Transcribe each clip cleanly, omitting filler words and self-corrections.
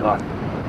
God.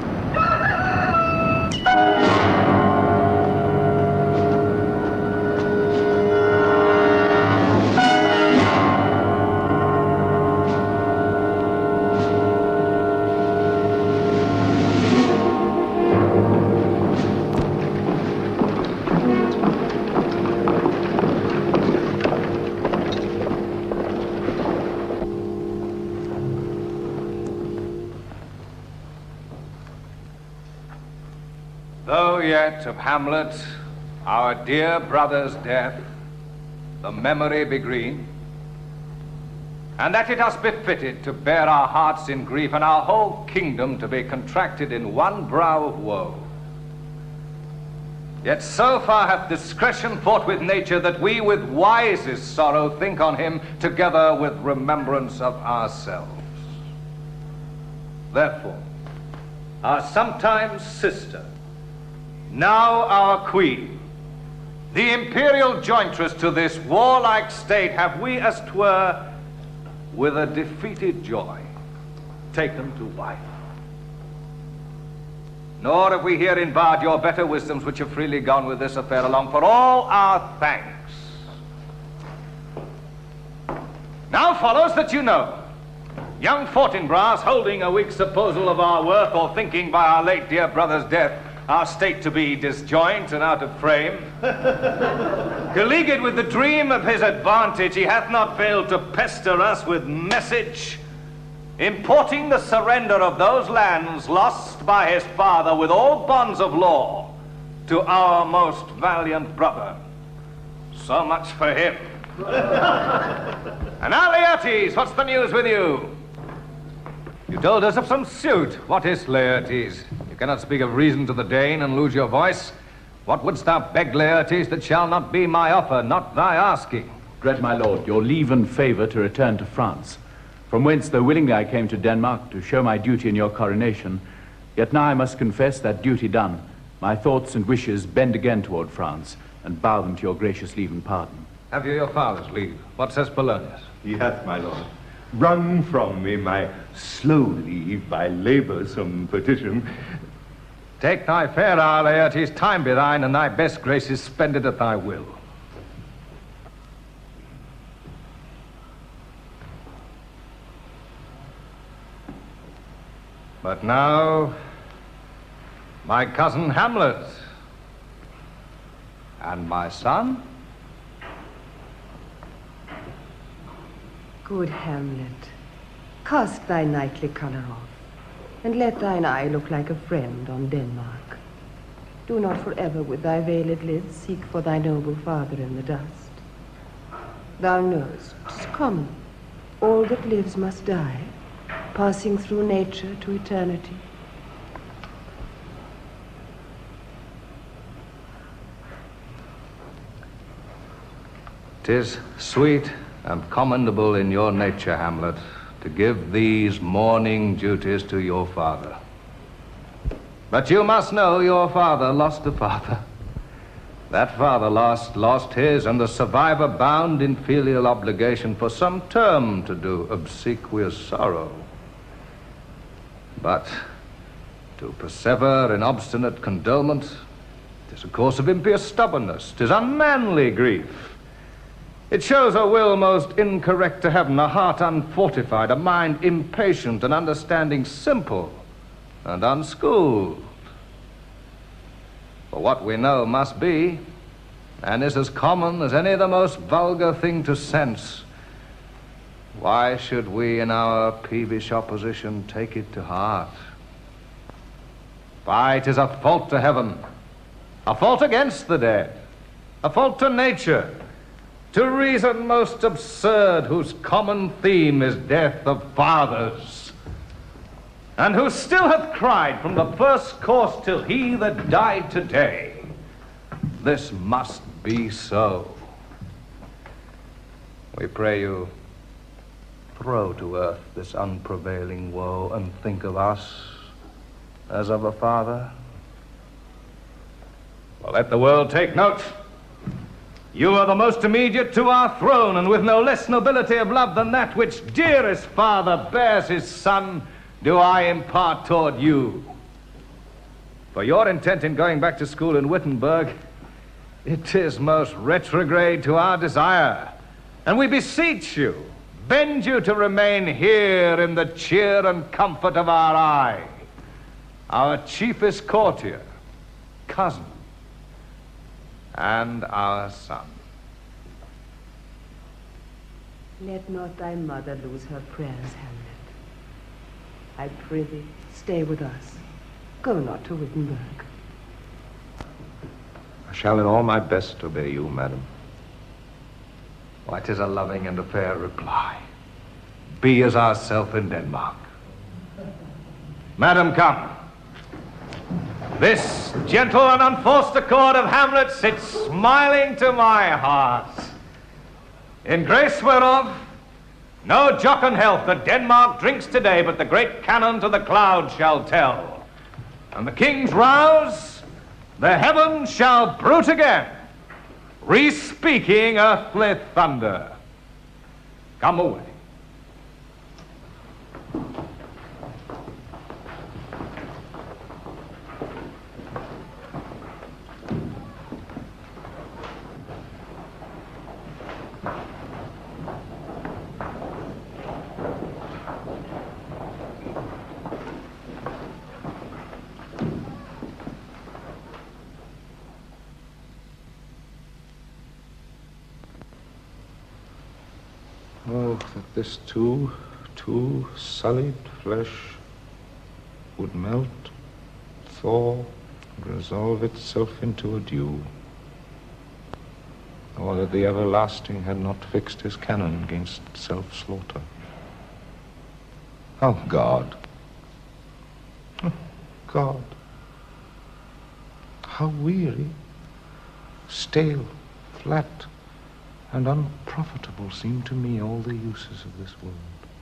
Though yet of Hamlet, our dear brother's death, the memory be green, and that it us befitted to bear our hearts in grief and our whole kingdom to be contracted in one brow of woe. Yet so far hath discretion fought with nature that we with wisest sorrow think on him together with remembrance of ourselves. Therefore, our sometime sister, now our queen, the imperial jointress to this warlike state, have we, as 'twere, with a defeated joy, taken to wife. Nor have we herein barred your better wisdoms which have freely gone with this affair along, for all our thanks. Now follows that you know, young Fortinbras, holding a weak supposal of our worth, or thinking by our late dear brother's death our state to be disjoint and out of frame, colleagued with the dream of his advantage, he hath not failed to pester us with message, importing the surrender of those lands lost by his father with all bonds of law to our most valiant brother. So much for him. And now, Laertes, what's the news with you? You told us of some suit. What is Laertes? You cannot speak of reason to the Dane and lose your voice. What wouldst thou beg, Laertes, that shall not be my offer, not thy asking? Dread my lord, your leave and favour to return to France, from whence, though willingly I came to Denmark to show my duty in your coronation, yet now I must confess that duty done, my thoughts and wishes bend again toward France, and bow them to your gracious leave and pardon. Have you your father's leave? What says Polonius? He hath, my lord. Wrung from me my slow leave by laboursome petition. Take thy fair hour, Laertes, time be thine, and thy best graces spended at thy will. But now, my cousin Hamlet, and my son. Good Hamlet, cast thy knightly colour off, and let thine eye look like a friend on Denmark. Do not forever with thy veiled lids seek for thy noble father in the dust. Thou knowest, 'tis common, all that lives must die, passing through nature to eternity. 'Tis sweet and commendable in your nature, Hamlet, to give these mourning duties to your father. But you must know your father lost a father. That father lost his, and the survivor bound in filial obligation for some term to do obsequious sorrow. But to persever in obstinate condolement, 'tis a course of impious stubbornness, 'tis unmanly grief. It shows a will most incorrect to heaven, a heart unfortified, a mind impatient, an understanding simple and unschooled. For what we know must be, and is as common as any the most vulgar thing to sense. Why should we in our peevish opposition take it to heart? Why, it is a fault to heaven, a fault against the dead, a fault to nature, to reason most absurd, whose common theme is death of fathers, and who still hath cried from the first course till he that died today, this must be so. We pray you, throw to earth this unprevailing woe, and think of us as of a father. Well, let the world take note. You are the most immediate to our throne, and with no less nobility of love than that which dearest father bears his son, do I impart toward you. For your intent in going back to school in Wittenberg, it is most retrograde to our desire. And we beseech you, bend you to remain here in the cheer and comfort of our eye, our chiefest courtier, cousin, and our son. Let not thy mother lose her prayers, Hamlet. I prithee, stay with us. Go not to Wittenberg. I shall in all my best obey you, madam. Why, 'tis a loving and a fair reply. Be as ourself in Denmark. Madam, come. This gentle and unforced accord of Hamlet sits smiling to my heart. In grace whereof, no jocund health that Denmark drinks today, but the great cannon to the clouds shall tell. And the king's rouse, the heavens shall bruit again, re-speaking earthly thunder. Come away. Oh, that this too sullied flesh would melt, thaw, and resolve itself into a dew. Or that the everlasting had not fixed his cannon against self-slaughter. Oh, God. Oh, God. How weary, stale, flat, and unprofitable seem to me all the uses of this world.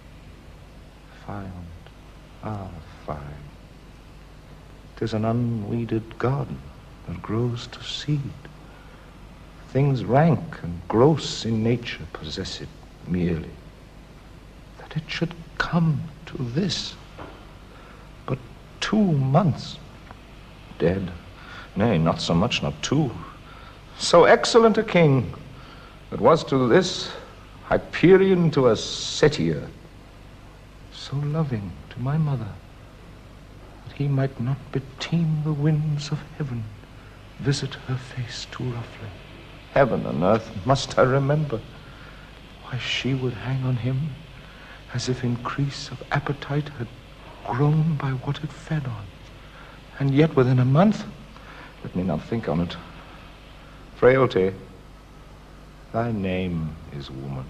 Find, find. 'Tis an unweeded garden that grows to seed. Things rank and gross in nature possess it merely. That it should come to this. But 2 months dead. Nay, not so much, not 2. So excellent a king, that was to this Hyperion to a Satyr, so loving to my mother, that he might not beteem the winds of heaven visit her face too roughly. Heaven and earth must I remember. Why, she would hang on him as if increase of appetite had grown by what it fed on. And yet within a month, let me not think on it. Frailty, thy name is woman.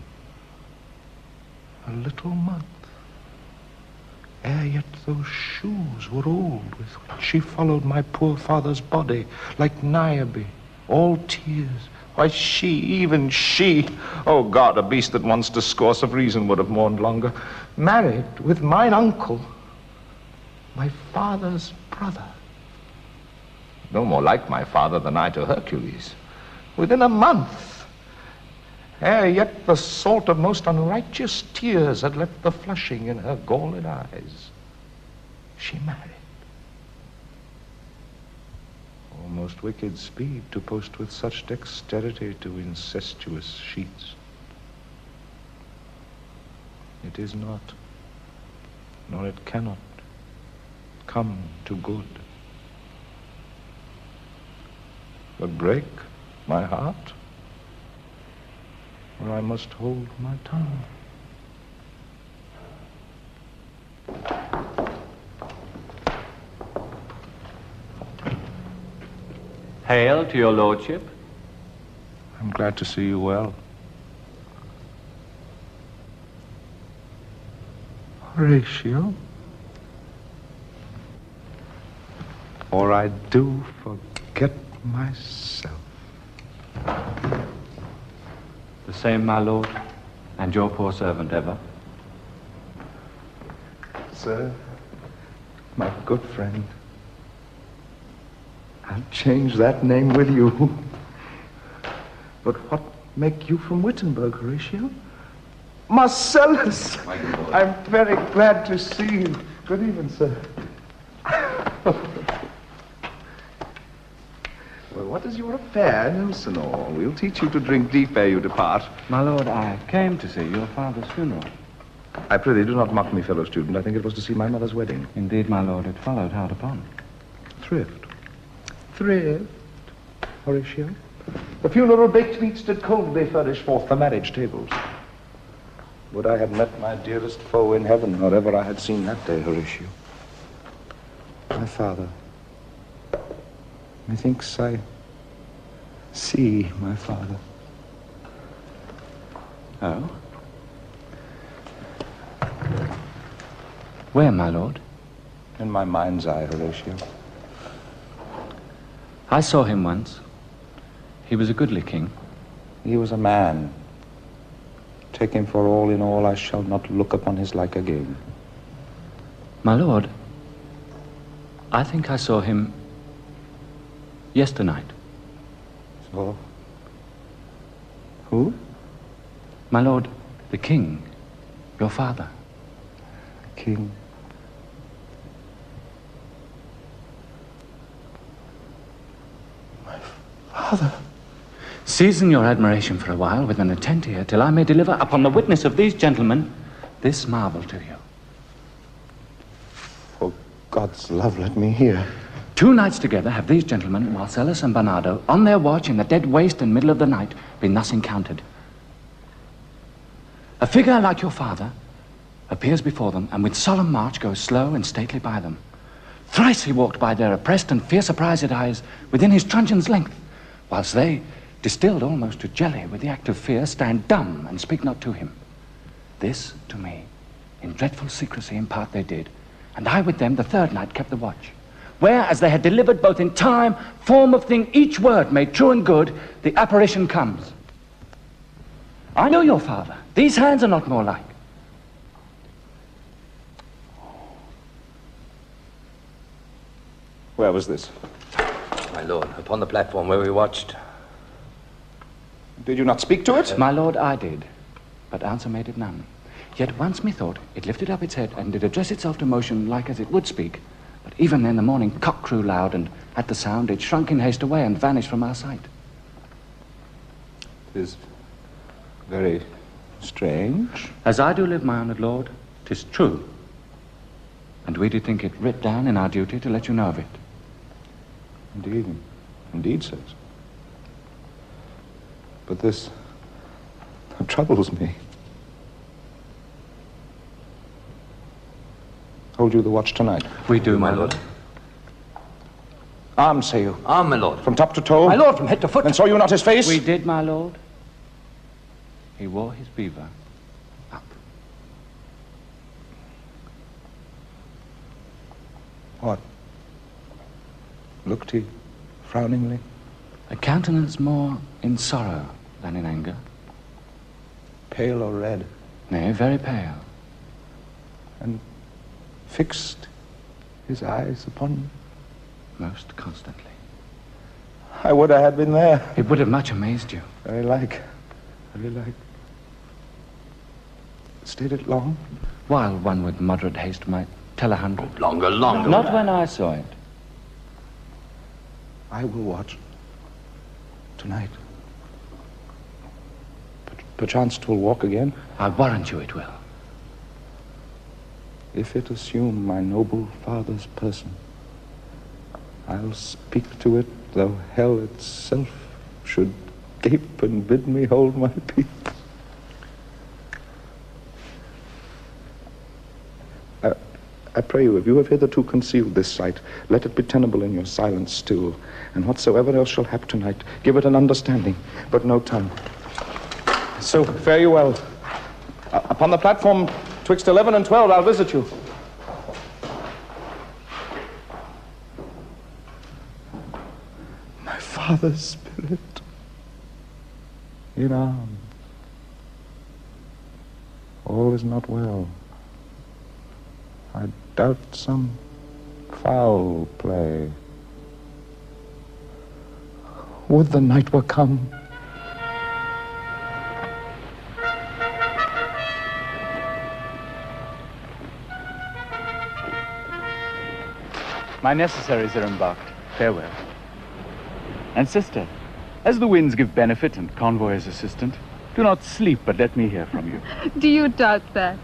A little month, ere yet those shoes were old with which she followed my poor father's body, like Niobe, all tears. Why, she, even she, oh God, a beast that once discourse of reason would have mourned longer, married with mine uncle, my father's brother. No more like my father than I to Hercules. Within a month, ere yet the salt of most unrighteous tears had left the flushing in her galled eyes, she married. O most wicked speed to post with such dexterity to incestuous sheets. It is not, nor it cannot come to good. But break my heart, or I must hold my tongue. Hail to your lordship. I'm glad to see you well. Horatio? Or I do forget myself. The same, my lord, and your poor servant ever. Sir, my good friend, I'll change that name with you. But what make you from Wittenberg, Horatio? Marcellus! I'm very glad to see you. Good evening, sir. Well, what is your affair in Elsinore? We'll teach you to drink deep ere you depart. My lord, I came to see your father's funeral. I prithee, do not mock me, fellow student. I think it was to see my mother's wedding. Indeed, my lord, it followed hard upon. Thrift. Thrift, Horatio. The funeral baked meats did coldly furnish forth the marriage tables. Would I had met my dearest foe in heaven, or ever I had seen that day, Horatio. My father. Methinks I see my father. Oh? Where, my lord? In my mind's eye, Horatio. I saw him once. He was a goodly king. He was a man. Take him for all in all, I shall not look upon his like again. My lord, I think I saw him yesternight. So? Who? My lord, the king, your father. King. My father. Season your admiration for a while with an attent ear till I may deliver upon the witness of these gentlemen this marvel to you. For God's love, let me hear. 2 nights together have these gentlemen, Marcellus and Bernardo, on their watch in the dead waste and middle of the night, been thus encountered. A figure like your father appears before them, and with solemn march goes slow and stately by them. Thrice he walked by their oppressed and fear surprised eyes within his truncheon's length, whilst they, distilled almost to jelly with the act of fear, stand dumb and speak not to him. This to me, in dreadful secrecy in part they did, and I with them the 3rd night kept the watch, where, as they had delivered both in time, form of thing, each word made true and good, the apparition comes. I know your father. These hands are not more like. Where was this? My lord, upon the platform where we watched. Did you not speak to it? My lord, I did, but answer made it none. Yet once methought it lifted up its head and did address itself to motion like as it would speak. But even then the morning cock crew loud, and at the sound it shrunk in haste away and vanished from our sight. 'Tis very strange. As I do live, my honoured lord, 'tis true. And we did think it writ down in our duty to let you know of it. Indeed. Indeed, sirs. But this troubles me. Hold you the watch tonight? We do, my lord. Armed, say you? Armed, my lord. From top to toe? My lord, from head to foot. And saw you not his face? We did, my lord. He wore his beaver up. What? Looked he frowningly? A countenance more in sorrow than in anger. Pale or red? Nay, very pale. And fixed his eyes upon you? Most constantly. I would I had been there. It would have much amazed you. Very like. Very like. Stayed it long? While one with moderate haste might tell 100. Longer, longer. Not when I saw it. I will watch. Tonight. Perchance 'twill walk again. I warrant you it will. If it assume my noble father's person, I'll speak to it, though hell itself should gape and bid me hold my peace. I pray you, if you have hitherto concealed this sight, let it be tenable in your silence still, and whatsoever else shall hap tonight, give it an understanding, but no tongue. So, fare you well. Upon the platform, twixt 11 and 12, I'll visit you. My father's spirit in arms. All is not well. I doubt some foul play. Would the night were come. My necessaries are embarked. Farewell. And sister, as the winds give benefit and convoy as assistant, do not sleep, but let me hear from you. Do you doubt that?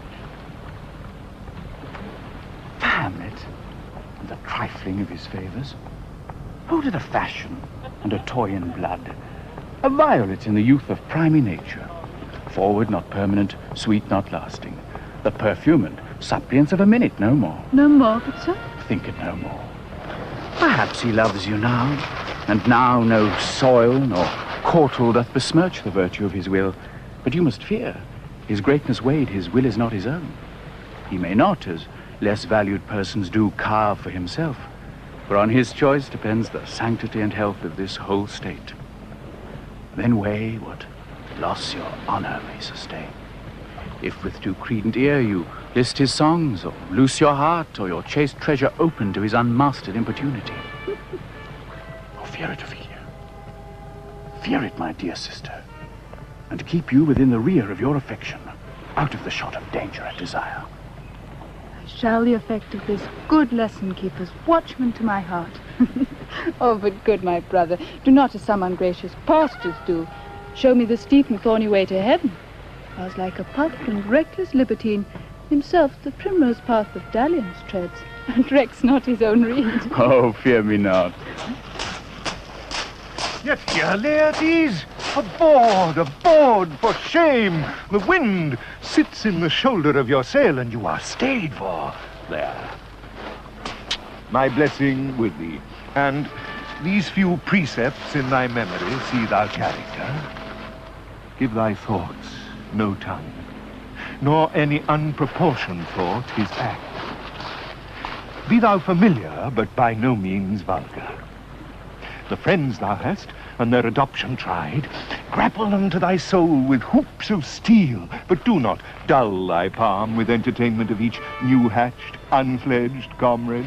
Hamlet, and the trifling of his favors. Hold it a fashion and a toy in blood, a violet in the youth of primy nature, forward not permanent, sweet not lasting, the perfume and suppliance of a minute, no more. No more, good sir? Think it no more. Perhaps he loves you now, and now no soil nor cortal doth besmirch the virtue of his will. But you must fear, his greatness weighed, his will is not his own. He may not, as less valued persons do, carve for himself, for on his choice depends the sanctity and health of this whole state. Then weigh what loss your honor may sustain. If with too credent ear you list his songs, or loose your heart, or your chaste treasure open to his unmastered importunity. Oh, fear it, Ophelia. Fear it, my dear sister, and keep you within the rear of your affection, out of the shot of danger and desire. I shall the effect of this good lesson keep as watchman to my heart. Oh, but good my brother, do not as some ungracious pastors do, show me the steep and thorny way to heaven. I was like a puff and reckless libertine, himself the primrose path of dalliance treads, and recks not his own reed. Oh, fear me not. Yet here, Laertes, aboard, for shame! The wind sits in the shoulder of your sail, and you are stayed for. There. My blessing with thee, and these few precepts in thy memory, see thou character. Give thy thoughts no tongue, nor any unproportioned thought his act. Be thou familiar, but by no means vulgar. The friends thou hast, and their adoption tried, grapple unto thy soul with hoops of steel, but do not dull thy palm with entertainment of each new-hatched, unfledged comrade.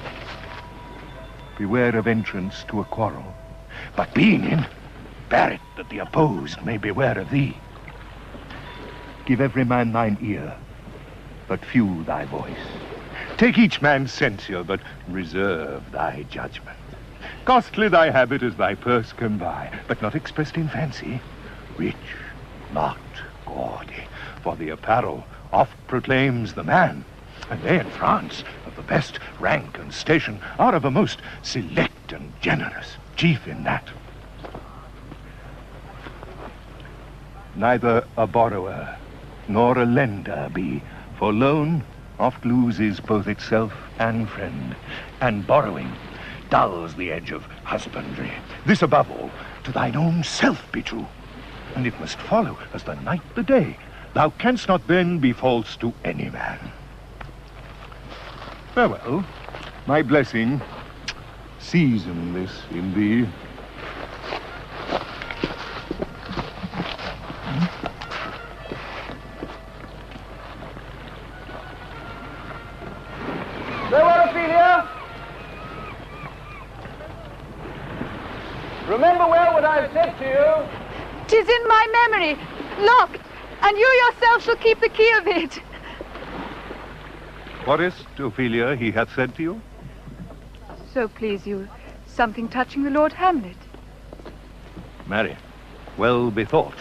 Beware of entrance to a quarrel, but being in, bear it that the opposed may beware of thee. Give every man thine ear, but few thy voice. Take each man's censure, but reserve thy judgment. Costly thy habit as thy purse can buy, but not expressed in fancy. Rich, not gaudy, for the apparel oft proclaims the man. And they in France, of the best rank and station, are of a most select and generous, chief in that. Neither a borrower nor a lender be, for loan oft loses both itself and friend, and borrowing dulls the edge of husbandry. This above all, to thine own self be true, and it must follow as the night the day. Thou canst not then be false to any man. Farewell, my blessing, season this in thee. Farewell, Ophelia. Remember well what I have said to you. 'Tis in my memory, locked, and you yourself shall keep the key of it. What is't, Ophelia, he hath said to you? So please you, something touching the Lord Hamlet. Marry, well bethought.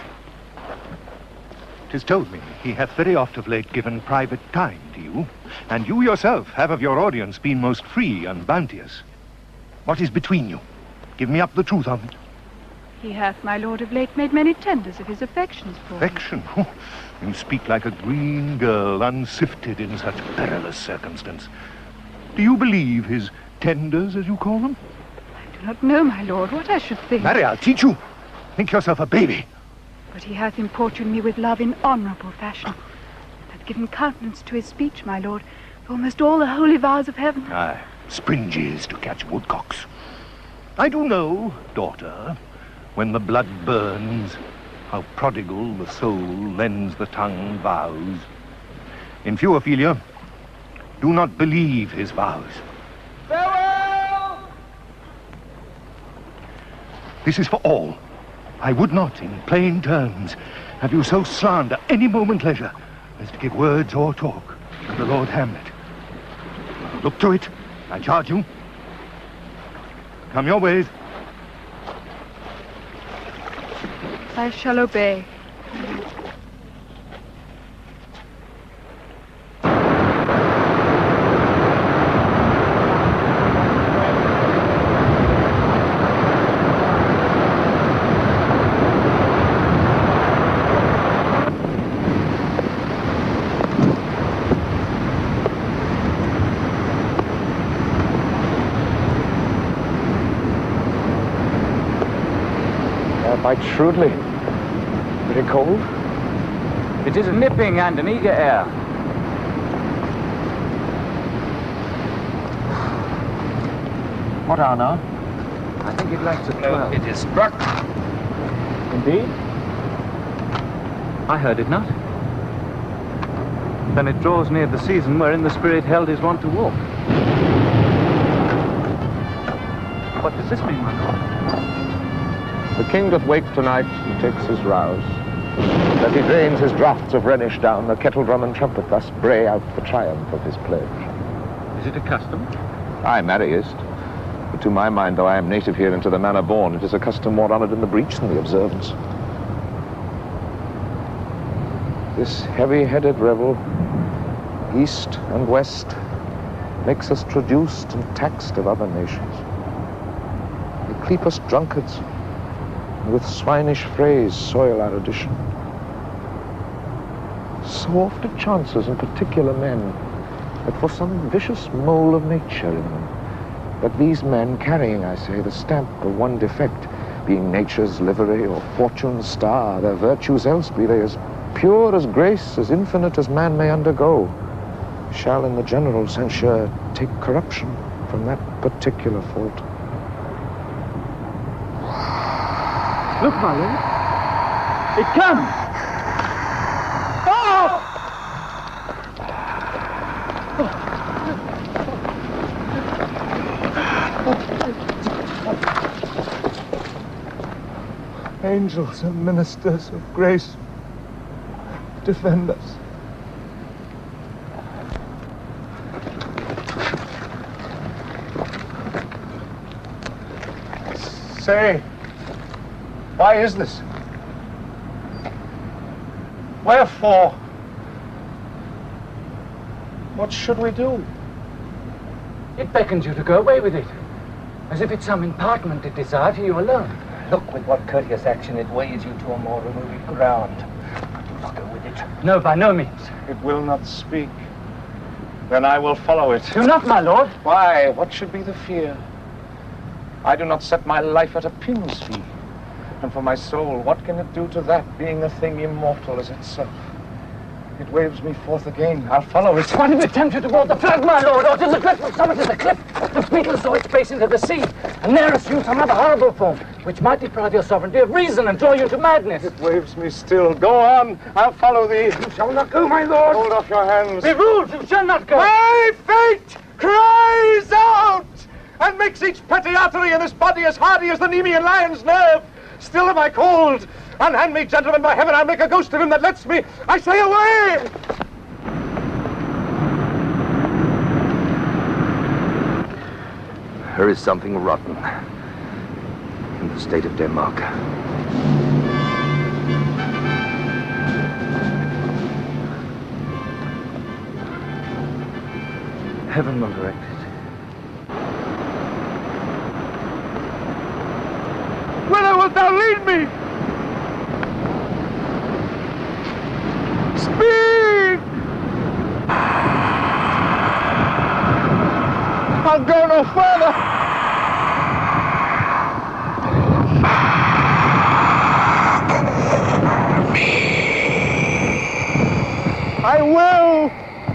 'Tis told me he hath very oft of late given private time to you, and you yourself have of your audience been most free and bounteous. What is between you? Give me up the truth of it. He hath, my lord, of late made many tenders of his affections for me. Affection? Oh, you speak like a green girl, unsifted in such perilous circumstance. Do you believe his tenders, as you call them? I do not know, my lord, what I should think. Marry, I'll teach you. Think yourself a baby. But he hath importuned me with love in honourable fashion, hath given countenance to his speech, my lord, for almost all the holy vows of heaven. Aye, springes to catch woodcocks. I do know, daughter, when the blood burns, how prodigal the soul lends the tongue vows. In few, Ophelia, do not believe his vows. Farewell! This is for all. I would not, in plain terms, have you so slander any moment leisure as to give words or talk to the Lord Hamlet. Look to it, I charge you, Come your ways. I shall obey. Bite shrewdly. Pretty cold? It is a nipping and an eager air. What hour now? I think it lacks at 12. It is struck. Indeed? I heard it not. Then it draws near the season wherein the spirit held his wont to walk. What does this mean, my lord? The king doth wake tonight and takes his rouse, that he drains his draughts of Rhenish down, the kettle drum and trumpet thus bray out the triumph of his pledge. Is it a custom? Aye, marry is't. But to my mind, though I am native here and to the manner born, it is a custom more honoured in the breach than the observance. This heavy-headed revel, east and west, makes us traduced and taxed of other nations. They cleap us drunkards, and with swinish phrase soil our edition. So oft it chances in particular men that for some vicious mole of nature in them, that these men carrying, I say, the stamp of one defect, being nature's livery or fortune's star, their virtues else be they as pure as grace, as infinite as man may undergo, shall in the general censure take corruption from that particular fault. Look, my lord. It comes! Oh! Angels and ministers of grace, defend us. Say, why is this? Wherefore? What should we do? It beckons you to go away with it, as if it's some impartment it desired for you alone. Look with what courteous action it ways you to a more removed ground. Do not go with it. No, by no means. It will not speak. Then I will follow it. Do not, my lord. Why? What should be the fear? I do not set my life at a pin's fee. And for my soul, what can it do to that, being a thing immortal as itself? It waves me forth again. I'll follow it. What if it tempt you toward the flood, my lord, or to the dreadful summit of the cliff, and beetle saw its face into the sea, and there assume some other horrible form, which might deprive your sovereignty of reason and draw you to madness? It waves me still. Go on. I'll follow thee. You shall not go, my lord. Hold off your hands. Be ruled, you shall not go. My fate cries out and makes each petty artery in this body as hardy as the Nemean lion's nerve. Still am I called. Unhand me, gentlemen, by heaven, I'll make a ghost of him that lets me. I say away! There is something rotten in the state of Denmark. Heaven will direct it. Whither wilt thou lead me? Speak! I'll go no further. I will.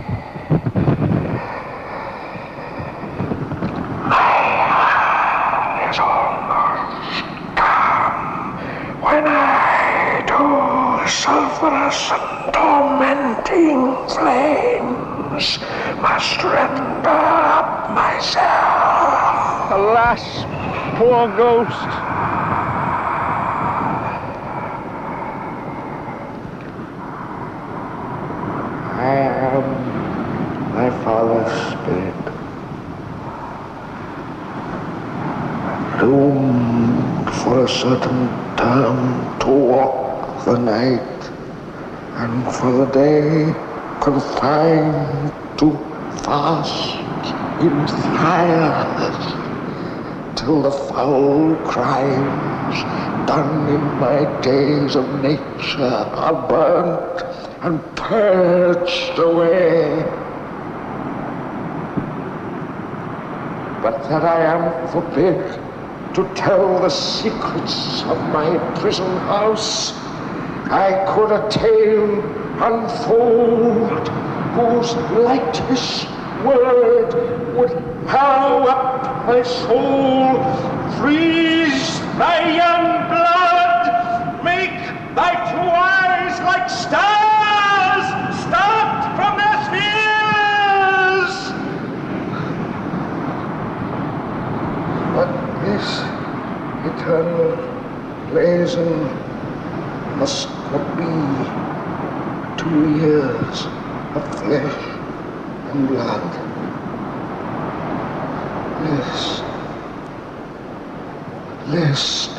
Is almost come when I to sulphurous and tormenting flames must render up myself. Alas, poor ghost. I am thy father's spirit. for a certain term to walk the night, and for the day confined to fast in fires, till the foul crimes done in my days of nature are burnt and purged away. But that I am forbid to tell the secrets of my prison house, I could a tale unfold whose lightest word would harrow up my soul, freeze thy young blood, make thy true eyes like stars start from their spheres. But this eternal blazon must not be 2 years of flesh and blood. List,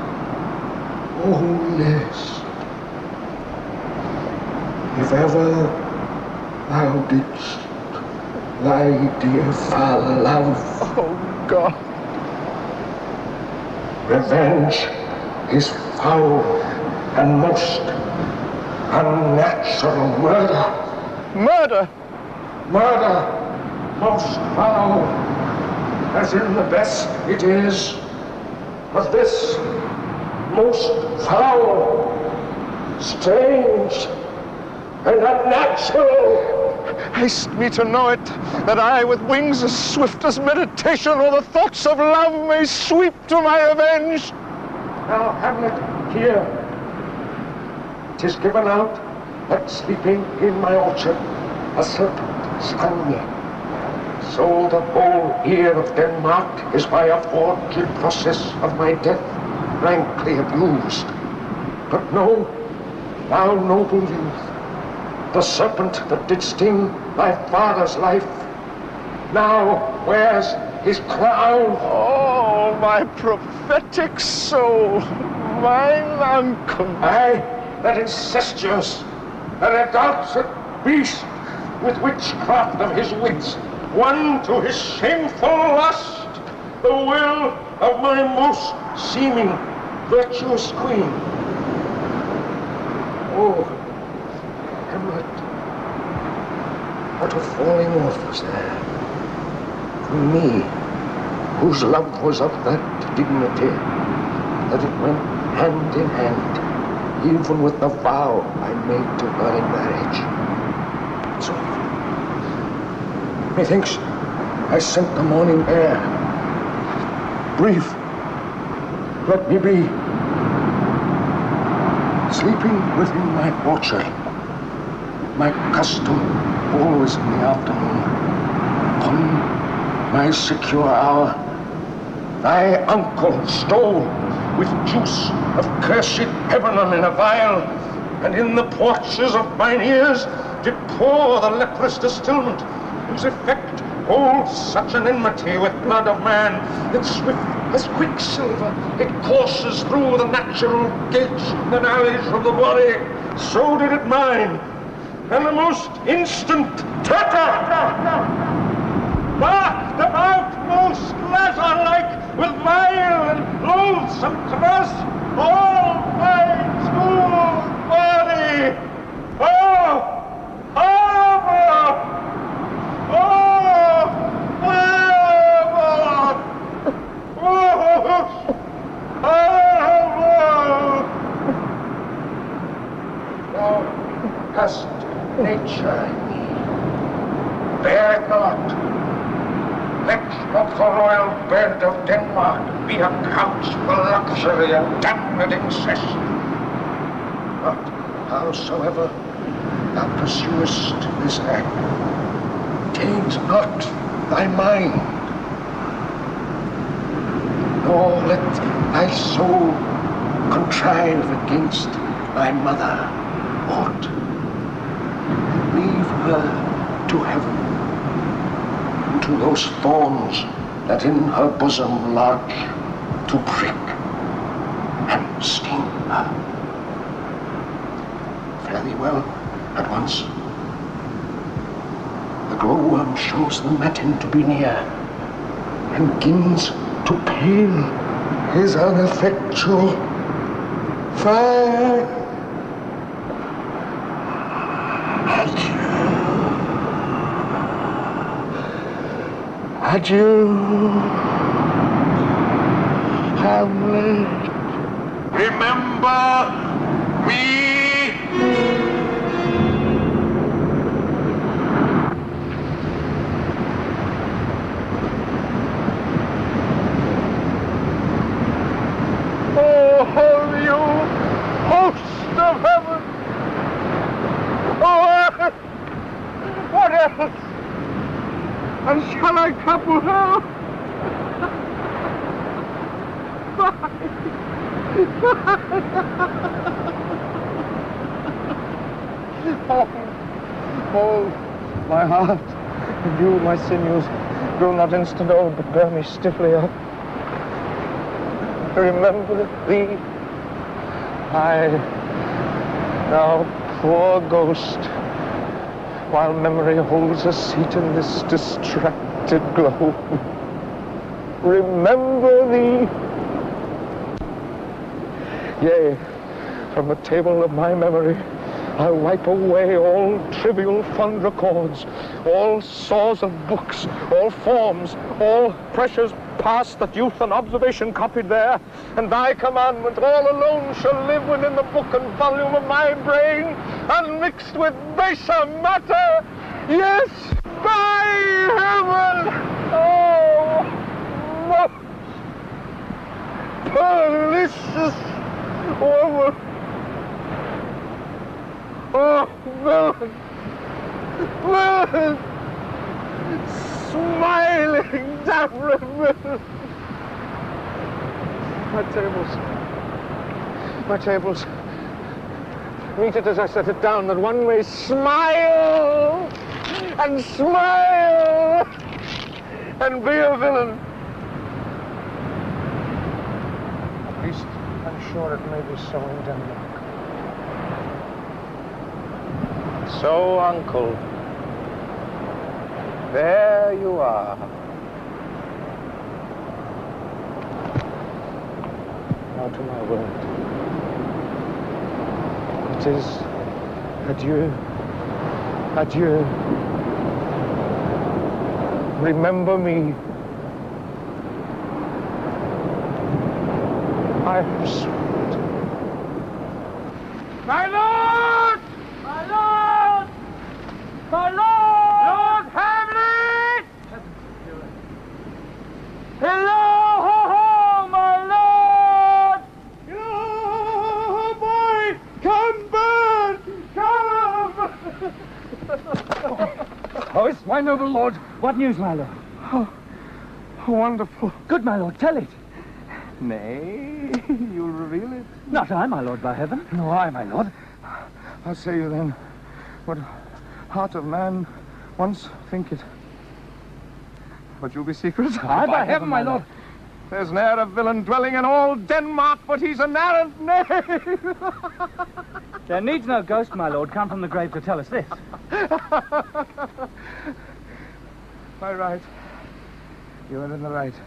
oh list, if ever thou didst thy dear father love, oh God, revenge his foul and most unnatural murder. Murder! Murder most foul, as in the best it is, but this most foul, strange, and unnatural. Haste me to know it, that I, with wings as swift as meditation or the thoughts of love, may sweep to my revenge. Now, Hamlet, hear. 'Tis given out that sleeping in my orchard, a serpent stung me. So the whole ear of Denmark is by a forged process of my death rankly abused. But know, thou noble youth, the serpent that did sting thy father's life now wears his crown. Oh, my prophetic soul, mine uncle. Aye, that incestuous, that adulterate beast with witchcraft of his wits, won to his shameful lust the will of my most seeming virtuous queen. Oh, Hamlet, what a falling off was there from me, whose love was of that dignity that it went hand in hand, even with the vow I made to her in marriage. So, methinks I scent the morning air. Brief, let me be. Sleeping within my orchard, my custom always in the afternoon, upon my secure hour, thy uncle stole with juice of cursed Lebanon in a vial, and in the porches of mine ears did pour the leprous distilment, whose effect holds such an enmity with blood of man that swift as quicksilver it courses through the natural gates and alleys of the body. So did it mine, and the most instant barked about most lazar-like with vile and loathsome curse all my smooth body. Oh, horrible! Oh, horrible! Oh, horrible! Thou hast nature in thee. Bear it not. Let not the royal bed of Denmark be a couch for luxury and damned incest. But howsoever thou pursuest this act, taint not thy mind, nor let thy soul contrive against thy mother aught. Leave her to heaven, and to those thorns that in her bosom lodge to prick steamer. Fare thee well at once. The glowworm shows the matin to be near, and begins to pale his ineffectual fire. Adieu, Hamlet. Remember me. Oh, you host of heaven! Oh, earth! What else? And shall I couple her? Oh, my heart, and you, my sinews, grow not instant old, but bear me stiffly up. Remember thee, I, thou poor ghost, while memory holds a seat in this distracted globe. Remember thee. Yea, from the table of my memory, I'll wipe away all trivial fond records, all saws of books, all forms, all pressures past that youth and observation copied there, and thy commandment all alone shall live within the book and volume of my brain, unmixed with baser matter. Yes, by heaven! Oh, most pernicious woman! Oh, villain! Villain! Smiling, damned villain! My tables. Meet it as I set it down, that one may smile and smile and be a villain. At least I'm sure it may be so in Denmark. So, Uncle, there you are. Now to my word. It is adieu, adieu. Remember me. I have sweet. My lord! My lord! My lord! Lord Hamlet! Hello, ho, ho, my lord! You boy, come back! Come! Oh, it's my noble lord. What news, my lord? Oh, wonderful. Good, my lord, tell it. Nay, you'll reveal it. Not I, my lord, by heaven. No, I, my lord. I'll say you then, what heart of man once think it. But you'll be secret. I, by heaven, my lord. There's ne'er a villain dwelling in all Denmark, but he's an arrant knave. There needs no ghost, my lord, come from the grave to tell us this. By right. You are in the right.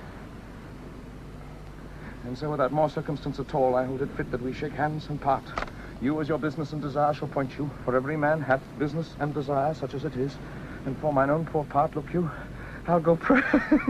And so without more circumstance at all, I hold it fit that we shake hands and part. You as your business and desire shall point you, for every man hath business and desire, such as it is. And for mine own poor part, look you, I'll go pray.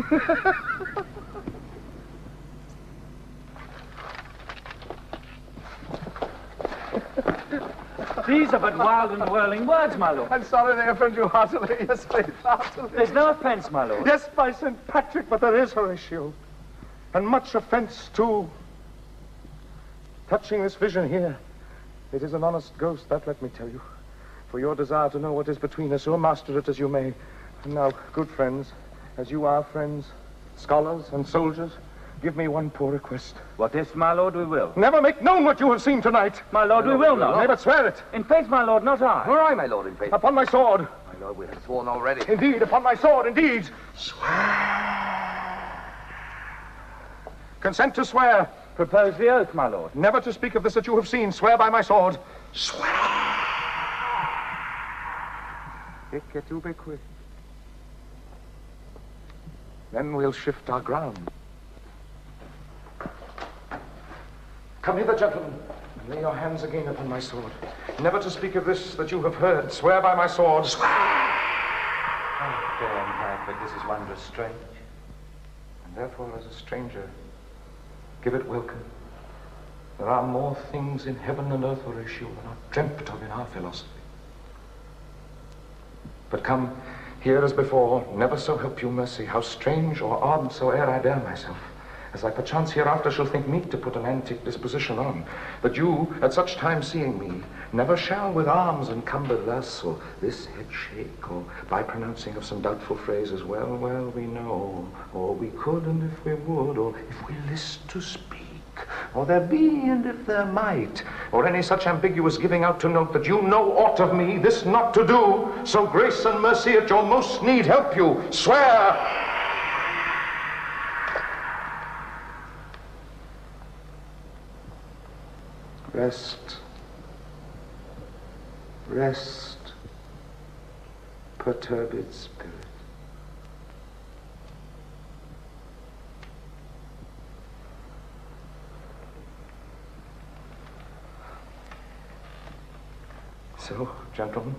These are but wild and whirling words, my lord. I'm sorry they offend you heartily. Yes, please, heartily. There's no offense, my lord. Yes, by St. Patrick, but there is, Horatio. And much offense, too. Touching this vision here, it is an honest ghost, that let me tell you. For your desire to know what is between us, so master it as you may. And now, good friends, as you are friends, scholars and soldiers, give me one poor request. What is, my lord, we will. Never make known what you have seen tonight. My lord, we will not. Nay, but swear it. In faith, my lord, not I. Nor I, my lord, in faith. Upon my sword. My lord, we have sworn already. Indeed, upon my sword, indeed. Swear. Consent to swear. Propose the oath, my lord. Never to speak of this that you have seen. Swear by my sword. Swear! Then we'll shift our ground. Come hither, gentlemen, and lay your hands again upon my sword. Never to speak of this that you have heard. Swear by my sword. Swear! Oh, Dane, but this is wondrous strange. And therefore, as a stranger, give it welcome. There are more things in heaven and earth, Horatio, than are dreamt of in our philosophy. But come, here as before, never so help you mercy, how strange or odd soe'er I bear myself, as I perchance hereafter shall think meet to put an antic disposition on, that you, at such time seeing me, never shall with arms encumber thus, or this head shake, or by pronouncing of some doubtful phrases, well, well, we know, or we could, and if we would, or if we list to speak, or there be, and if there might, or any such ambiguous giving out to note that you know aught of me, this not to do, so grace and mercy at your most need help you. Swear! Rest, rest, perturbed spirit. So, gentlemen,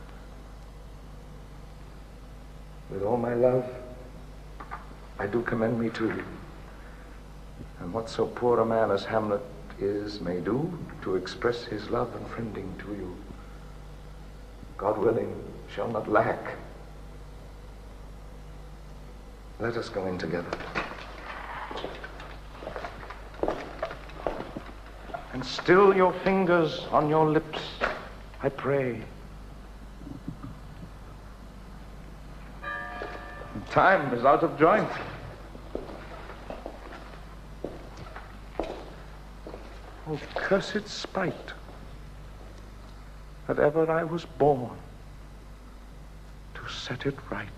with all my love, I do commend me to you. And what so poor a man as Hamlet is may do to express his love and friending to you, God willing, shall not lack. Let us go in together. And still your fingers on your lips, I pray. Time is out of joint. Oh, cursed spite, that ever I was born to set it right.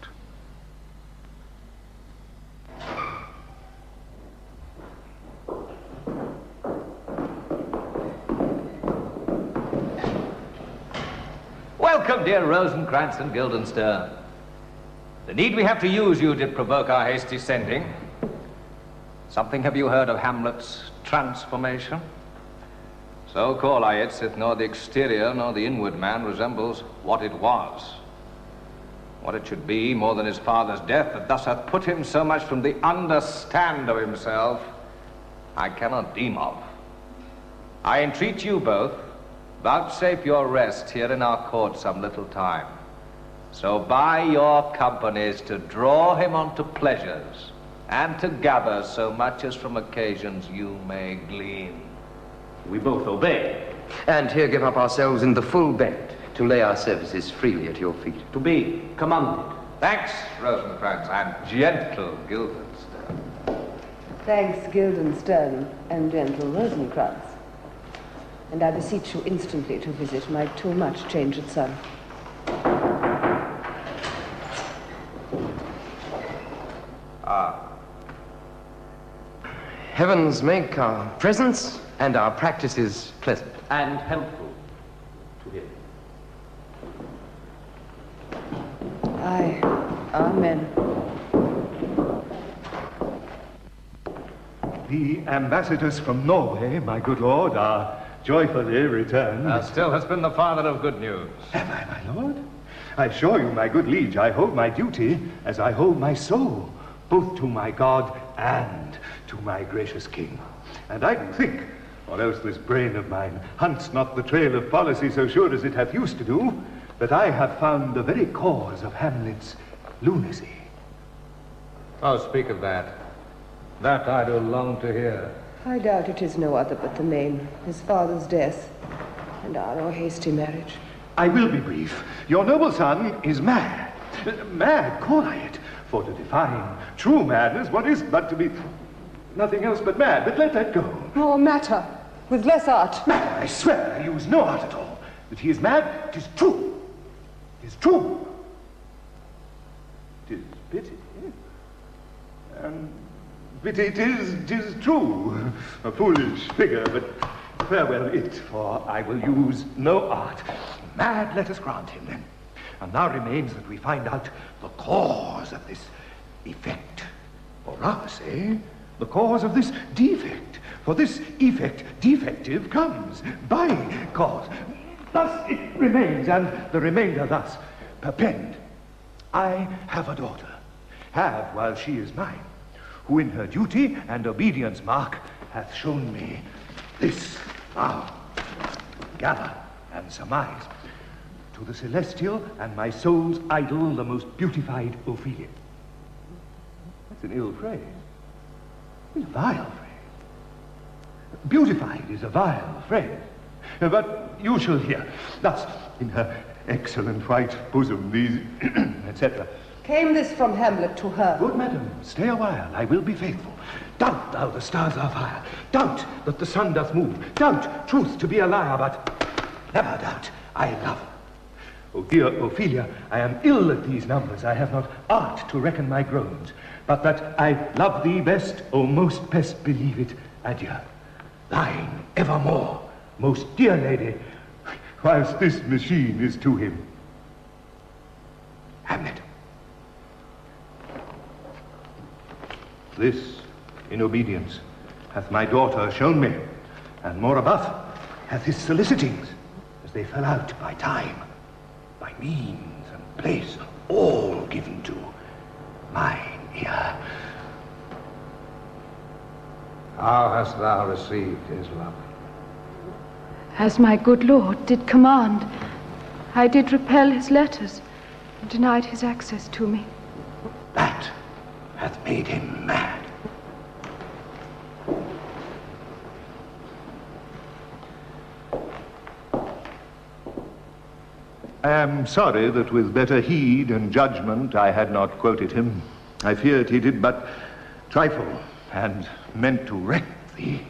Welcome, dear Rosencrantz and Guildenstern. The need we have to use you did provoke our hasty sending. Something have you heard of Hamlet's transformation? So call I it, sith nor the exterior nor the inward man resembles what it was. What it should be, more than his father's death, that thus hath put him so much from the understand of himself, I cannot deem of. I entreat you both, vouchsafe your rest here in our court some little time, so by your companies to draw him unto pleasures, and to gather so much as from occasions you may glean. We both obey. And here give up ourselves in the full bent to lay our services freely at your feet. To be commanded. Thanks, Rosencrantz, and gentle Guildenstern. Thanks, Guildenstern, and gentle Rosencrantz. And I beseech you instantly to visit my too much changed son. Heavens make our presence and our practices pleasant. And helpful to him. Aye, amen. The ambassadors from Norway, my good lord, are joyfully returned. Still has been the father of good news. Have I, my lord? I assure you, my good liege, I hold my duty as I hold my soul, both to my God and to my gracious king. And I do think, or else this brain of mine hunts not the trail of policy so sure as it hath used to do, that I have found the very cause of Hamlet's lunacy. Oh, speak of that. That I do long to hear. I doubt it is no other but the main, his father's death, and our hasty marriage. I will be brief. Your noble son is mad. Mad, call I it. For to define true madness, what is but to be nothing else but mad? But let that go. More matter, with less art. Matter, I swear, I use no art at all. That he is mad, 'tis true. 'Tis true. 'Tis pity. And But it is true. A foolish figure, but farewell it, for I will use no art. Mad, let us grant him then. And now remains that we find out the cause of this effect. Or rather say, the cause of this defect. For this effect, defective, comes by cause. Thus it remains, and the remainder thus perpend. I have a daughter, have while she is mine, who in her duty and obedience mark hath shown me this vow. Gather and surmise to the celestial and my soul's idol, the most beautified Ophelia. That's an ill phrase. It's a vile phrase. Beautified is a vile phrase. But you shall hear. Thus, in her excellent white bosom, these, etc. Came this from Hamlet to her? Good madam, stay a while, I will be faithful. Doubt thou the stars are fire. Doubt that the sun doth move. Doubt truth to be a liar, but never doubt I love. Oh dear Ophelia, I am ill at these numbers. I have not art to reckon my groans. But that I love thee best, oh most best believe it, adieu. Thine evermore, most dear lady, whilst this machine is to him. Hamlet. This, in obedience, hath my daughter shown me, and more above, hath his solicitings, as they fell out by time, by means and place, all given to mine ear. How hast thou received his love? As my good lord did command, I did repel his letters and denied his access to me. That hath made him mad. I am sorry that with better heed and judgment I had not quoted him. I feared he did but trifle and meant to wreck thee.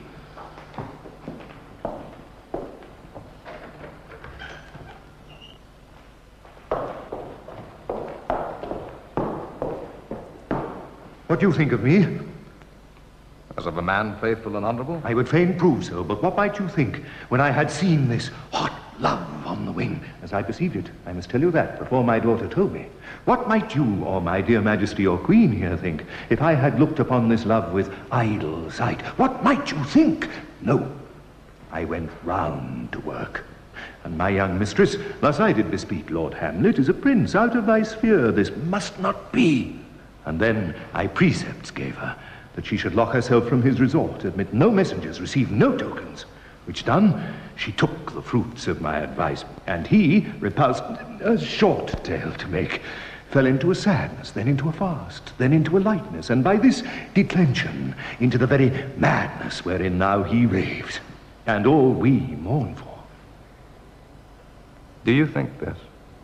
What do you think of me? As of a man faithful and honorable? I would fain prove so, but what might you think when I had seen this hot love on the wing, as I perceived it? I must tell you that before my daughter told me. What might you, or my dear majesty or queen here think, if I had looked upon this love with idle sight? What might you think? No, I went round to work. And my young mistress, thus I did bespeak Lord Hamlet, is a prince out of thy sphere. This must not be. And then I precepts gave her, that she should lock herself from his resort, admit no messengers, receive no tokens. Which done, she took the fruits of my advice, and he, repulsed, a short tale to make, fell into a sadness, then into a fast, then into a lightness, and by this declension into the very madness wherein now he raves, and all we mourn for. Do you think this?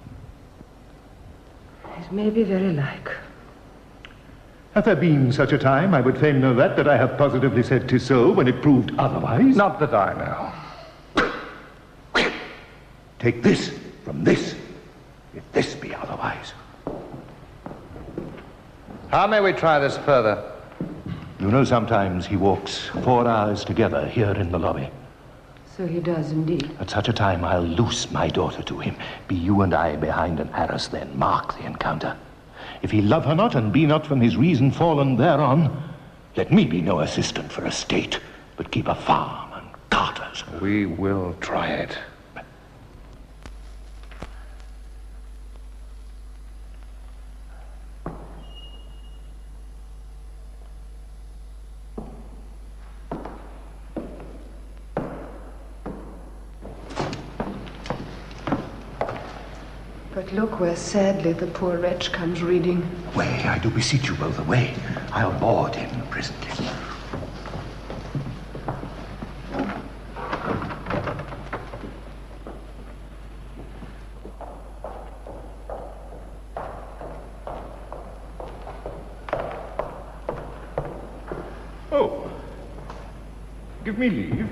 It may be very like. Hath there been such a time, I would fain know that I have positively said 'tis so, when it proved otherwise? Not that I know. Take this from this, if this be otherwise. How may we try this further? You know, sometimes he walks 4 hours together here in the lobby. So he does indeed. At such a time, I'll loose my daughter to him. Be you and I behind an arras then. Mark the encounter. If he love her not, and be not from his reason fallen thereon, let me be no assistant for a state, but keep a farm and garters. We will try it. But look where sadly the poor wretch comes reading. Away, I do beseech you both, away. I'll board him presently. Oh, give me leave.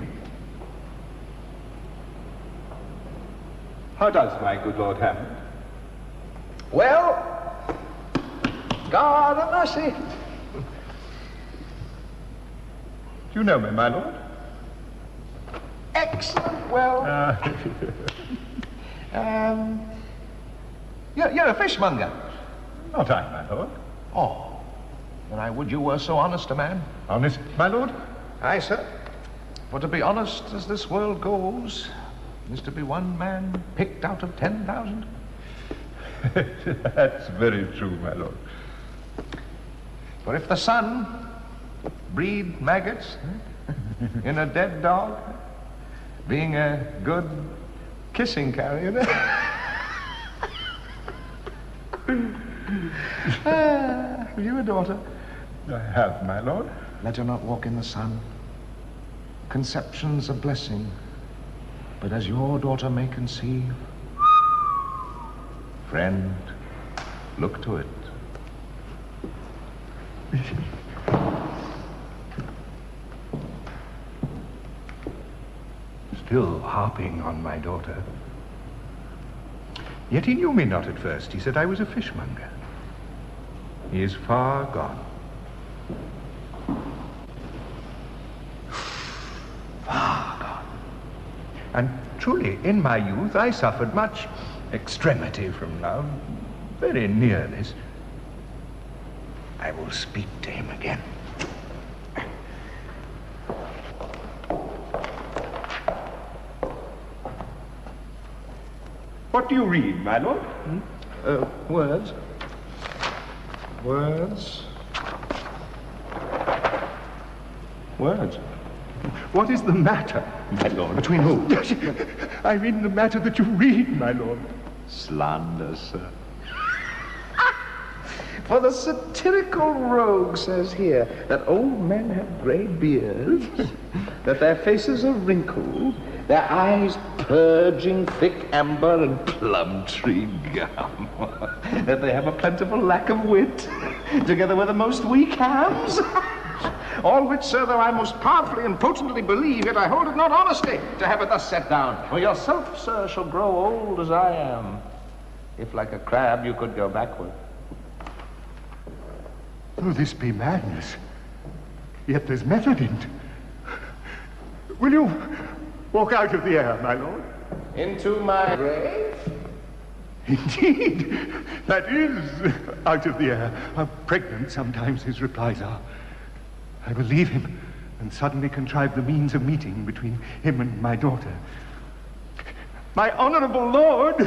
How does my good Lord Hamlet? Well, God of mercy. you know me, my lord? Excellent. Well, you're a fishmonger. Not I, my lord. Oh, then I would you were so honest a man. Honest, my lord? Aye, sir. For to be honest as this world goes is to be one man picked out of 10,000. That's very true, my lord. For if the sun breed maggots in a dead dog, being a good kissing carrier. Have you a daughter? I have, my lord. Let her not walk in the sun. Conception's a blessing, but as your daughter may conceive, friend, look to it. Still harping on my daughter. Yet he knew me not at first. He said I was a fishmonger. He is far gone. Far gone. And truly, in my youth, I suffered much extremity from love. Very near this. I will speak to him again. What do you read, my lord? Words. Words. Words. What is the matter, my lord? Between who? I mean the matter that you read, my lord. Slander, sir. For the satirical rogue says here that old men have grey beards, that their faces are wrinkled, their eyes purging thick amber and plum tree gum, that they have a plentiful lack of wit, together with the most weak hams. All which, sir, though I most powerfully and potently believe, yet I hold it not honesty to have it thus set down. For yourself, sir, shall grow old as I am, if like a crab you could go backward. Though this be madness, yet there's method in't. Will you walk out of the air, my lord? Into my grave? Indeed, that is out of the air. How pregnant sometimes his replies are. I will leave him and suddenly contrive the means of meeting between him and my daughter. My honorable lord,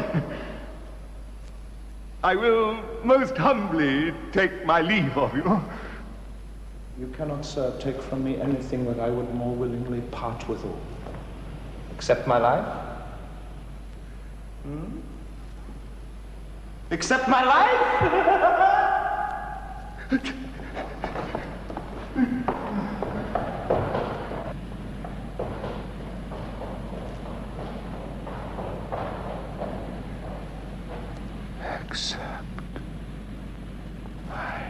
I will most humbly take my leave of you. You cannot, sir, take from me anything that I would more willingly part withal. Except my life? Except my life? Except my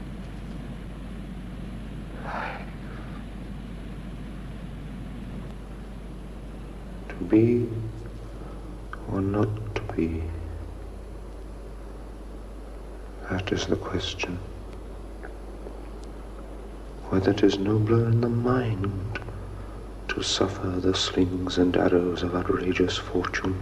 life. To be or not to be, that is the question. Whether 'tis nobler in the mind to suffer the slings and arrows of outrageous fortune,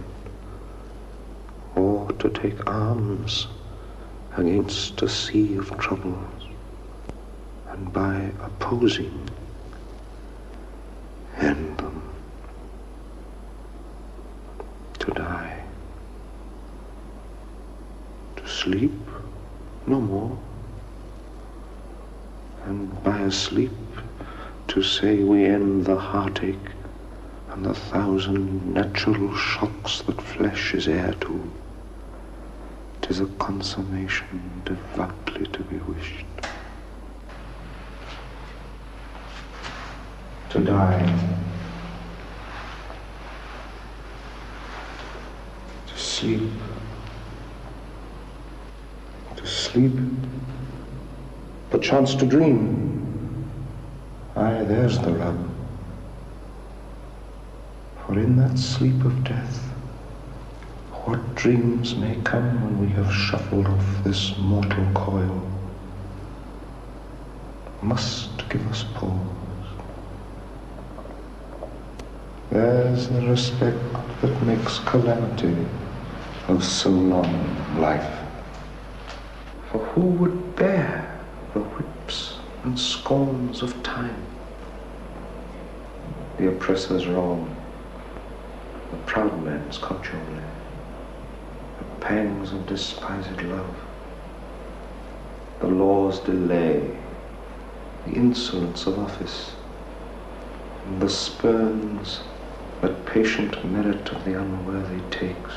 or to take arms against a sea of troubles, and by opposing end them, to die, to sleep no more, and by a sleep to say we end the heartache and the thousand natural shocks that flesh is heir to. 'Tis a consummation devoutly to be wished. To die, to sleep, perchance to dream. Aye, there's the rub. For in that sleep of death, what dreams may come when we have shuffled off this mortal coil, must give us pause There's the respect that makes calamity of so long life. For who would bear the whips and scorns of time? The oppressor's wrong, the proud man's contumely, the pangs of despised love, the law's delay, the insolence of office, and the spurns that patient merit of the unworthy takes,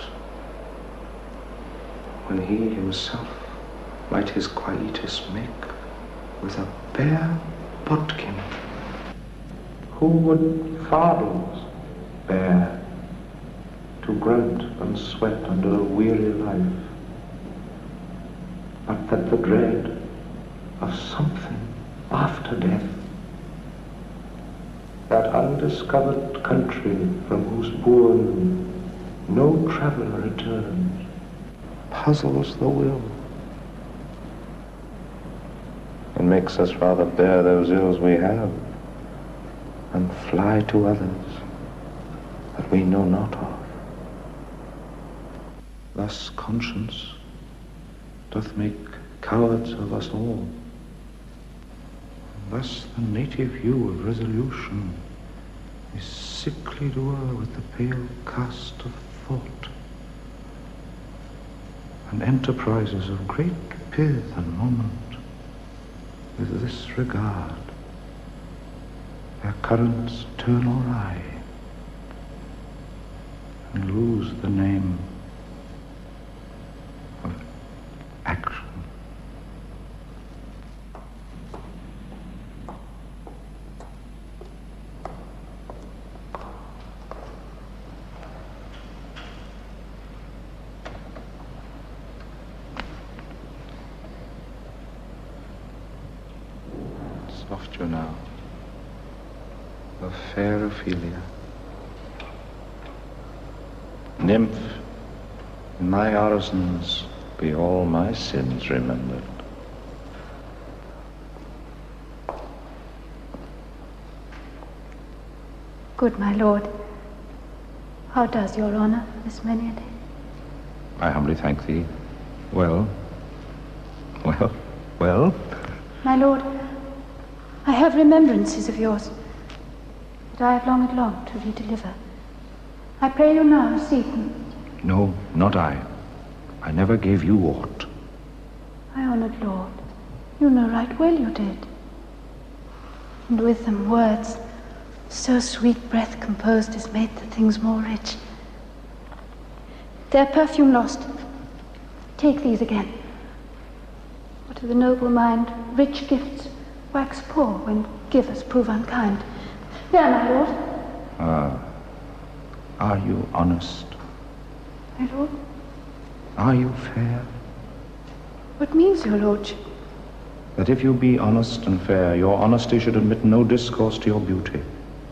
when he himself might his quietus make with a bare bodkin. Who would fardels bear to grunt and sweat under a weary life, but that the dread of something after death, that undiscovered country from whose bourne no traveller returns, puzzles the will and makes us rather bear those ills we have and fly to others that we know not of. Thus conscience doth make cowards of us all. Thus the native hue of resolution is sickly to her with the pale cast of thought, and enterprises of great pith and moment with this regard, their currents turn awry and lose the name of action. Softer now, the fair Ophelia. Nymph, in my orisons be all my sins remembered. Good my lord, how does your honor this many a day? I humbly thank thee. Well? Well? My lord, I have remembrances of yours that I have long and longed to redeliver. I pray you now, receive them. No, not I. I never gave you aught. My honored lord, you know right well you did. And with them words, so sweet breath composed as made the things more rich. Their perfume lost, take these again. For to the noble mind, rich gifts wax poor when givers prove unkind. There, my lord. Are you honest? My lord? Are you fair? What means your lordship? That if you be honest and fair, your honesty should admit no discourse to your beauty.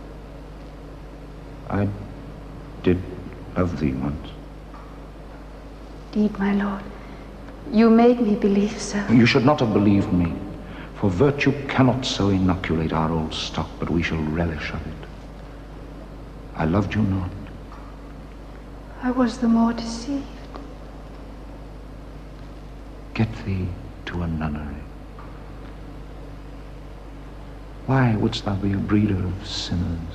I did love thee once. Indeed, my lord, you made me believe so. You should not have believed me, for virtue cannot so inoculate our old stock, but we shall relish of it. I loved you not. I was the more deceived. Get thee to a nunnery. Why wouldst thou be a breeder of sinners?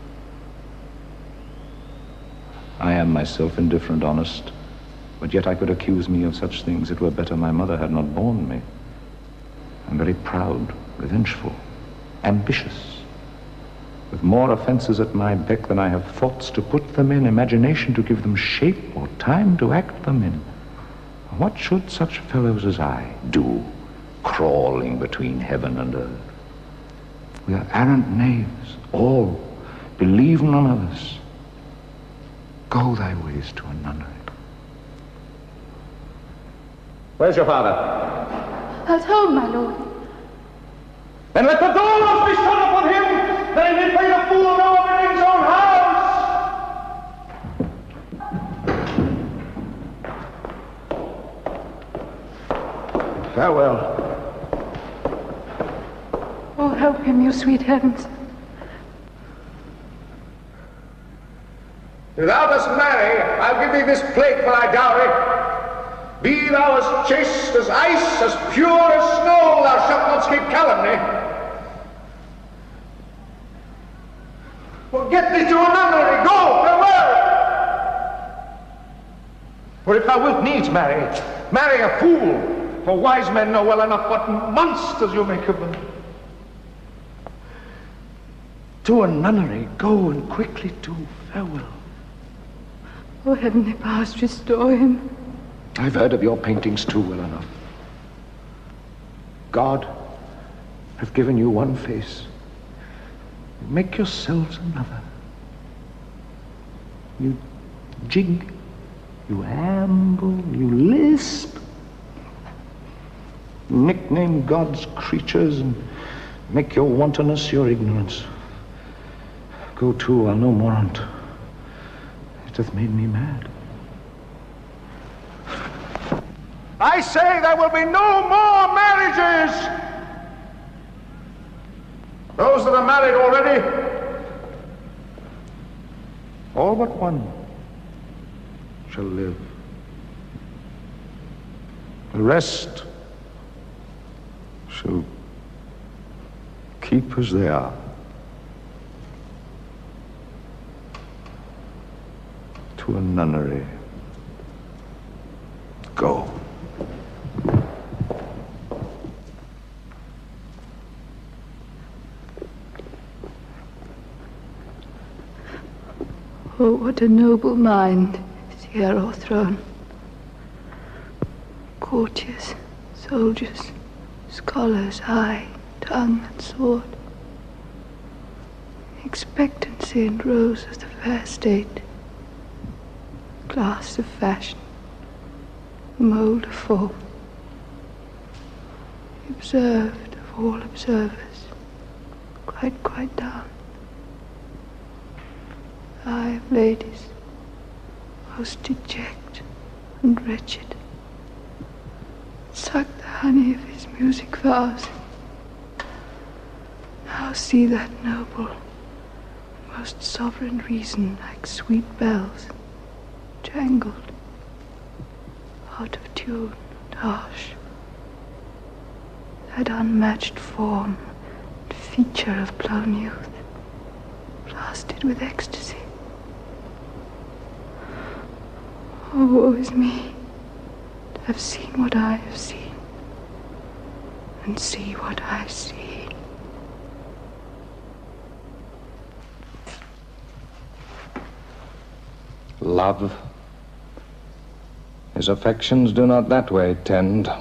I am myself indifferent, honest, but yet I could accuse me of such things. It were better my mother had not borne me. I'm very proud, revengeful, ambitious, with more offenses at my beck than I have thoughts to put them in, imagination to give them shape, or time to act them in. What should such fellows as I do, crawling between heaven and earth? We are arrant knaves, all. Believe none of us. Go thy ways to a nunnery. Where's your father? At home, my lord. Then let the doors be shut upon him, that he may play the fool no more in his own house! Farewell. Oh, help him, you sweet heavens. If thou dost marry, I'll give thee this plate for thy dowry. Be thou as chaste as ice, as pure as snow, thou shalt not escape calumny. Well, get thee to a nunnery, go, farewell! For if thou wilt needs marry a fool, for wise men know well enough what monsters you make of them. To a nunnery, go and quickly do, farewell. Oh, heavenly powers, restore him. I've heard of your paintings too well enough. God have given you one face. Make yourselves another. You jig, you amble, you lisp. Nickname God's creatures and make your wantonness your ignorance. Go to, I'll no more on't. It hath made me mad. I say there will be no more marriages! Those that are married already, all but one shall live. The rest shall keep as they are. To a nunnery. Go. Oh, what a noble mind is here o'erthrown. Courtiers, soldiers, scholars, eye, tongue, and sword. Expectancy and rose of the fair state. Glass of fashion, mould of form. Observed of all observers, quite down. Eye of ladies, most deject and wretched, suck the honey of his music vows. Now see that noble, most sovereign reason like sweet bells, jangled, out of tune and harsh. That unmatched form and feature of blown youth, blasted with ecstasy. Oh, woe is me, to have seen what I have seen, and see what I see. Love, his affections do not that way tend.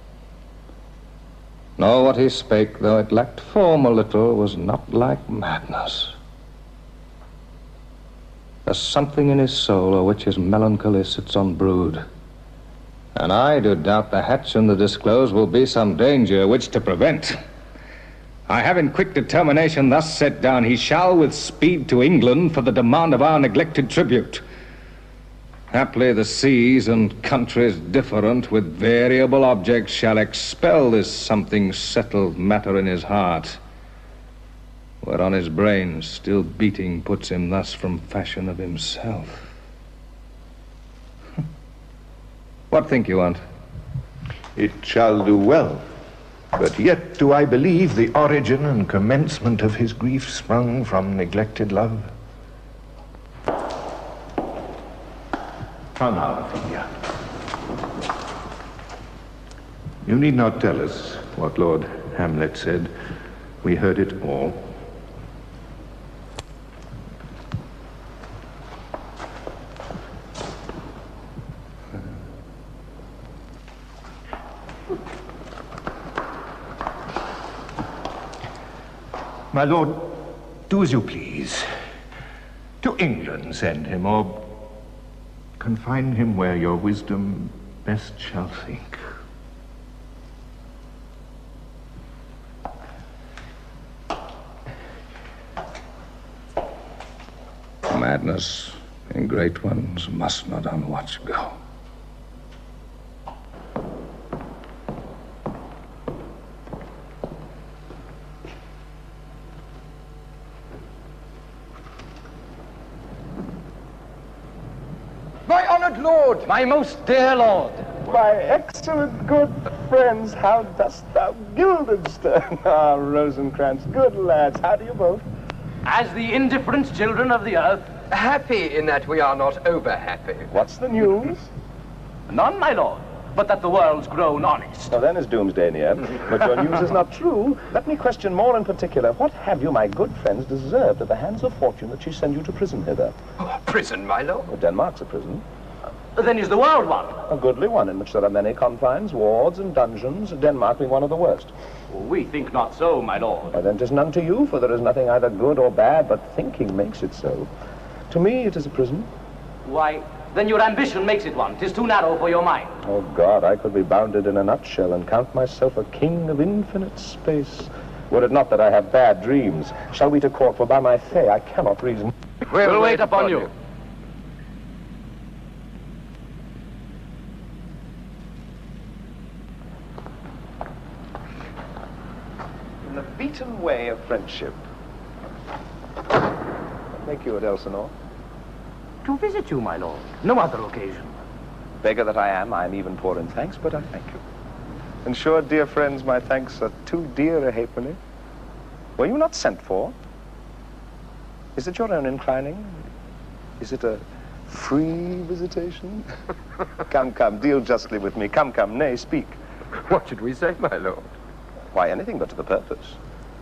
Nor what he spake, though it lacked form a little, was not like madness. There's something in his soul o' which his melancholy sits on brood. And I do doubt the hatch and the disclose will be some danger which to prevent. I have in quick determination thus set down, he shall with speed to England for the demand of our neglected tribute. Haply the seas and countries different with variable objects shall expel this something settled matter in his heart, whereon his brain still beating puts him thus from fashion of himself. What think you, aunt? It shall do well, but yet do I believe the origin and commencement of his grief sprung from neglected love. Come now, Ophelia. You need not tell us what Lord Hamlet said. We heard it all. My lord, do as you please. To England send him, or confine him where your wisdom best shall think. Madness in great ones must not unwatched go. lord! My most dear lord! My excellent good friends, how dost thou, Guildenstern? Ah, Rosencrantz, good lads, how do you both? As the indifferent children of the earth. Happy in that we are not over-happy. What's the news? None, my lord, but that the world's grown honest. Now then is doomsday near, but your news is not true. Let me question more in particular. What have you, my good friends, deserved at the hands of fortune that she send you to prison hither? Oh, prison, my lord? Well, Denmark's a prison. Then is the world one? A goodly one, in which there are many confines, wards, and dungeons, Denmark being one of the worst. We think not so, my lord. Why, then 'tis none to you, for there is nothing either good or bad, but thinking makes it so. To me, it is a prison. Why, then your ambition makes it one. 'Tis too narrow for your mind. Oh, God, I could be bounded in a nutshell and count myself a king of infinite space, were it not that I have bad dreams. Shall we to court, for by my fay I cannot reason. We'll wait upon you. In the beaten way of friendship. Make you at Elsinore? To visit you, my lord. No other occasion. Beggar that I am even poor in thanks, but I thank you. And sure, dear friends, my thanks are too dear a halfpenny. Were you not sent for? Is it your own inclining? Is it a free visitation? Come, come, deal justly with me. Come, come, nay, speak. What should we say, my lord? Why, anything but to the purpose.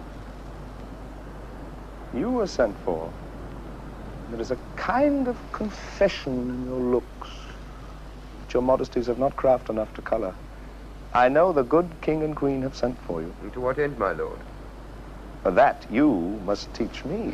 You were sent for. There is a kind of confession in your looks which your modesties have not craft enough to color. I know the good king and queen have sent for you. And to what end, my lord? For that you must teach me.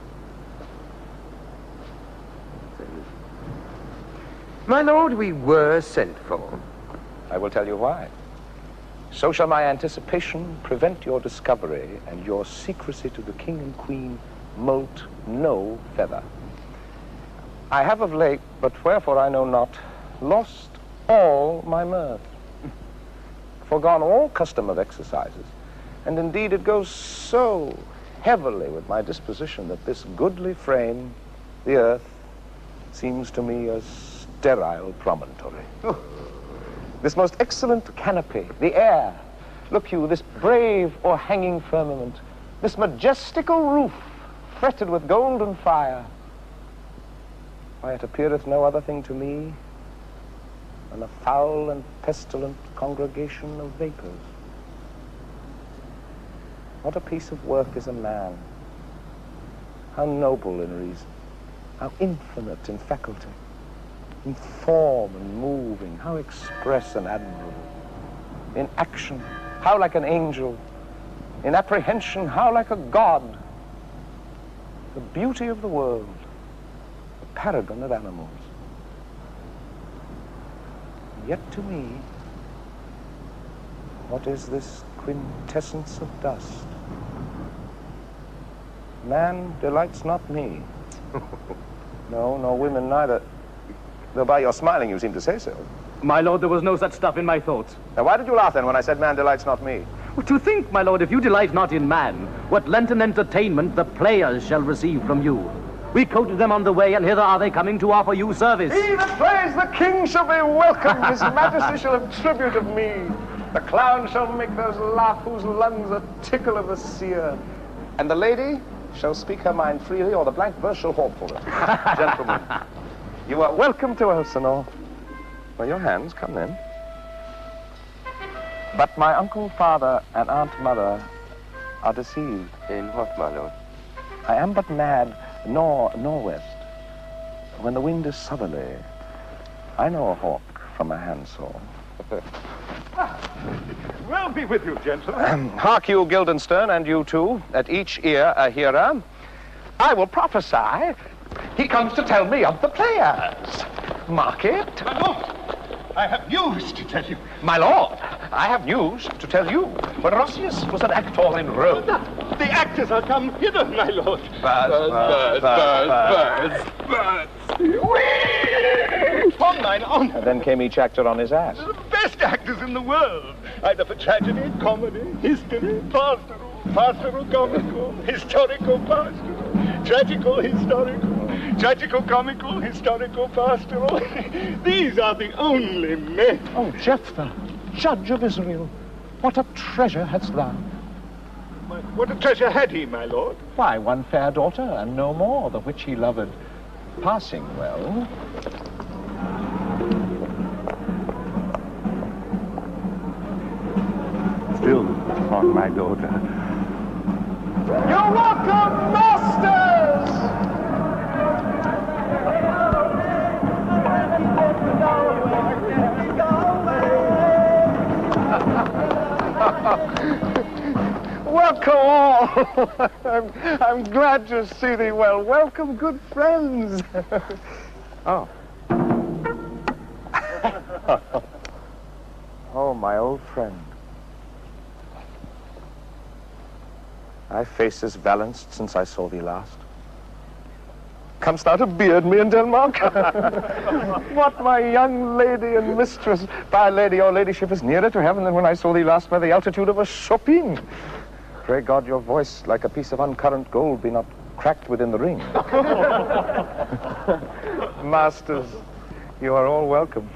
My lord, we were sent for. I will tell you why. So shall my anticipation prevent your discovery, and your secrecy to the king and queen moult no feather. I have of late, but wherefore I know not, lost all my mirth, forgone all custom of exercises, and indeed it goes so heavily with my disposition that this goodly frame, the earth, seems to me a sterile promontory. This most excellent canopy, the air, look you, this brave o'erhanging firmament, this majestical roof, fretted with golden fire, why, it appeareth no other thing to me than a foul and pestilent congregation of vapors. What a piece of work is a man! How noble in reason, how infinite in faculty, in form and moving, how express and admirable. In action, how like an angel. In apprehension, how like a god. The beauty of the world, the paragon of animals. Yet to me, what is this quintessence of dust? Man delights not me. No, nor women neither. Though by your smiling you seem to say so. My lord, there was no such stuff in my thoughts. Now why did you laugh then when I said man delights not me? Well, to think, my lord, if you delight not in man, what Lenten entertainment the players shall receive from you. We coated them on the way, and hither are they coming to offer you service. He that plays the king shall be welcome. His majesty shall have tribute of me. The clown shall make those laugh whose lungs are tickle of the seer. And the lady shall speak her mind freely, or the blank verse shall haunt for her. Gentlemen, you are welcome to Elsinore. Well, your hands, come then. But my uncle, father, and aunt, mother are deceived. In what, my lord? I am but mad, nor-west. When the wind is southerly, I know a hawk from a handsaw. Well be with you, gentlemen. Hark you, Guildenstern, and you too, at each ear a hearer. I will prophesy. He comes to tell me of the players. Mark it. My lord, I have news to tell you. My lord, I have news to tell you. When Roscius was an actor in Rome. The actors are come hither, my lord. Birds. On thine honor. And then came each actor on his ass. The best actors in the world. Either for tragedy, comedy, history, pastoral, comical, historical, pastoral, tragical, historical, Tragical, comical, historical, pastoral. These are the only men. Oh, Jephthah, judge of Israel, what a treasure hadst thou. What a treasure had he, my lord? Why, one fair daughter, and no more, the which he loved passing well. Still on my daughter. You're welcome, masters! Welcome all. I'm glad to see thee well. Welcome, good friends. Oh. Oh, my old friend. Thy face is balanced since I saw thee last. Comest thou to beard me in Denmark? What, my young lady and mistress? By lady, your ladyship is nearer to heaven than when I saw thee last by the altitude of a Chopin. Pray God your voice, like a piece of uncurrent gold, be not cracked within the ring. Masters, you are all welcome.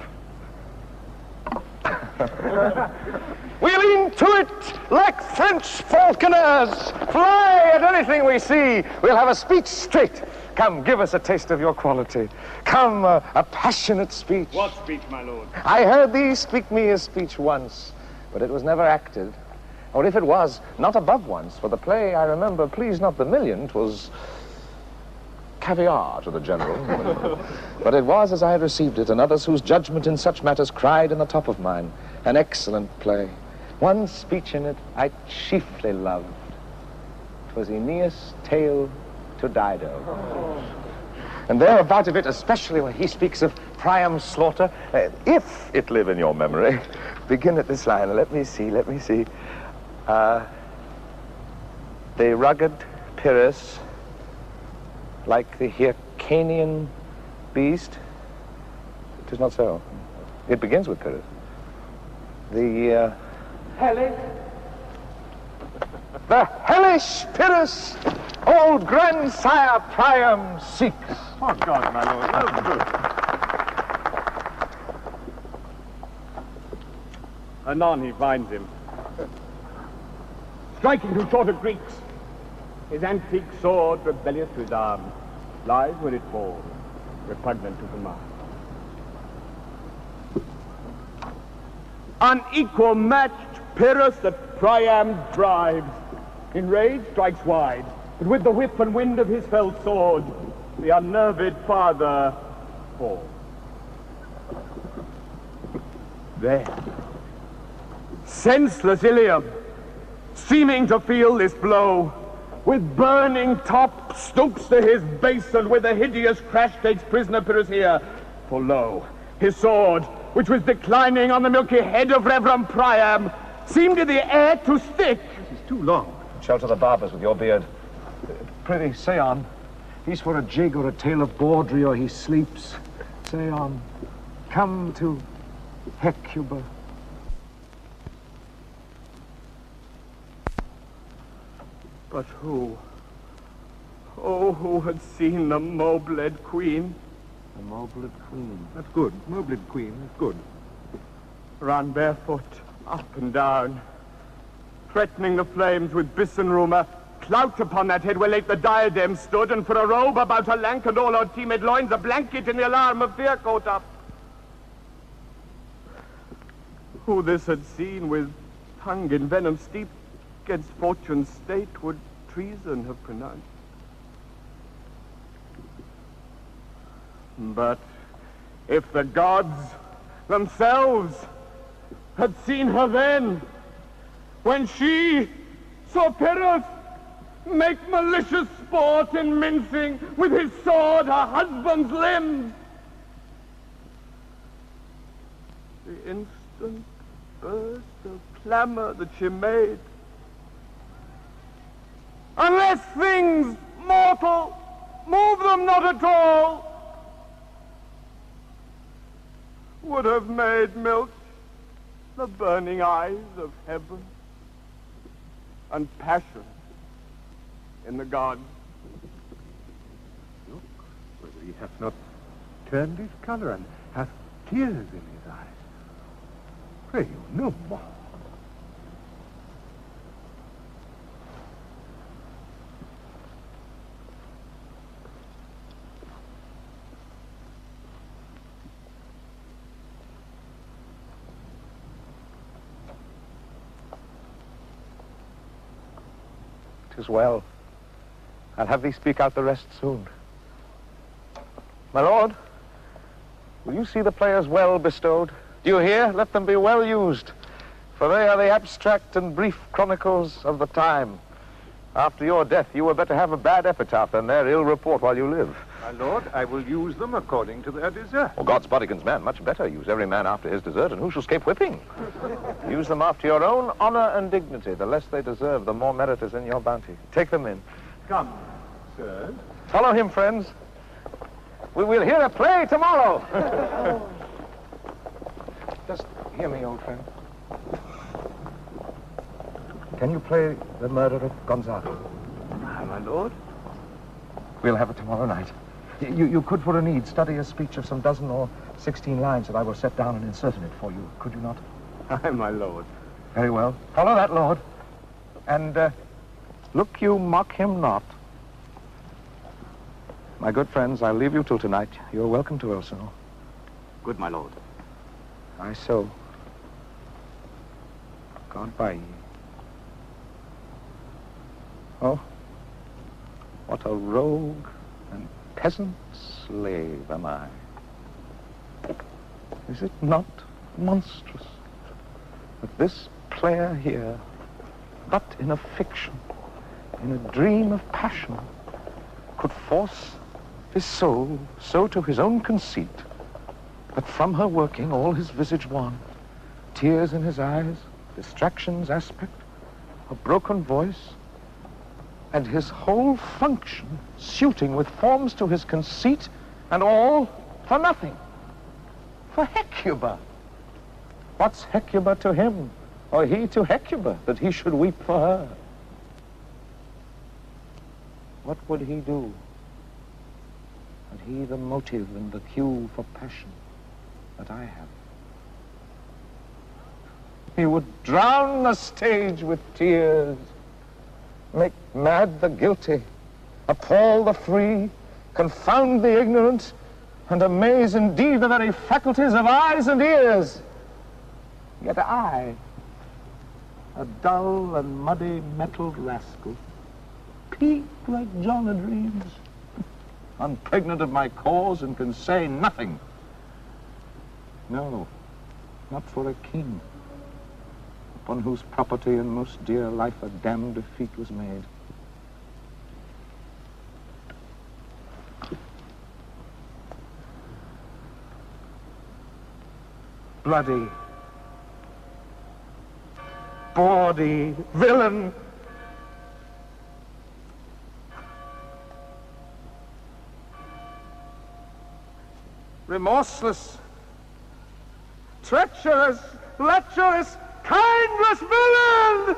We'll into it like French falconers. Fly at anything we see. We'll have a speech straight. Come, give us a taste of your quality. Come, a passionate speech. What speech, my lord? I heard thee speak me a speech once, but it was never acted. Or if it was, not above once. For the play, I remember, pleased not the million, 'twas caviar to the general. But it was as I had received it, and others whose judgment in such matters cried in the top of mine. An excellent play. One speech in it I chiefly loved. 'Twas Aeneas' tale to Dido. And there about of it, especially when he speaks of Priam's slaughter, if it live in your memory, begin at this line. Let me see. The rugged Pyrrhus, like the Hyrcanian beast. It is not so. It begins with Pyrrhus. The hellish Pyrrhus, old grandsire Priam seeks. Oh, God, my lord, well good. Anon he finds him. Striking too short of Greeks, his antique sword, rebellious to his arm, lies where it falls, repugnant to command. Unequal matched Pyrrhus that Priam drives, in rage strikes wide, but with the whip and wind of his fell sword, the unnerved father falls. There, senseless Ilium, seeming to feel this blow, with burning top stoops to his base, and with a hideous crash takes prisoner Pyrrhus here. For lo, his sword, which was declining on the milky head of Reverend Priam, seemed in the air to stick. This is too long. Shelter the barbers with your beard. Prithee, say on. He's for a jig or a tale of bawdry, or he sleeps. Say on. Come to Hecuba. But who? Oh, who had seen the mauve-bled queen? The mauve-bled queen. That's good. Mauve-bled queen, that's good. Ran barefoot, up and down, threatening the flames with Bisson a clout upon that head where late the diadem stood, and for a robe about her lank and all her teamed loins, a blanket in the alarm of fear caught up. Who this had seen with tongue in venom steeped, against fortune's state would treason have pronounced. But if the gods themselves had seen her then, when she saw Pyrrhus make malicious sport in mincing with his sword her husband's limbs, the instant burst of clamor that she made, unless things mortal move them not at all, would have made milk the burning eyes of heaven, and passion in the gods. Look where he hath not turned his colour and hath tears in his eyes. Pray you, no more. 'Tis well. I'll have thee speak out the rest soon. My lord, will you see the players well bestowed? Do you hear? Let them be well used, for they are the abstract and brief chronicles of the time. After your death, you were better have a bad epitaph than their ill report while you live. My lord, I will use them according to their desert. Well, God's bodyguard's man, much better. Use every man after his desert, and who shall escape whipping? Use them after your own honor and dignity. The less they deserve, the more merit is in your bounty. Take them in. Come, sirs. Follow him, friends. We will hear a play tomorrow. Just hear me, old friend. Can you play the murder of Gonzago? My lord? We'll have it tomorrow night. You could, for a need, study a speech of some 12 or 16 lines that I will set down and insert in it for you. Could you not? Aye, my lord. Very well. Follow that, lord. And, look you, mock him not. My good friends, I'll leave you till tonight. You're welcome to Elsinore. Good, my lord. I so. God by ye. Oh, what a rogue and peasant slave am I. Is it not monstrous that this player here, but in a fiction, in a dream of passion, could force his soul so to his own conceit that from her working all his visage wan, tears in his eyes, distractions aspect, a broken voice, and his whole function suiting with forms to his conceit, and all for nothing, for Hecuba. What's Hecuba to him, or he to Hecuba, that he should weep for her? What would he do? And he the motive and the cue for passion that I have. He would drown the stage with tears, make mad the guilty, appall the free, confound the ignorant, and amaze indeed the very faculties of eyes and ears. Yet I, a dull and muddy metalled rascal, peak like John a dreams, unpregnant of my cause and can say nothing. No, not for a king, upon whose property and most dear life a damned defeat was made. Bloody, bawdy villain! Remorseless, treacherous, lecherous, kindless villain!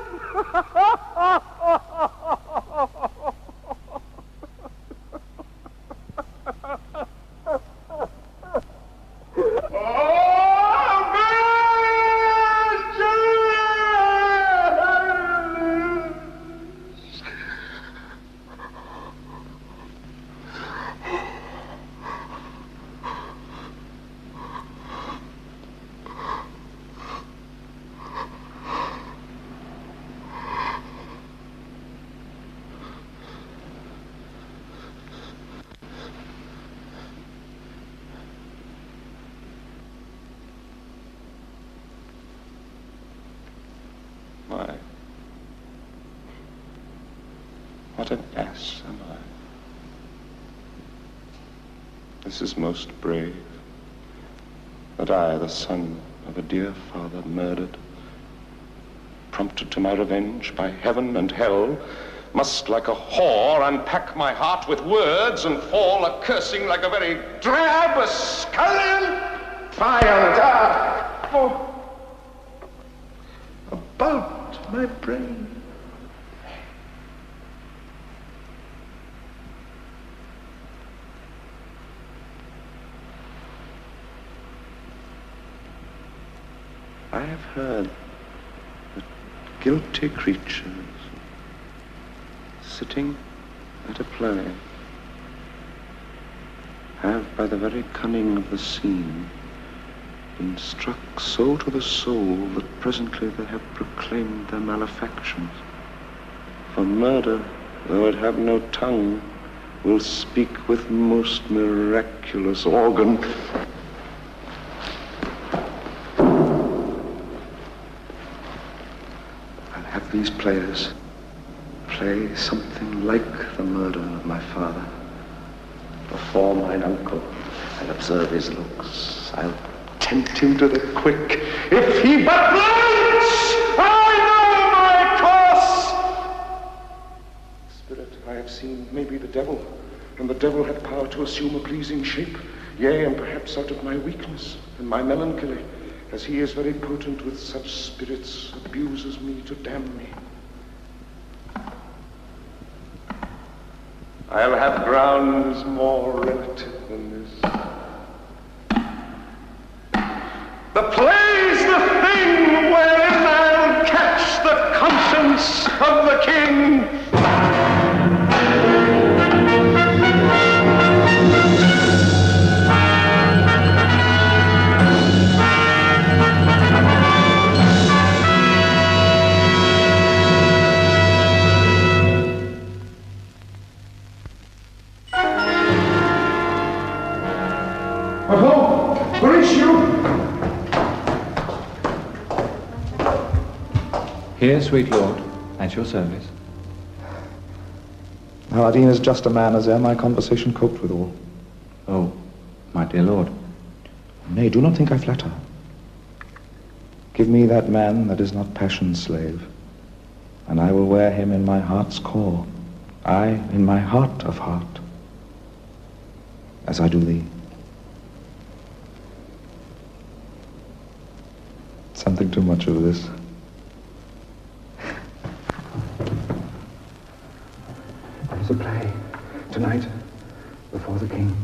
What an ass am I. This is most brave, that I, the son of a dear father murdered, prompted to my revenge by heaven and hell, must like a whore unpack my heart with words and fall a-cursing like a very drab, a scullion, fire for about my brain. heard that guilty creatures sitting at a play have, by the very cunning of the scene, been struck so to the soul that presently they have proclaimed their malefactions. For murder, though it have no tongue, will speak with most miraculous organ. I'll have these players play something like the murder of my father. Before mine uncle, I'll observe his looks. I'll tempt him to the quick. If he but blinks, I know my course. Spirit, I have seen maybe the devil, and the devil had power to assume a pleasing shape. Yea, and perhaps out of my weakness and my melancholy, as he is very potent with such spirits, abuses me to damn me. I'll have grounds more relative than this. The play's the thing wherein I'll catch the conscience of the king. Here, sweet lord, at your service. Now, our Dean is just a man, as ere my conversation coped withal. Oh, my dear lord. Nay, do not think I flatter. Give me that man that is not passion's slave, and I will wear him in my heart's core, aye, in my heart of heart, as I do thee. Something too much of this. There's a play tonight before the king.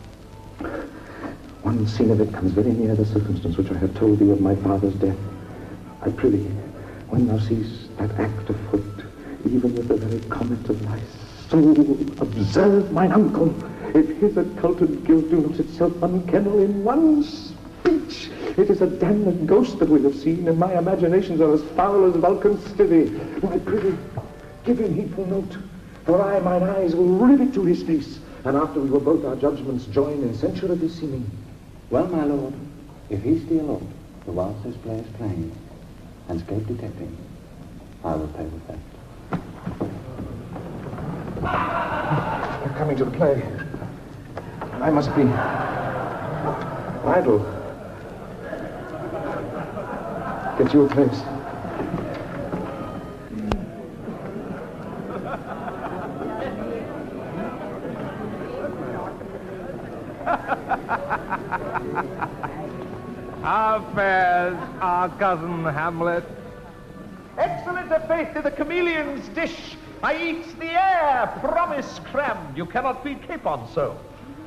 One scene of it comes very near the circumstance which I have told thee of my father's death. I prithee, when thou seest that act afoot, even with the very comment of thy soul, observe mine uncle, if his occulted guilt do not itself unkennel in one speech. It is a damned ghost that we have seen, and my imaginations are as foul as Vulcan's stithy. I prithee, give him heedful note, for I, mine eyes, will rivet to his face, and after we will both our judgments join in censure of his seeming. Well, my lord, if he steal up the whilst this play is playing, and escape detecting, I will pay with that. You're coming to the play. I must be idle. Get you a place. How fares our cousin Hamlet? Excellent a faith to the chameleon's dish. I eat the air, promise crammed. You cannot feed capon so.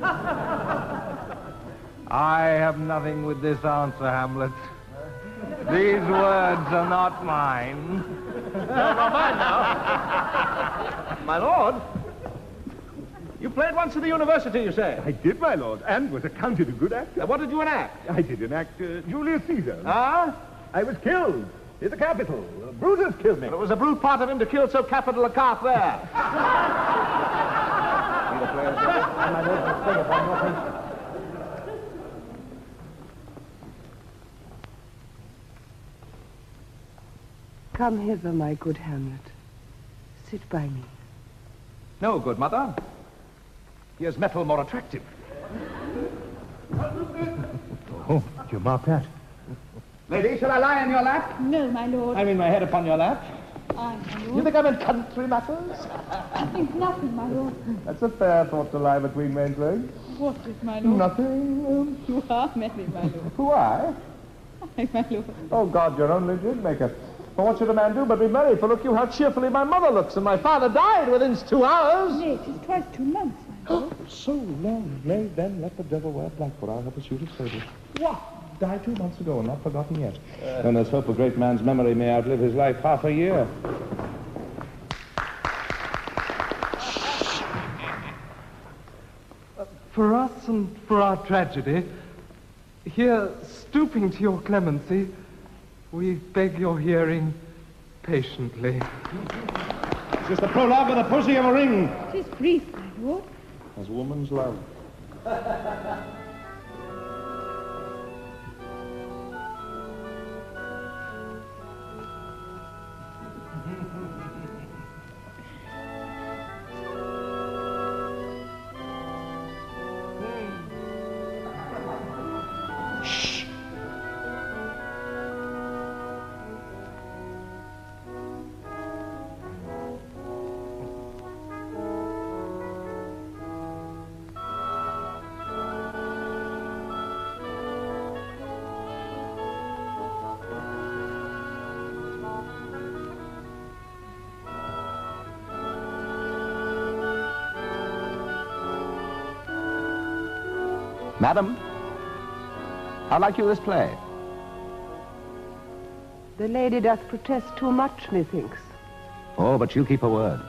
I have nothing with this answer, Hamlet. These words are not mine. No, not mine now. My lord, you played once at the university, you say? I did, my lord, and was accounted a good actor. What did you enact? I did enact Julius Caesar. Ah? I was killed in the Capitol. Brutus killed me. But it was a brute part of him to kill so capital a calf there. Come hither, my good Hamlet. Sit by me. No, good mother. Here's metal more attractive. Oh, do you mark that? Lady, shall I lie in your lap? No, my lord. I mean my head upon your lap. Aye, my You lord. think I'm in country matters? I think nothing, my lord. That's a fair thought to lie between men's legs. What is my lord? Nothing. You are merry, my lord. Who, I? Aye, my lord. Oh, God, your only gin maker. For what should a man do but be merry? For look you how cheerfully my mother looks, and my father died within 2 hours. Nay, 'tis twice 2 months, my lord. So long. Nay, then let the devil wear black, for I'll have a suit of sable. What? died 2 months ago and not forgotten yet. Then there's hope a great man's memory may outlive his life half a year. For us and for our tragedy, here, stooping to your clemency, we beg your hearing patiently. Is this the prologue of the pushing of a ring? 'Tis brief, my lord. As woman's love. Madam, how like you this play? The lady doth protest too much, methinks. Oh, but she'll keep her word.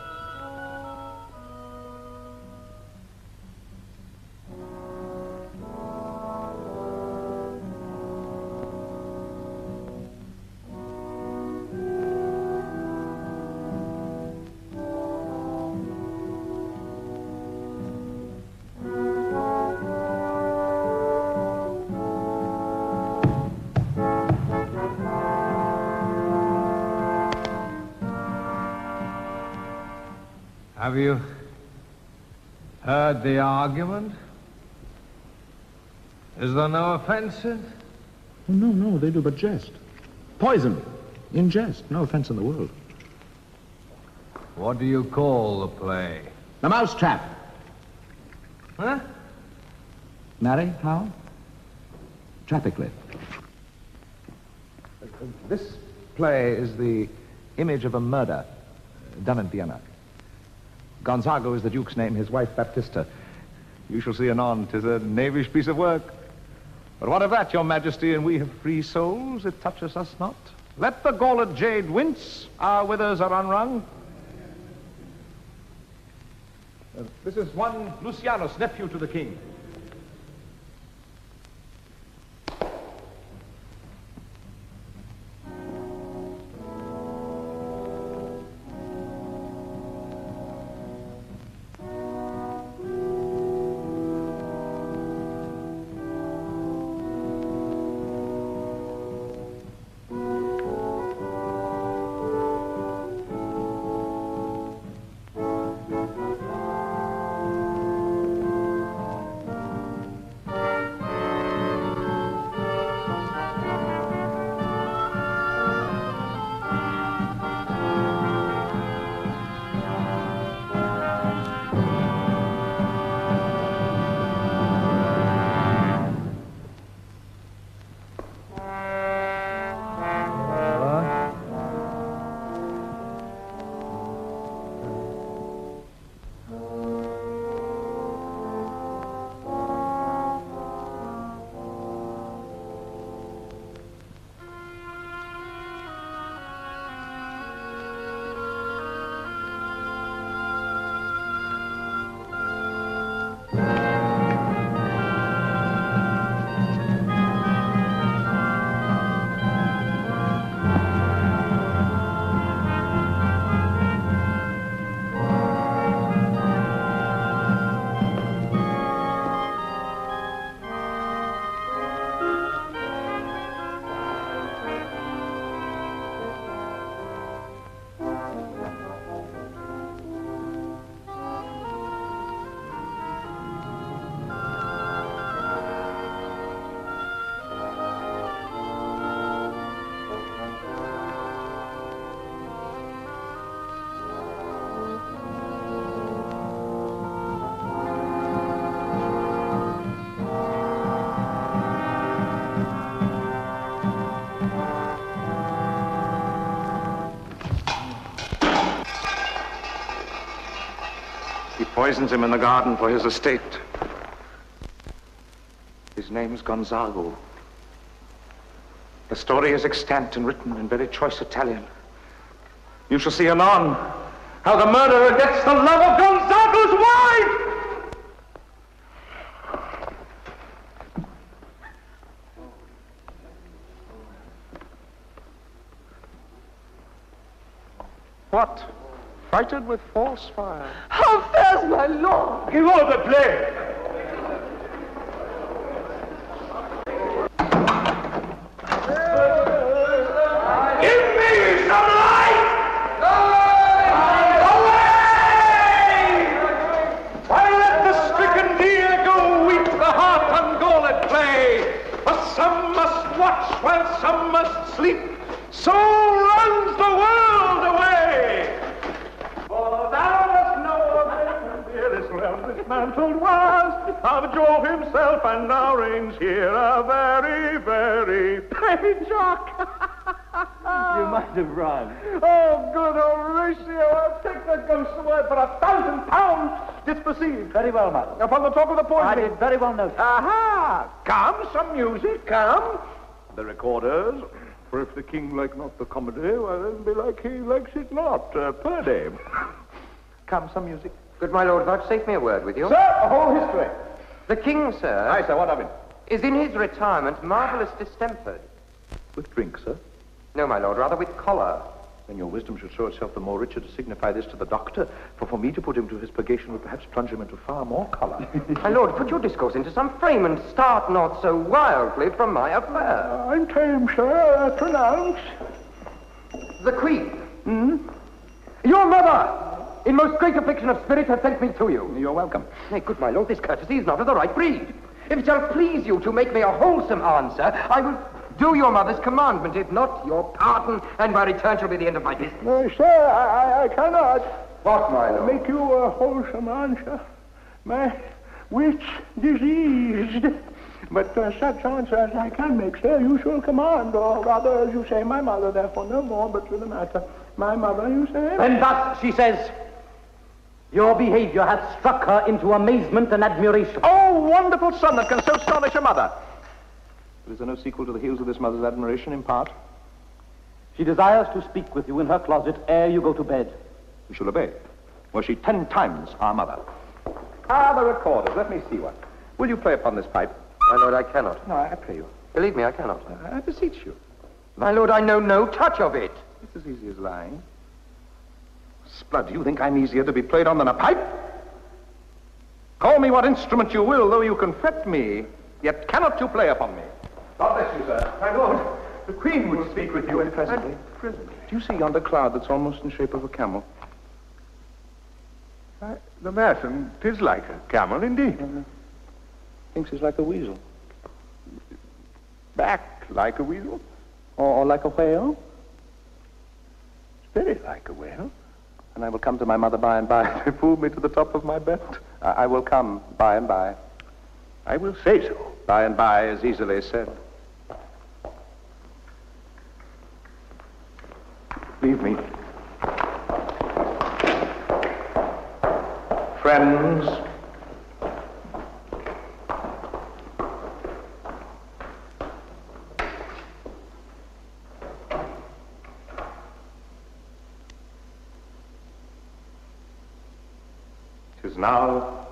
Have you heard the argument? Is there no offense in it? Oh, no, they do but jest. Poison. In jest. No offense in the world. What do you call the play? The Mousetrap. Huh? Marry, how? Trapically. This play is the image of a murder done in Vienna. Gonzago is the Duke's name, his wife Baptista. You shall see anon, 'tis a knavish piece of work. But what of that, your majesty, and we have free souls, it touches us not. Let the galled jade wince, our withers are unwrung. This is one Lucianus, nephew to the king. Poisons him in the garden for his estate. His name's Gonzago. The story is extant and written in very choice Italian. You shall see anon how the murderer gets the love of Gonzago's wife! What? Frighted with false fire? How fares my lord? Give order, play! Give me some light! Away! Why let the stricken deer go weep the heart ungalled play? For some must watch while some must sleep. So runs the world away. For thou must know, dearest realm, this mantled was of Jove himself, and now reigns here a very, very pretty jock. You might have run. Oh, good Horatio, I'll take the ghost's word for £1,000. Disperceived. Very well, madam. Upon the talk of the poisoning. I did very well notice. Aha! Come, some music, come. The recorders. For if the king like not the comedy, well, it'll be like he likes it not. Per day. Come, some music. Good my lord, vouchsafe me a word with you. Sir, a whole history. The king, sir... Aye, sir, what of him? ...is in his retirement marvellous distempered. With drink, sir? No, my lord, rather with choler. Then your wisdom should show itself the more richer to signify this to the doctor, for me to put him to his purgation would perhaps plunge him into far more choler. My lord, put your discourse into some frame and start not so wildly from my affair. I'm tame, sir. Pronounce. The queen. Your mother, in most great affliction of spirit, has sent me to you. You're welcome. Nay, good my lord, this courtesy is not of the right breed. If it shall please you to make me a wholesome answer, I will do your mother's commandment. If not, your pardon, and my return shall be the end of my business. No, sir, I cannot. What, my lord? Make you a wholesome answer. My wit's diseased. But such answer as I can make, sir, you shall command, or rather, as you say, my mother, therefore no more, but to the matter. My mother, you say? And thus, she says, your behavior hath struck her into amazement and admiration. Oh, wonderful son that can so astonish a mother. But is there no sequel to the heels of this mother's admiration, in part? She desires to speak with you in her closet ere you go to bed. You shall obey. Were she 10 times our mother. Ah, the recorders. Let me see one. Will you play upon this pipe? My lord, I cannot. No, I pray you. Believe me, I cannot. I beseech you. My lord, I know no touch of it. It's as easy as lying. Splud, do you think I'm easier to be played on than a pipe? Call me what instrument you will, though you can fret me, yet cannot you play upon me. God bless you, sir. My lord, the queen would speak with you. Presently. Presently. Do you see yonder cloud that's almost in shape of a camel? The matin, 'tis like a camel indeed. Thinks it's like a weasel. Back like a weasel. Or like a whale. It's very like a whale. And I will come to my mother by and by. They fooled me to the top of my belt. I will come by and by. I will say so. By and by is easily said. Leave me. Friends. Tis now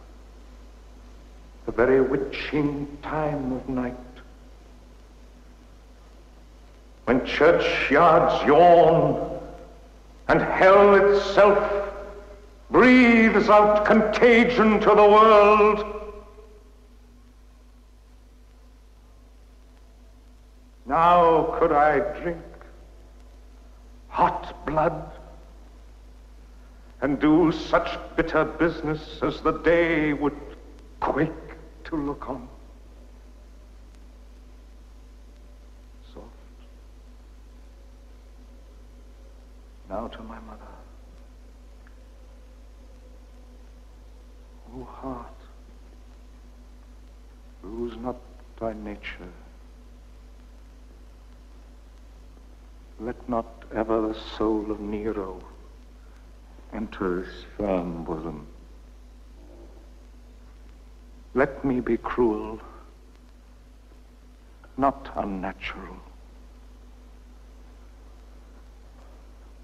the very witching time of night, when churchyards yawn and hell itself breathes out contagion to the world. Now could I drink hot blood and do such bitter business as the day would quake to look on. Soft. Now to my mother. O heart, lose not thy nature. Let not ever the soul of Nero enter his firm bosom. Let me be cruel, not unnatural.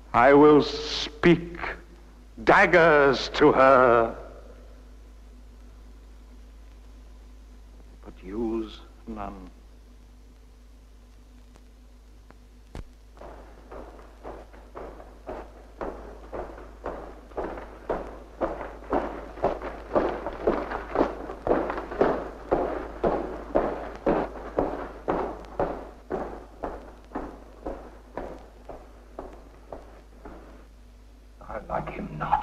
I will speak daggers to her, but use none. I like him not.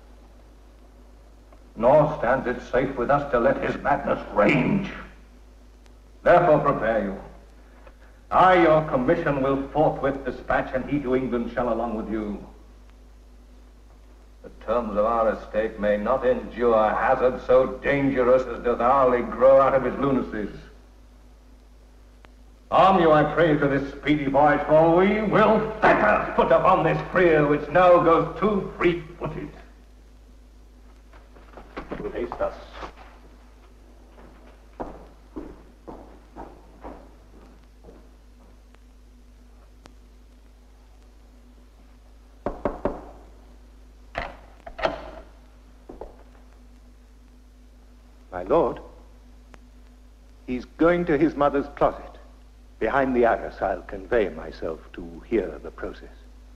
Nor stands it safe with us to let his madness range. Therefore prepare you. I, your commission, will forthwith dispatch, and he to England shall along with you. The terms of our estate may not endure hazard so dangerous as doth hourly grow out of his lunacies. Arm you, I pray, to this speedy voyage, for we will fetter foot upon this creel which now goes too free-footed. Will haste us. My lord, he's going to his mother's closet. Behind the arras, I'll convey myself to hear the process.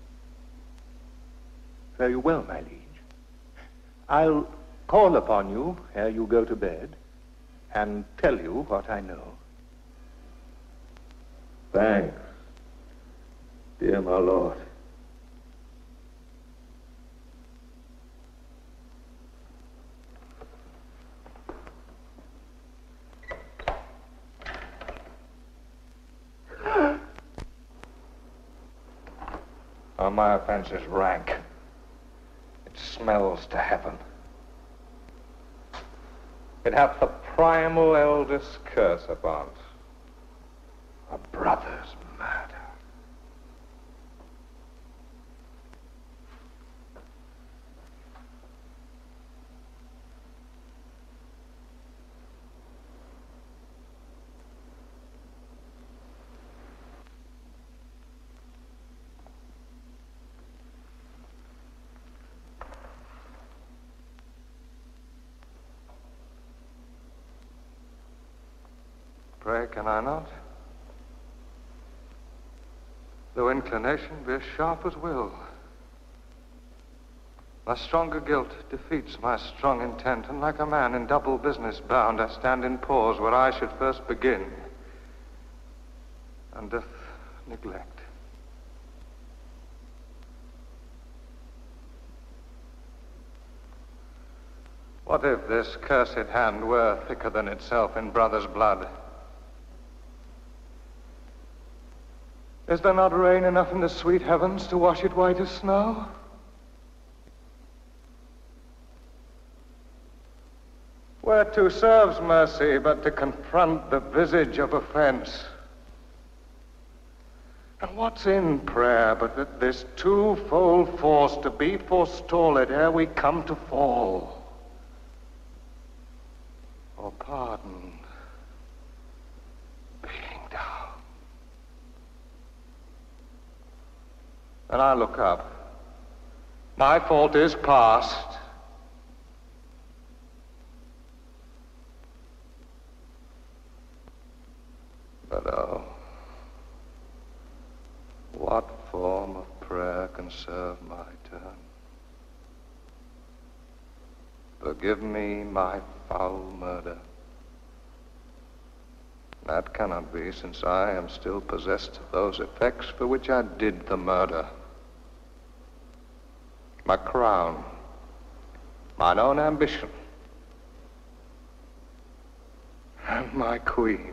Very well, my liege. I'll call upon you ere you go to bed and tell you what I know. Thanks, dear my lord. Oh, my offense is rank. It smells to heaven. It hath the primal eldest curse upon it. A brother's murder. Pray, can I not? Though inclination be as sharp as will, my stronger guilt defeats my strong intent, and like a man in double business bound, I stand in pause where I should first begin, and doth neglect. What if this cursed hand were thicker than itself in brother's blood? Is there not rain enough in the sweet heavens to wash it white as snow? Whereto serves mercy but to confront the visage of offense? And what's in prayer but that this twofold force to be forestalled ere we come to fall? Or pardoned, being down. And I look up. My fault is past. But oh, what form of prayer can serve my turn? Forgive me my foul murder. That cannot be, since I am still possessed of those effects for which I did the murder. My crown, mine own ambition, and my queen.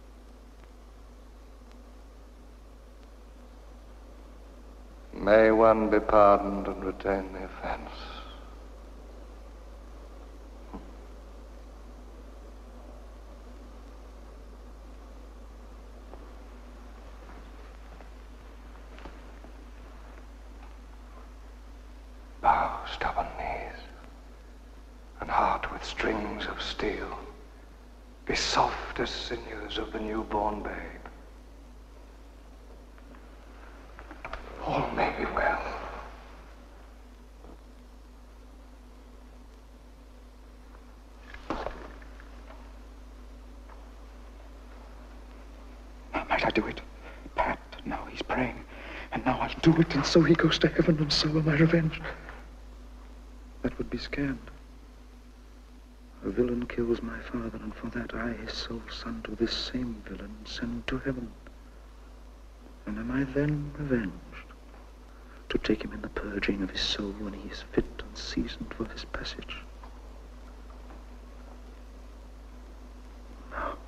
May one be pardoned and retain the offense. Bow, stubborn knees, and heart with strings of steel, be soft as sinews of the newborn babe. All may be well. do it. Pat, now he's praying. And now I'll do it, and so he goes to heaven, and so will my revenge. That would be scanned. A villain kills my father, and for that I, his sole son, to this same villain send to heaven. And am I then revenged? To take him in the purging of his soul when he is fit and seasoned for his passage? No.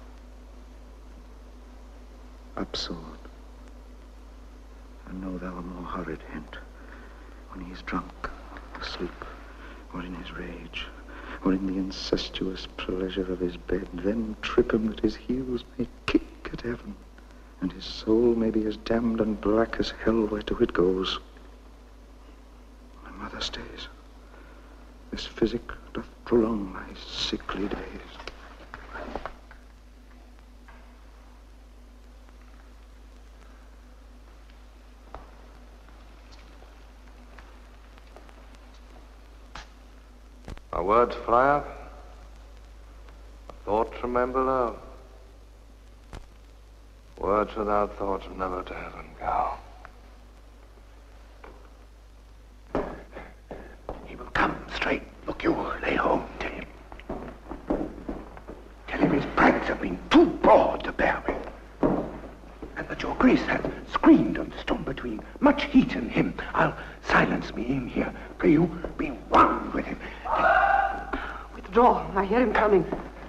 Up sword. And know thou a more horrid hint. When he is drunk, asleep, or in his rage, or in the incestuous pleasure of his bed, then trip him that his heels may kick at heaven, and his soul may be as damned and black as hell whereto it goes. My mother stays. This physic doth prolong my sickly days. A word fly up, a thought remain below. Words without thought never to heaven go. He will come straight. Look you, lay home to him. Tell him his pranks have been too broad to bear with. And that your grace hath screened and stood between much heat and him. I'll silence me in here. Pray you, be one with him. Withdraw. I hear him coming.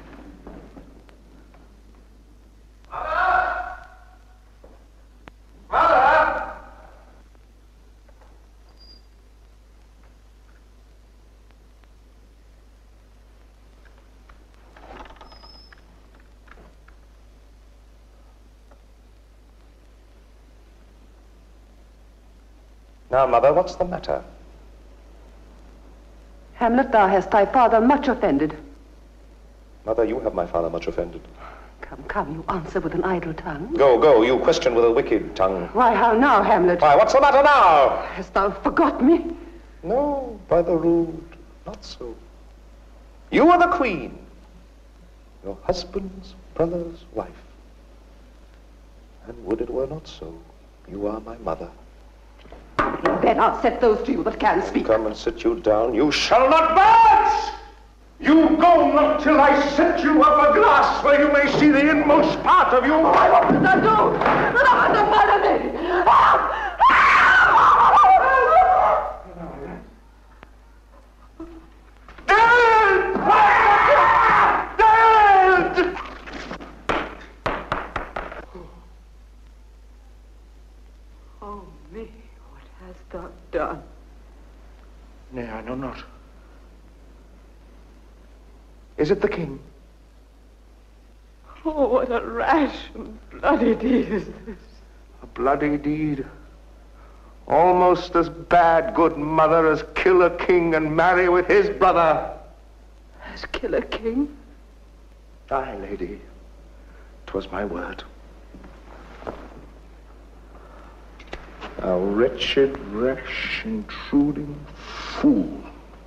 Now, Mother, what's the matter? Hamlet, thou hast thy father much offended. Mother, you have my father much offended. Come, come, you answer with an idle tongue. Go, go, you question with a wicked tongue. Why, how now, Hamlet? Why, what's the matter now? Hast thou forgot me? No, by the rood, not so. You are the queen, your husband's brother's wife. And would it were not so, you are my mother. Then I'll set those to you that can speak. Come and sit you down. You shall not budge! You go not till I set you up a glass where you may see the inmost part of you. What did I do? Thou hast murdered me! Dead! Oh, me, what hast thou done? Nay, I know not. Is it the king? Oh, what a rash and bloody deed is this. A bloody deed. Almost as bad, good mother, as kill a king and marry with his brother. As kill a king? Aye, lady. 'Twas my word. Thou wretched, rash, intruding fool.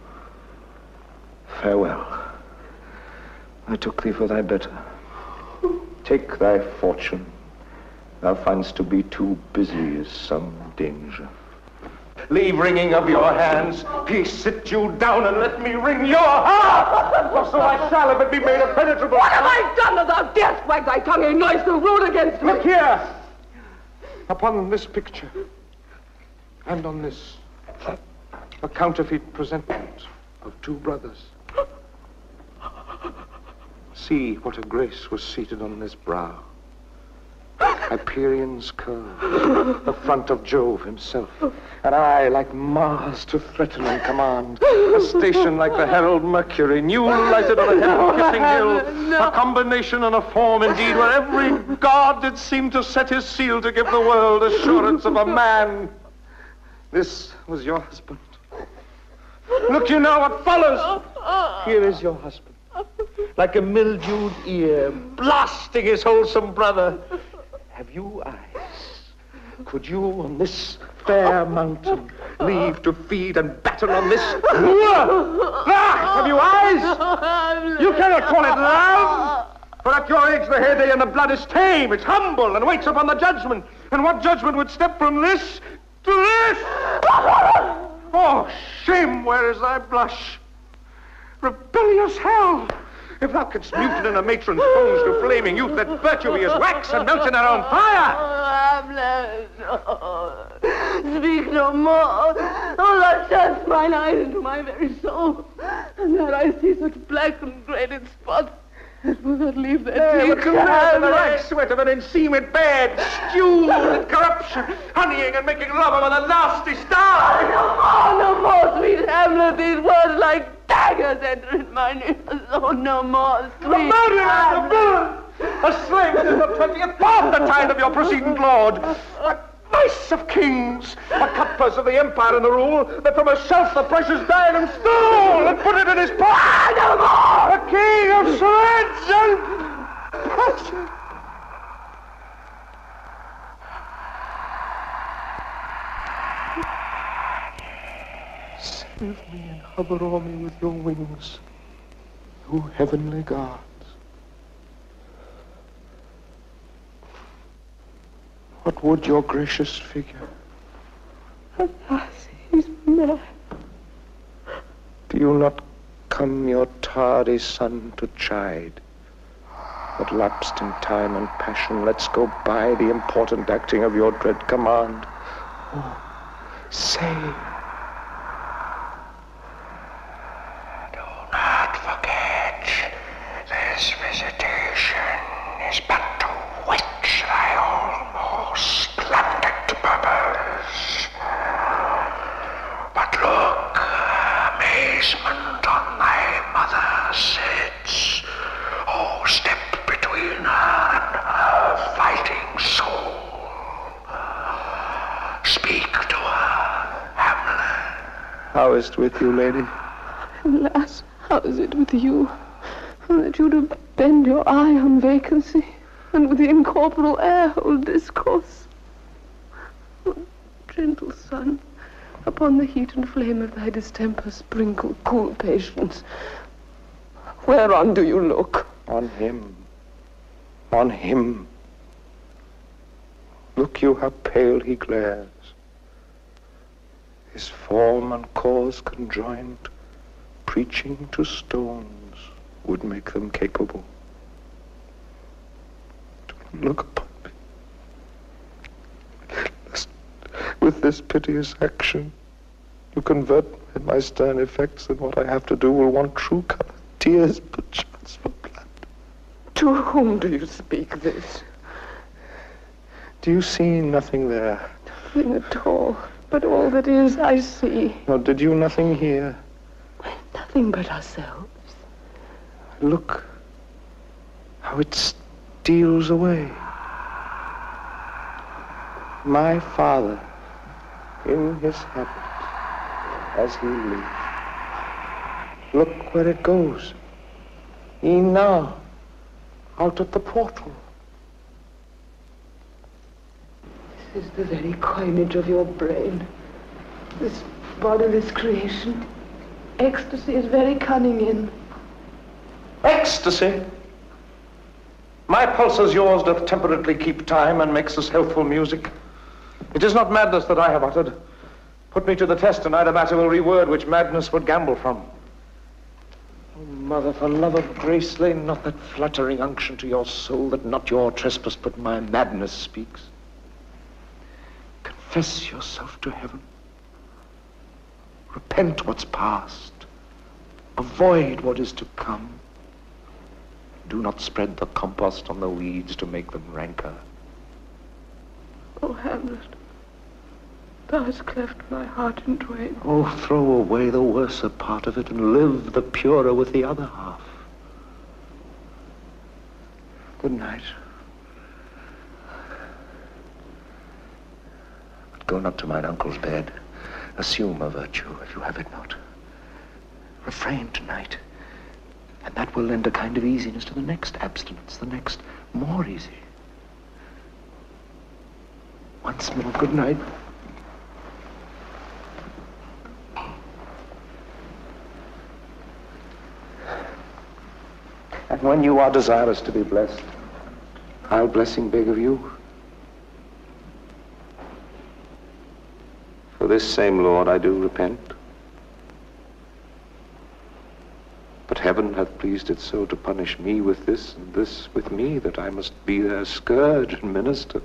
Farewell. I took thee for thy better. Take thy fortune. Thou find'st to be too busy is some danger. Leave wringing of your hands. Please sit you down and let me wring your heart. For so I shall if it be made impenetrable. What have I done that thou darest wag thy tongue in noise so rude against me? Look here! Upon this picture, and on this, a counterfeit presentment of two brothers. See what a grace was seated on this brow. Hyperion's curve, the front of Jove himself, an eye like Mars to threaten and command, a station like the herald Mercury, new lighted on a heaven-kissing hill, a combination and a form indeed where every god did seem to set his seal to give the world assurance of a man. This was your husband. Look you now what follows. Here is your husband, like a mildewed ear, blasting his wholesome brother. Have you eyes? Could you on this fair mountain leave to feed and batten on this moor? Ah, have you eyes? You cannot call it love. For at your age the heyday and the blood is tame, it's humble and waits upon the judgment. And what judgment would step from this to this? Oh, shame, where is thy blush? Rebellious hell! If thou couldst mutine in a matron's bones to flaming youth, let virtue be as wax and melt in her own fire! Hamlet, no. Speak no more. Oh, thou shutst mine eyes into my very soul, and there I see such black and graded spots that will not leave their They teeth. would compare to the rank sweat of an enseamed bed, stewed in corruption, honeying and making love with a nasty star! No more, sweet Hamlet, these words like daggers enter in mine ears. Oh, no more, sweet The murderer, the villain! A slave within the 20th part the time of your preceding lord! A vice of kings! A cutpurse of the empire and the rule, that from a shelf the precious diadem stole and put it in his pocket! No more! A king of swords and passion! Save me and hover o'er me with your wings, you heavenly gods. What would your gracious figure? Alas, he's mad. Do you not come your tardy son to chide? That lapsed in time and passion lets go by the important acting of your dread command. Oh, say. Not forget, this visitation is but to witch thy almost plundered purpose. But look, amazement on thy mother sits. Oh, step between her and her fighting soul. Speak to her, Hamlet. How is it with you, lady? Alas, how is it with you? That you do bend your eye on vacancy, and with the incorporeal air hold discourse. Oh, gentle son, upon the heat and flame of thy distemper sprinkle cool patience. Whereon do you look? On him. On him. Look you how pale he glares. His form and cause conjoined, preaching to stones would make them capable. Do not look upon me, lest with this piteous action you convert my stern effects, and what I have to do will want true color, tears, perchance for blood. To whom do you speak this? Do you see nothing there? Nothing at all, but all that is I see. Nor did you nothing hear? Nothing but ourselves. Look how it steals away. My father, in his habit, as he lived. Look where it goes. E'en now, out at the portal. This is the very coinage of your brain. This bodiless creation. Ecstasy is very cunning in. Ecstasy? My pulse as yours doth temperately keep time and makes us healthful music. It is not madness that I have uttered. Put me to the test, and I the matter will reword which madness would gamble from. Oh, mother, for love of grace, lay not that fluttering unction to your soul that not your trespass but my madness speaks. Confess yourself to heaven. Repent what's past. Avoid what is to come. Do not spread the compost on the weeds to make them ranker. Oh, Hamlet, thou hast cleft my heart in twain. Oh, throw away the worser part of it and live the purer with the other half. Good night. But go not to mine uncle's bed. Assume a virtue if you have it not. Refrain tonight, and that will lend a kind of easiness to the next abstinence, the next more easy. Once more, good night. And when you are desirous to be blessed, I'll blessing beg of you. For this same Lord I do repent. But heaven hath pleased it so to punish me with this, and this with me, that I must be their scourge and minister.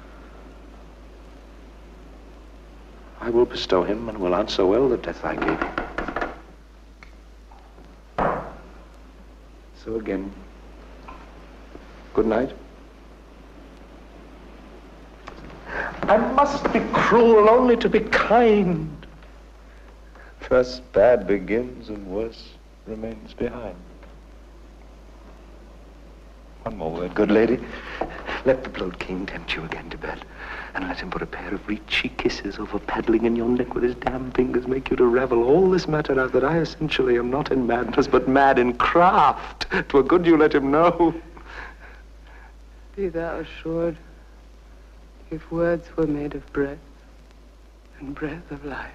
I will bestow him, and will answer well the death I gave him. So again, good night. I must be cruel only to be kind. Thus bad begins and worse remains behind. One more word, good lady. Let the bloated king tempt you again to bed, and let him put a pair of reachy kisses over paddling in your neck with his damn fingers, make you to revel. All this matter out that I essentially am not in madness, but mad in craft. 'Twere good you let him know. Be thou assured, if words were made of breath, and breath of life,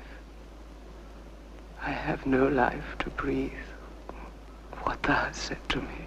I have no life to breathe. What thou hast said to me.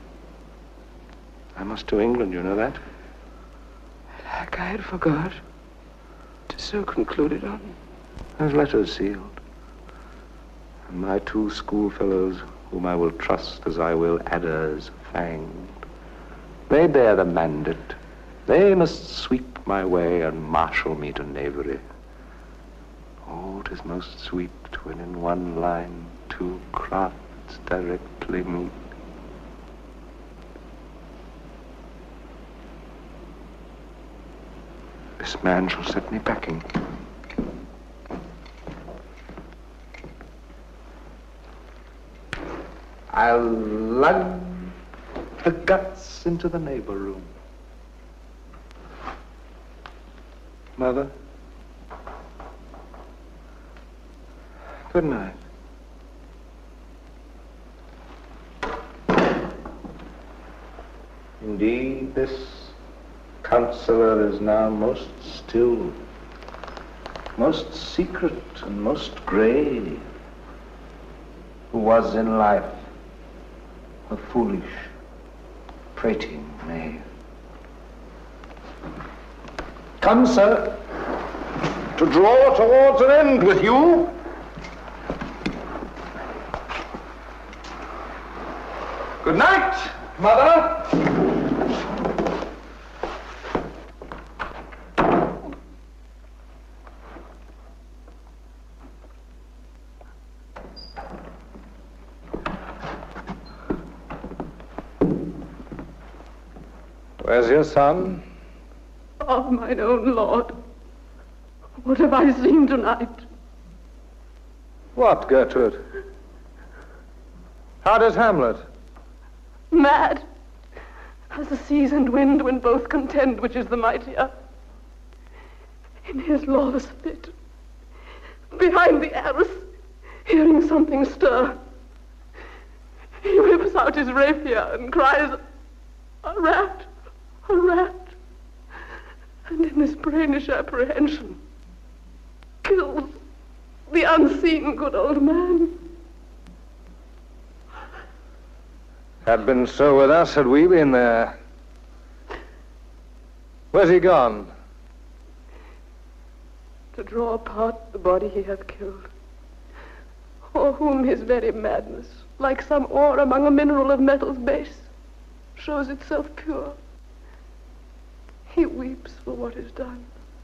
I must to England, you know that? Alack, I had forgot. 'Tis so concluded on. Those letters sealed. And my two schoolfellows, whom I will trust as I will adders fanged, they bear the mandate. They must sweep my way and marshal me to knavery. Oh, 'tis most sweet when in one line two crafts directly meet. This man shall set me packing. I'll lug the guts into the neighbor room. Mother, good night. Indeed, this counselor is now most still, most secret, and most grave, who was in life a foolish, prating knave. Come, sir, to draw towards an end with you. Good night, Mother. Where's your son? Oh, mine own lord, what have I seen tonight? What, Gertrude? How does Hamlet? Mad, as the seas and wind when both contend, which is the mightier. In his lawless fit, behind the arras, hearing something stir, he whips out his rapier and cries, "A rat, a rat," and in this brainish apprehension kills the unseen good old man. Had been so with us had we been there. Where's he gone? To draw apart the body he hath killed, or whom his very madness, like some ore among a mineral of metal's base, shows itself pure. He weeps for what is done.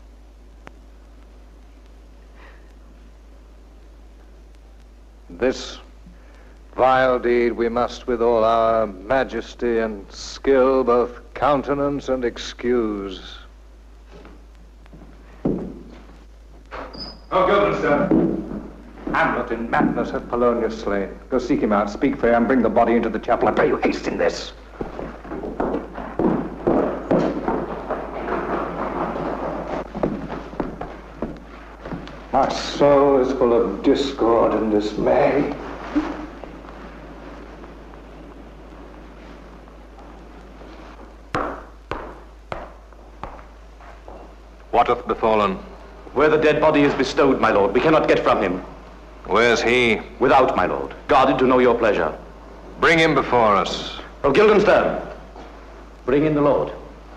This vile deed we must with all our majesty and skill both countenance and excuse. Oh, goodness, sir. Hamlet in madness hath Polonius slain. Go seek him out, speak fair, and bring the body into the chapel. I pray you haste in this. My soul is full of discord and dismay. What hath befallen? Where the dead body is bestowed, my lord, we cannot get from him. Where's he? Without, my lord, guarded to know your pleasure. Bring him before us. From Guildenstern. Bring in the Lord.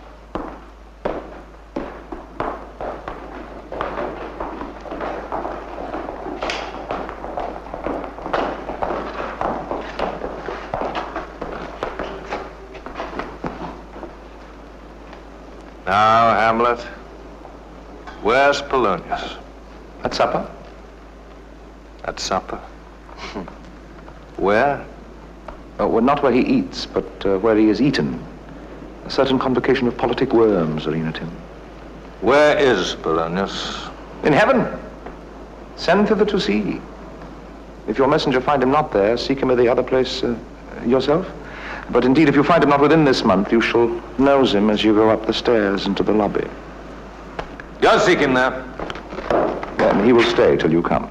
Now, Hamlet, where's Polonius? At supper? At supper? Where? Well, not where he eats, but where he is eaten. A certain convocation of politic worms arena him. Where is Polonius? In heaven. Send thither to see. If your messenger find him not there, seek him at the other place yourself. But indeed, if you find him not within this month, you shall nose him as you go up the stairs into the lobby. Go seek him there. Then he will stay till you come.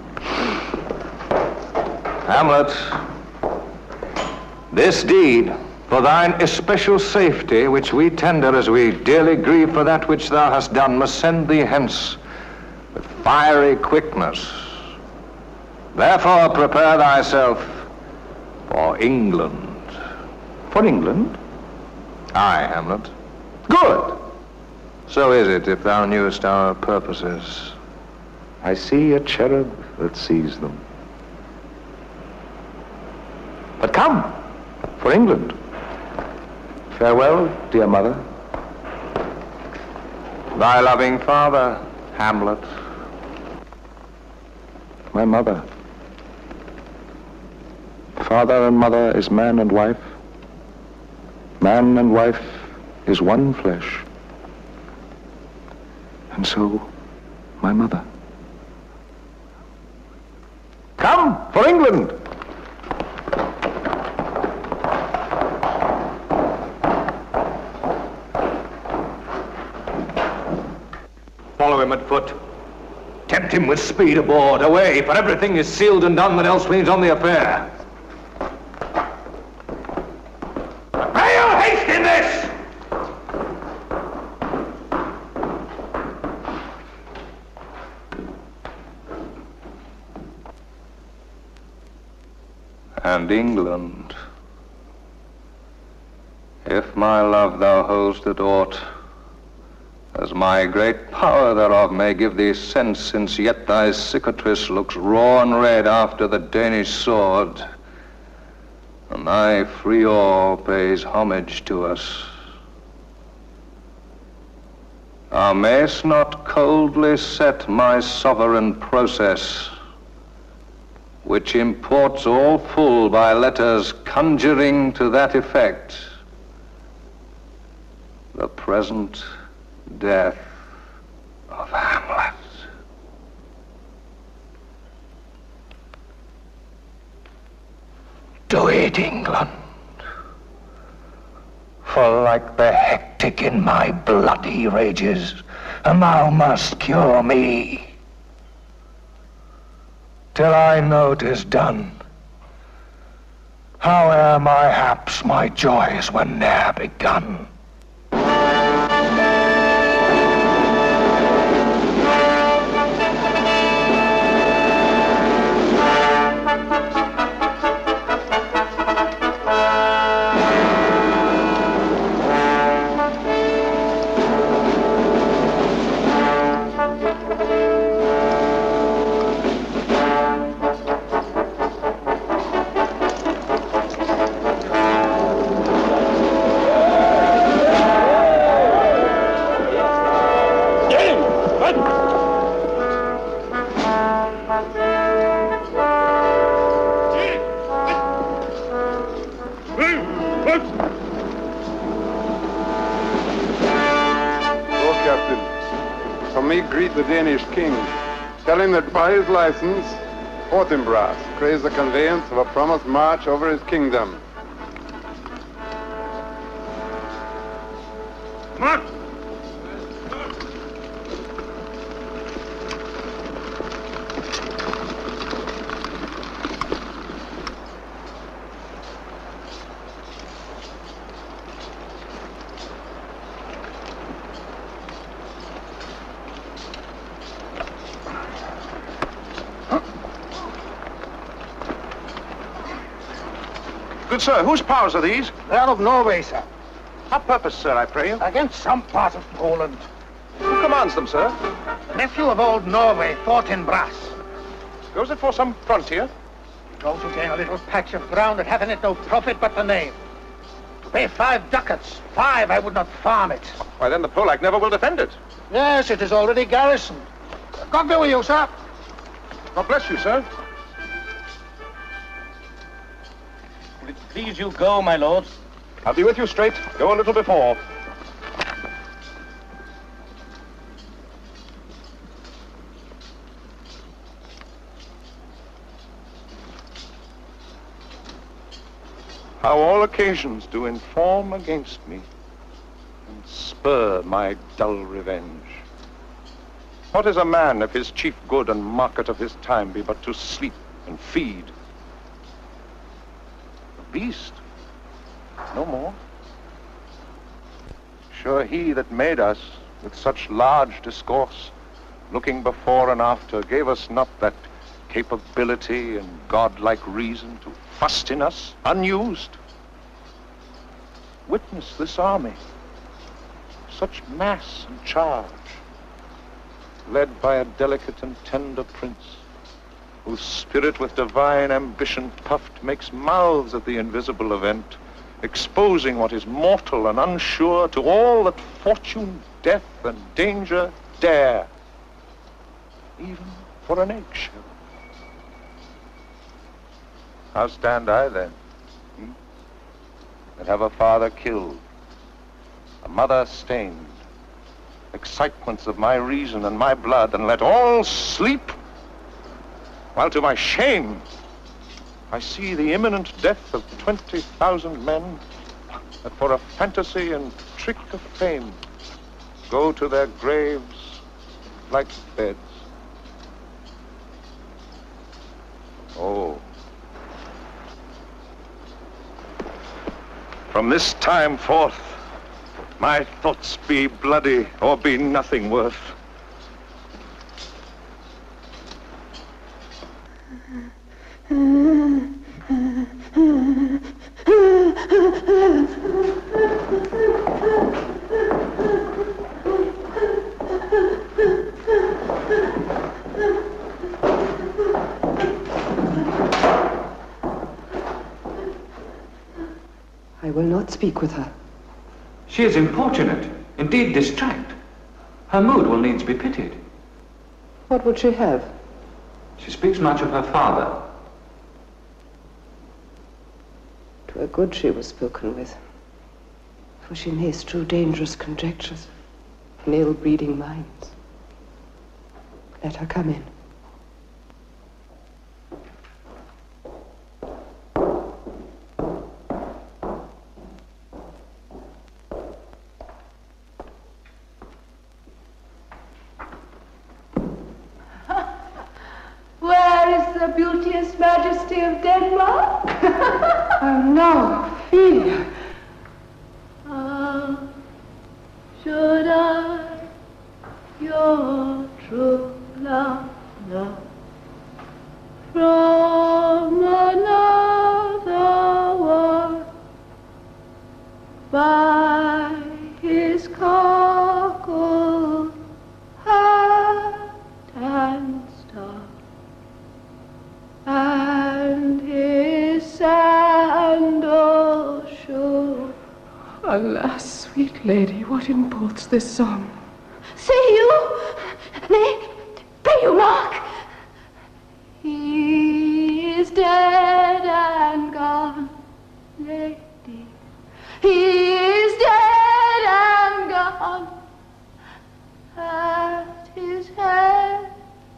Hamlet, this deed, for thine especial safety, which we tender as we dearly grieve for that which thou hast done, must send thee hence with fiery quickness. Therefore prepare thyself for England. For England? Aye, Hamlet. Good! So is it, if thou knewest our purposes. I see a cherub that sees them. But come, for England. Farewell, dear mother. Thy loving father, Hamlet. My mother. Father and mother is man and wife. Man and wife is one flesh. And so, my mother. Come, for England! Follow him at foot. Tempt him with speed aboard. Away, for everything is sealed and done that else leans on the affair. Pray your haste in this! And England, if my love thou hold'st at aught, as my great power thereof may give thee sense, since yet thy cicatrice looks raw and red after the Danish sword, and thy free oar pays homage to us. Thou mayst not coldly set my sovereign process, which imports all full by letters conjuring to that effect the present death of Hamlet. Do it, England. For like the hectic in my bloody rages, and thou must cure me. Till I know 'tis done, howe'er my haps, my joys were ne'er begun. The Danish king. Tell him that by his license, Fortinbras craves the conveyance of a promised march over his kingdom. March! Good sir, whose powers are these? They are of Norway, sir. What purpose, sir, I pray you? Against some part of Poland. Who commands them, sir? The nephew of old Norway, Fortinbras. Goes it for some frontier? Go to gain a little patch of ground that hath in it no profit but the name. To pay 5 ducats. 5, I would not farm it. Why, then the Polak never will defend it. Yes, it is already garrisoned. God be with you, sir. God bless you, sir. Will it please you go, my lord? I'll be with you straight. Go a little before. How all occasions do inform against me and spur my dull revenge. What is a man if his chief good and market of his time be but to sleep and feed? A beast, no more. Sure he that made us with such large discourse, looking before and after, gave us not that capability and godlike reason to fust in us, unused. Witness this army, such mass and charge, led by a delicate and tender prince, whose spirit with divine ambition puffed makes mouths at the invisible event, exposing what is mortal and unsure to all that fortune, death, and danger dare, even for an eggshell. How stand I then, that have a father killed, a mother stained, excitements of my reason and my blood, and let all sleep, while to my shame I see the imminent death of 20,000 men that for a fantasy and trick of fame go to their graves like beds. Oh, from this time forth, my thoughts be bloody or be nothing worth. I will not speak with her. She is importunate, indeed distract. Her mood will needs be pitied. What would she have? She speaks much of her father. 'Twere good she was spoken with, for she may strew dangerous conjectures in ill-breeding minds. Let her come in. Where is the beauteous majesty of Denmark? Oh no, Ophelia. Ah, should I, your true love, love from another world, by his cockle hat and star, and his sandal shoe. Alas, sweet lady, what imports this song? See you? Nay, pray you mark. He is dead and gone, lady. He is dead and gone. At his head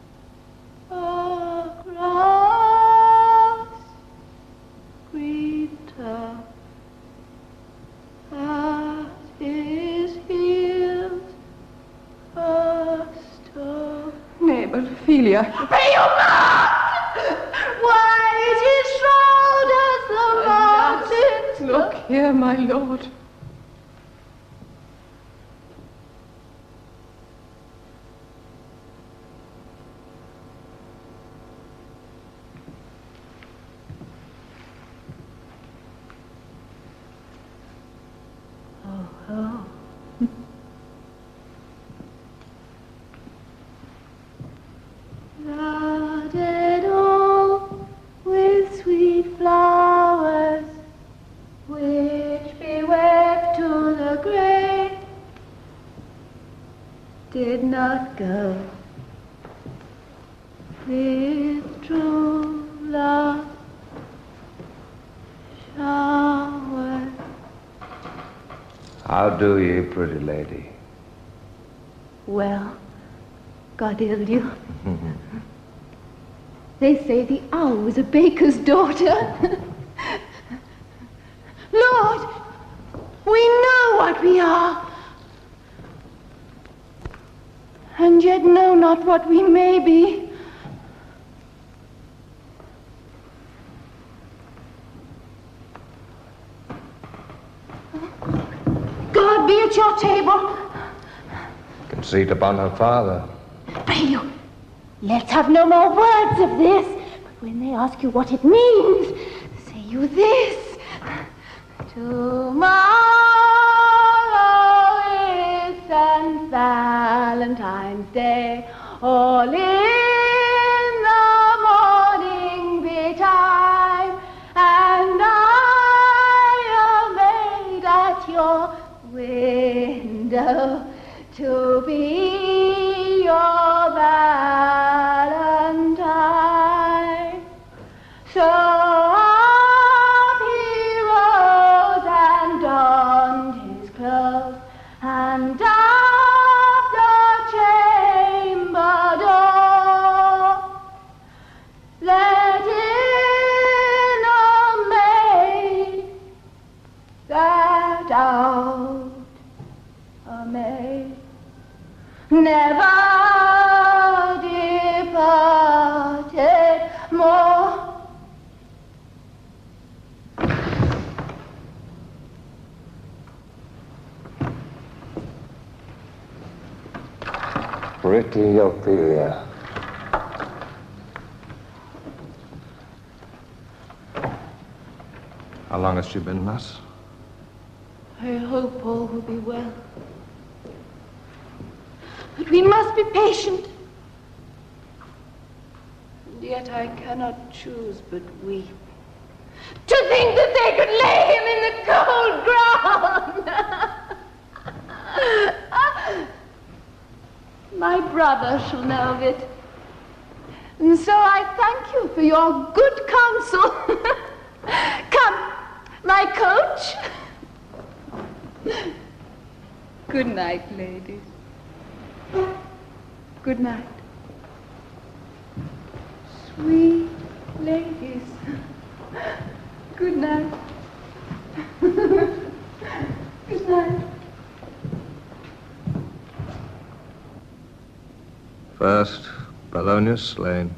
a cross, green turf. At his heels a stone. Nay, but Ophelia. Pray you mark! White his shoulders the mountains. Look here, my lord. not go with true love shower. How do ye, pretty lady? Well, God ill you. They say the owl was a baker's daughter. Lord, we know what we are, and yet know not what we may be. God be at your table. Conceit upon her father. Pray you, let's have no more words of this. But when they ask you what it means, say you this. Tomorrow is St. Valentine's Day, all in the morning betime, and I am made at your window to be your Valentine. So up he rose and donned his clothes, and at the chamber door let in a maid that out a maid never departed more. Pretty Ophelia. How long has she been thus? I hope all will be well. But we must be patient. And yet I cannot choose but weep. To think that they could lay him in the cold ground! My brother shall know of it. And so I thank you for your good counsel. Come, my coach. Good night, ladies. Good night. Sweet ladies. Good night. Good night. First, Polonius slain.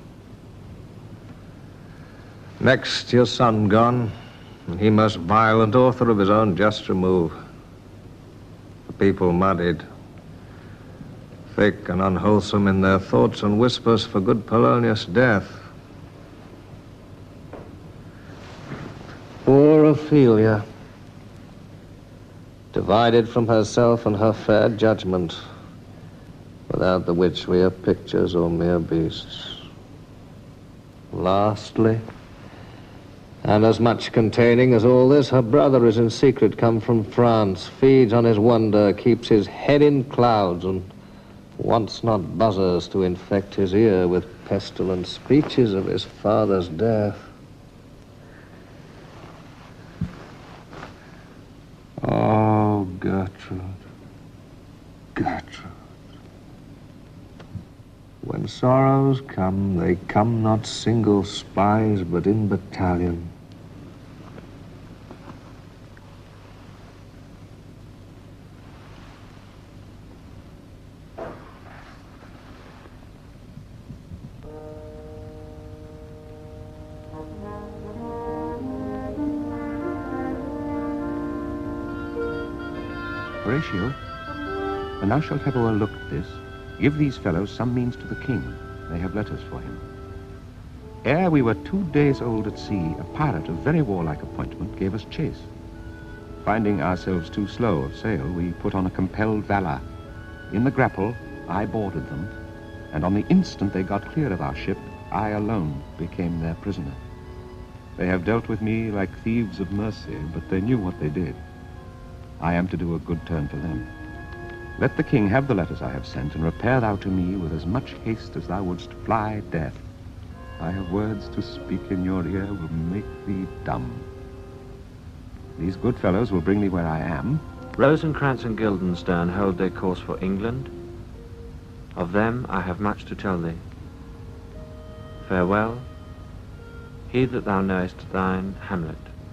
Next, your son gone, and he most violent author of his own just remove. The people muddied, thick and unwholesome in their thoughts and whispers for good Polonius' death. Poor Ophelia, divided from herself and her fair judgment, without the which we are pictures or mere beasts. Lastly, and as much containing as all this, her brother is in secret come from France, feeds on his wonder, keeps his head in clouds, and wants not buzzers to infect his ear with pestilent speeches of his father's death. Oh, Gertrude, Gertrude. When sorrows come, they come not single spies, but in battalion. Horatio, when thou shalt have o'erlooked this, give these fellows some means to the king. They have letters for him. Ere we were 2 days old at sea, a pirate of very warlike appointment gave us chase. Finding ourselves too slow of sail, we put on a compelled valor. In the grapple, I boarded them, and on the instant they got clear of our ship, I alone became their prisoner. They have dealt with me like thieves of mercy, but they knew what they did. I am to do a good turn for them. Let the king have the letters I have sent, and repair thou to me with as much haste as thou wouldst fly death. I have words to speak in your ear will make thee dumb. These good fellows will bring me where I am. Rosencrantz and Guildenstern hold their course for England. Of them I have much to tell thee. Farewell. Heed that thou knowest thine Hamlet.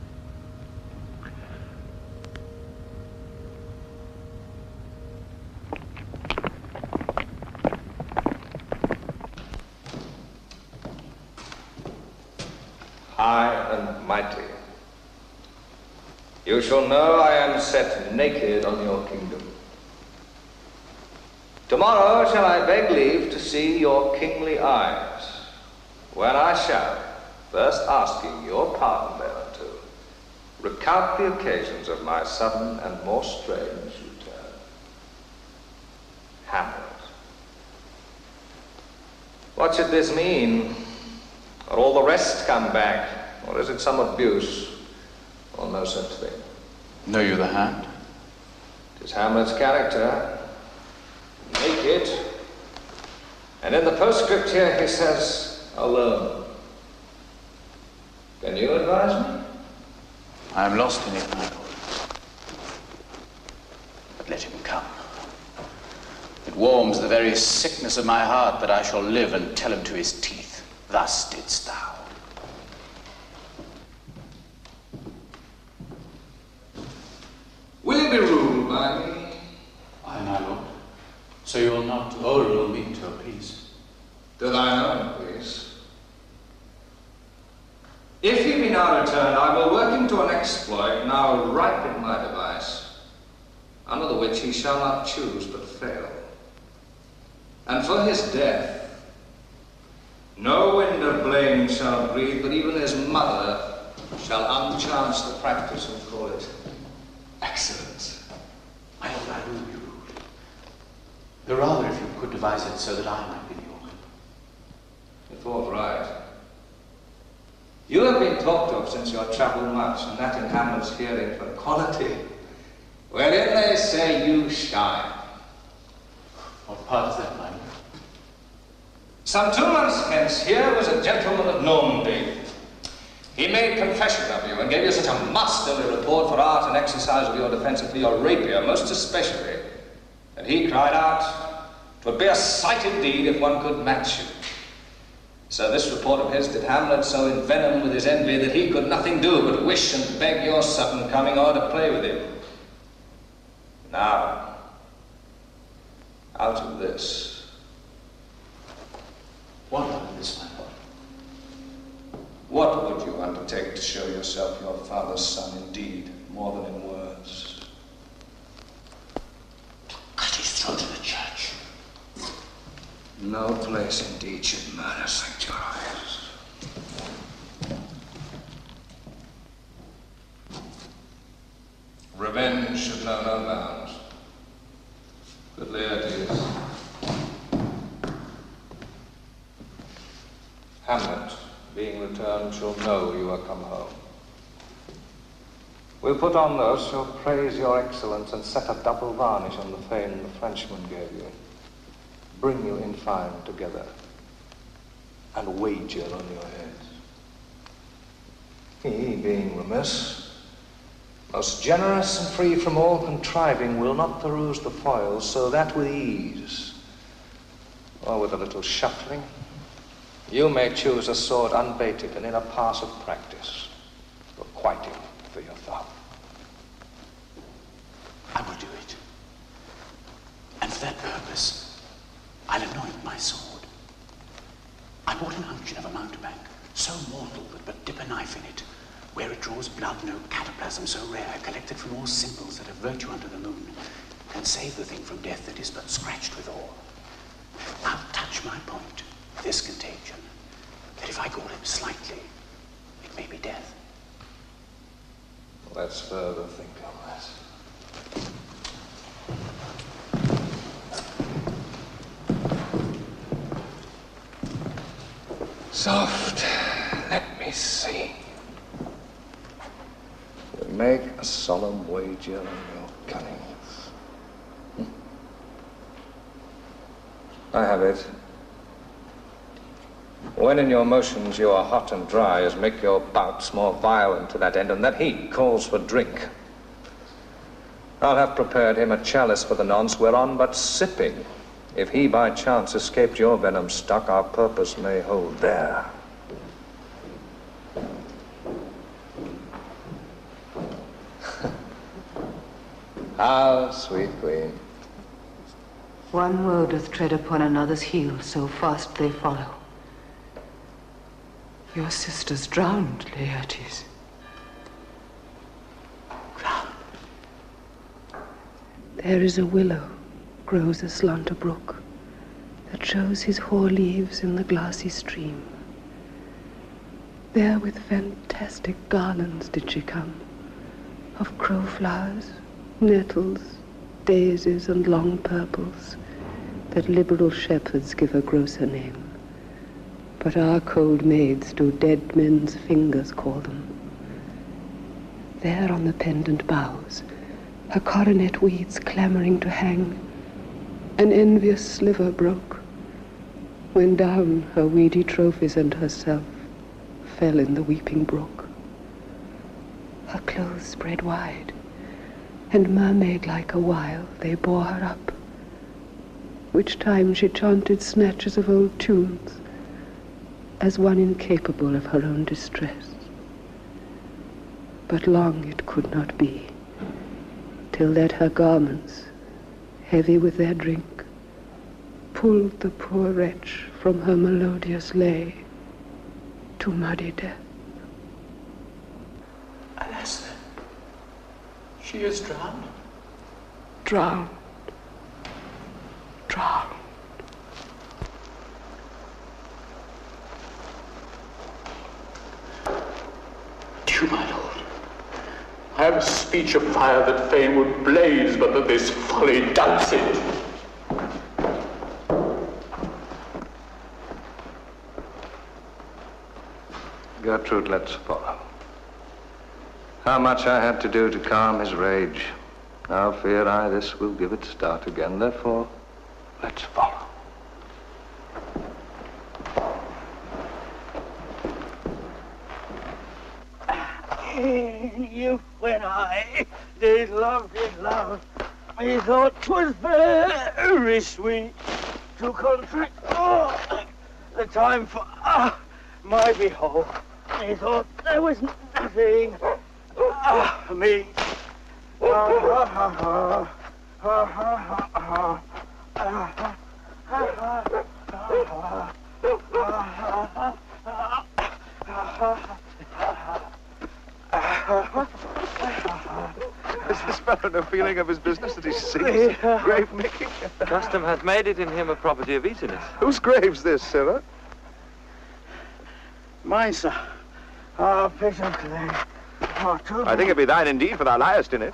High and mighty, you shall know I am set naked on your kingdom. Tomorrow shall I beg leave to see your kingly eyes, when I shall, first asking your pardon thereunto, recount the occasions of my sudden and more strange return. Hamlet. What should this mean? Are all the rest come back, or is it some abuse, or no such thing? Know you the hand? 'Tis Hamlet's character, naked, and in the postscript here he says, alone. Can you advise me? I am lost in it, my lord. But let him come. It warms the very sickness of my heart that I shall live and tell him to his teeth. Thus didst thou. Will you be ruled by me? Aye, my lord. So you will not o'errule me to appease. To thine own peace. If he be now returned, I will work him to an exploit now ripe in my device, under the which he shall not choose but fail. And for his death, no wind of blame shall breathe, but even his mother shall unchance the practice and call it excellence. My lord, I will be ruled. The rather if you could devise it so that I might be the organ. You thought right. You have been talked of since your travel much, and that in Hamlet's hearing for quality, wherein they say you shine. What part is that, my lord? Some 2 months hence, here was a gentleman of Normandy. He made confession of you and gave you such a masterly report for art and exercise of your defense and for your rapier, most especially, that he cried out, "'Twould be a sight indeed if one could match you." So this report of his did Hamlet so envenom with his envy that he could nothing do but wish and beg your sudden coming o'er to play with him. Now, out of this. What out of this, my lord? What would you undertake to show yourself your father's son indeed, more than in words? Cut his throat in the church. No place indeed should murder sanctuaries. Revenge should know no bounds. Good Laertes. Hamlet, being returned, shall know you are come home. We'll put on those shall praise your excellence and set a double varnish on the fame the Frenchman gave you. Bring you in fine together and wager on your heads. He, being remiss, most generous and free from all contriving, will not peruse the foils, so that with ease, or with a little shuffling, you may choose a sword unbaited and in a pass of practice, requiting for your thumb. I will do it. And for that purpose, I'll anoint my sword. I bought an unction of a mountebank, so mortal that but dip a knife in it, where it draws blood, no cataplasm so rare, collected from all simples that have virtue under the moon, can save the thing from death that is but scratched withal. I'll touch my point, this contagion, that if I gall him slightly, it may be death. Let's further think on that. Soft, let me see. We make a solemn wager on your cunnings. I have it. When in your motions you are hot and dry, as make your bouts more violent to that end, and that heat calls for drink. I'll have prepared him a chalice for the nonce, whereon but sipping, if he by chance escaped your venom stock, our purpose may hold there. How, sweet queen. One woe doth tread upon another's heel, so fast they follow. Your sister's drowned, Laertes. Drowned. There is a willow grows aslant a brook that shows his hoar leaves in the glassy stream. There with fantastic garlands did she come, of crowflowers, nettles, daisies, and long purples, that liberal shepherds give a grosser name. But our cold maids do dead men's fingers call them. There on the pendant boughs, her coronet weeds clamoring to hang, an envious sliver broke, when down her weedy trophies and herself fell in the weeping brook. Her clothes spread wide, and mermaid-like a while they bore her up, which time she chanted snatches of old tunes, as one incapable of her own distress. But long it could not be, till that her garments, heavy with their drink, pulled the poor wretch from her melodious lay to muddy death. Alas, then, she is drowned. Drowned. Drowned. Dear my lord, I have a speech of fire that fain would blaze, but that this folly doubts it. Gertrude, let's follow. How much I had to do to calm his rage. Now fear I this will give it start again. Therefore, let's follow. In youth when I did love, methought 'twas very sweet to contract the time for my behold. Methought there was nothing me. Has this fellow no feeling of his business that he sings grave making? Custom hath made it in him a property of easiness. Whose grave's this, sirrah? Mine, sir. Piece of clay. I think it be thine indeed, for thou liest in it.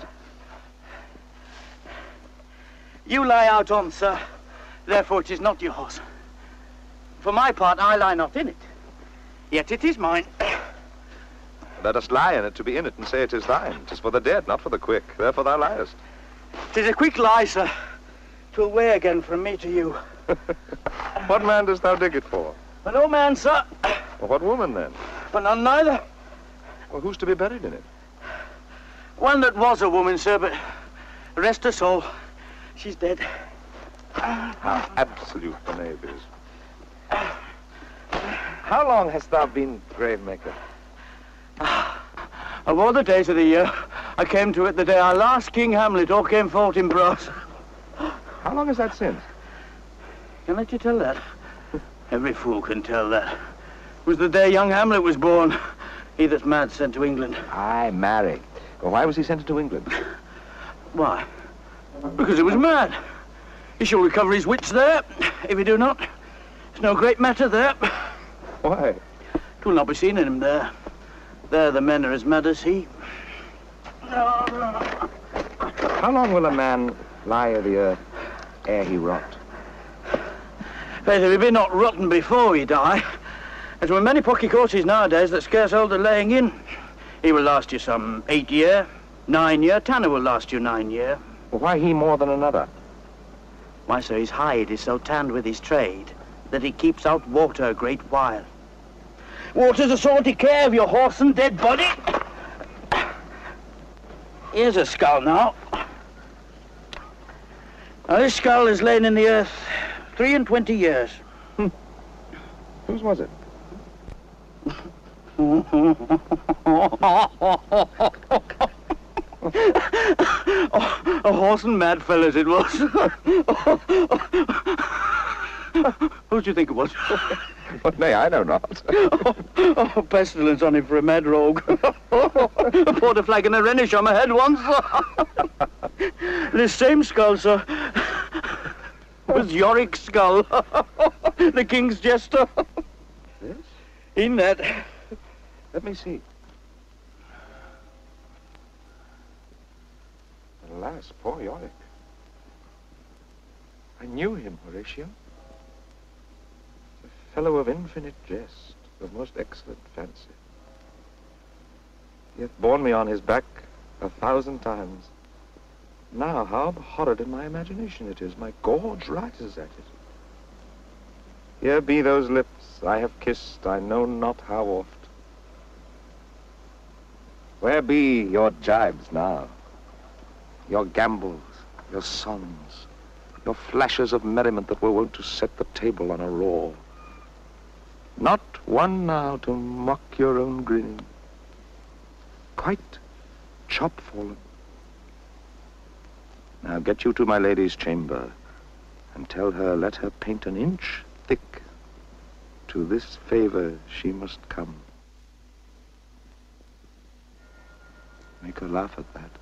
You lie out on, sir. Therefore it is not yours. For my part, I lie not in it. Yet it is mine. Let us lie in it to be in it and say it is thine. 'Tis for the dead, not for the quick. Therefore thou liest. 'Tis a quick lie, sir. 'Twill weigh again from me to you. What man dost thou dig it for? For no man, sir. Well, what woman, then? For none neither. Well, who's to be buried in it? One that was a woman, sir, but rest her soul, she's dead. How absolute the knave is. How long hast thou been grave maker? Of all the days of the year, I came to it the day our last King Hamlet all came forth in brass. How long is that since? Can I let you tell that? Every fool can tell that. It was the day young Hamlet was born. He that's mad sent to England. Aye, marry. Well, why was he sent to England? Why? Because he was mad. He shall recover his wits there. If he do not, it's no great matter there. Why? 'Twill not be seen in him there. There the men are as mad as he. How long will a man lie o' the earth ere he rot? Faith, if he be not rotten before he die, as with many pocky horses nowadays that scarce hold the laying in, he will last you some 8 year, 9 year. Tanner will last you 9 year. Well, why he more than another? Why, sir, his hide is so tanned with his trade that he keeps out water a great while. Water's a sort of care of your horse and dead body. Here's a skull now. Now, this skull has lain in the earth 23 years. Whose was it? A horse and mad fellas it was. Who do you think it was? Well, nay, I know not. Oh, pestilence on him for a mad rogue. Poured a flag in a Rhenish on my head once. This same skull, sir, was Yorick's skull. The king's jester. Yes? In that. Let me see. Alas, poor Yorick. I knew him, Horatio. A fellow of infinite jest, of most excellent fancy. He hath borne me on his back 1,000 times. Now, how horrid in my imagination it is. My gorge rises at it. Here be those lips I have kissed I know not how oft. Where be your jibes now? Your gambols, your songs, your flashes of merriment that were wont to set the table on a roar. Not one now to mock your own grinning. Quite chop-fallen. Now get you to my lady's chamber, and tell her let her paint an inch thick. To this favor she must come. Make her laugh at that.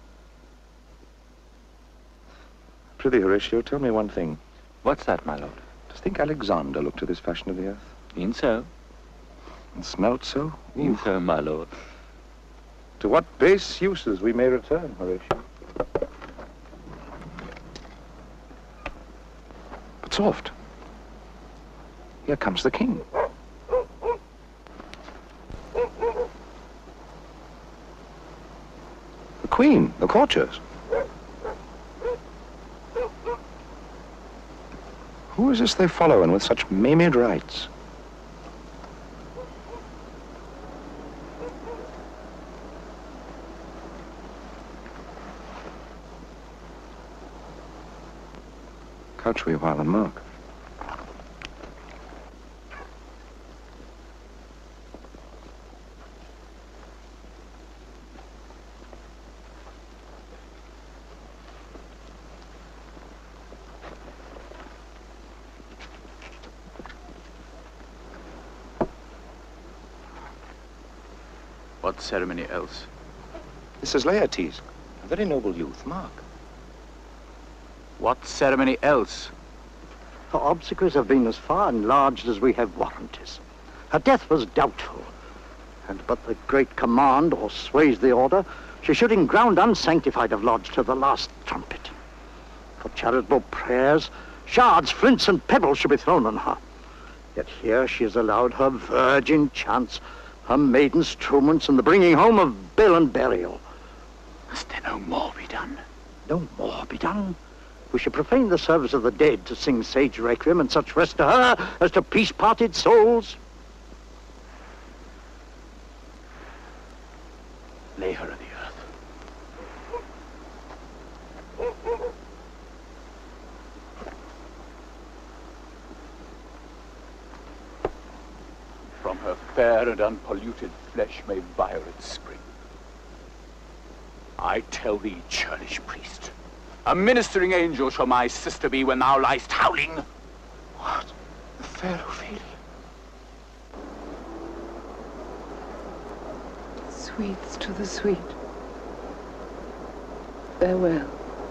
Prithee, Horatio, tell me one thing. What's that, my lord? Dost think Alexander looked to this fashion of the earth? E'en so. And smelt so? E'en so, my lord. To what base uses we may return, Horatio. But soft. Here comes the king. The queen, the courtiers. Who is this they follow and with such maimed rites? Couch we a while and mark. What ceremony else? This is Laertes, a very noble youth, mark. What ceremony else? Her obsequies have been as far enlarged as we have warranties. Her death was doubtful, and but the great command or sways the order, she should in ground unsanctified have lodged to the last trumpet. For charitable prayers, shards, flints, and pebbles should be thrown on her. Yet here she is allowed her virgin chance, her maiden struments, and the bringing home of bill and burial. Must there no more be done? No more be done? We should profane the service of the dead to sing sage requiem and such rest to her as to peace-parted souls. Lay her in the earth. From her fair and unpolluted flesh may violets spring. I tell thee, churlish priest, a ministering angel shall my sister be when thou liest howling. What? The fair Ophelia? Sweets to the sweet. Farewell.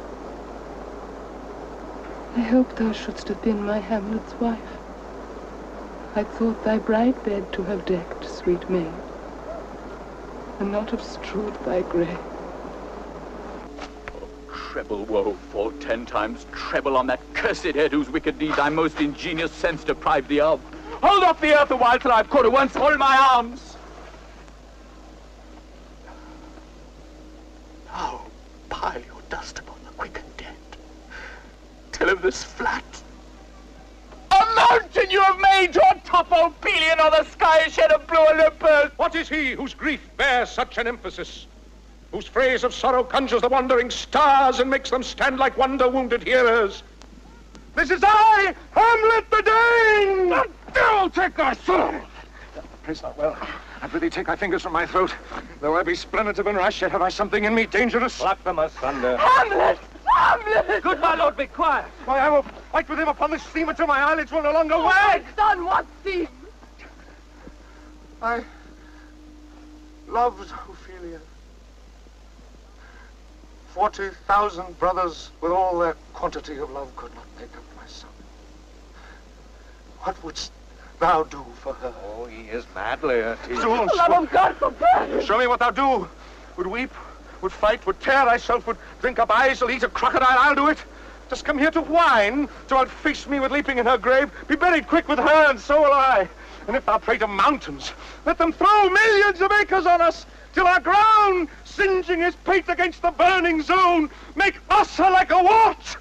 I hope thou shouldst have been my Hamlet's wife. I thought thy bride bed to have decked, sweet maid, and not have strewed thy grave. Treble woe fall 10 times treble on that cursed head whose wicked deed thy most ingenious sense deprived thee of. Hold off the earth a while till I've caught her once more in my arms. Now pile your dust upon the quick and dead, till of of this flat. A mountain you have made your top, O Pelion, or the sky shed of blue Olympus. What is he whose grief bears such an emphasis? Whose phrase of sorrow conjures the wandering stars and makes them stand like wonder-wounded hearers? This is I, Hamlet the Dane! The devil take thy soul! Praise not well. I prithee take thy fingers from my throat. Though I be splenitive and rash, yet have I something in me dangerous. Pluck them asunder. Hamlet! Hamlet! Good, my lord, be quiet. Why, I will fight with him upon this theme until my eyelids will no longer Oh, wag. my son, what theme? I loved Ophelia. 40,000 brothers with all their quantity of love could not make up my son. What wouldst thou do for her? Oh, he is mad, Laertes. Soon, For the love of God, forbid! show me what thou do. Would weep, would fight, would tear thyself, would drink up eyes, will eat a crocodile, I'll do it. Dost come here to whine, to outface me with leaping in her grave? Be buried quick with her, and so will I. And if thou pray to mountains, let them throw millions of acres on us, till our ground, singeing his pate against the burning zone, make us like a wart.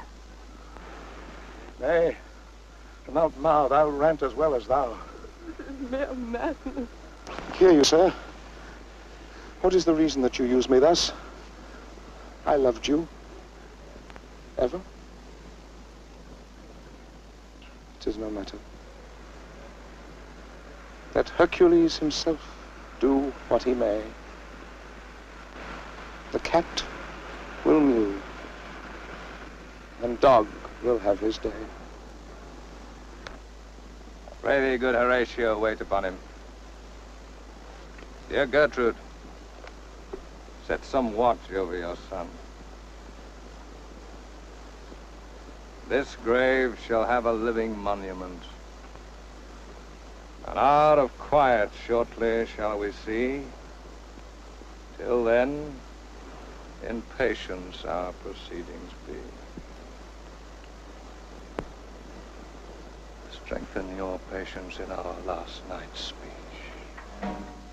Nay, to Mount Mao, thou rant as well as thou. Mere madness. Hear you, sir. What is the reason that you use me thus? I loved you. Ever? 'Tis no matter. Let Hercules himself do what he may. The cat will mew, and dog will have his day. Pray thee, good Horatio, wait upon him. Dear Gertrude, set some watch over your son. This grave shall have a living monument. An hour of quiet shortly shall we see. Till then, in patience our proceedings be. Strengthen your patience in our last night's speech.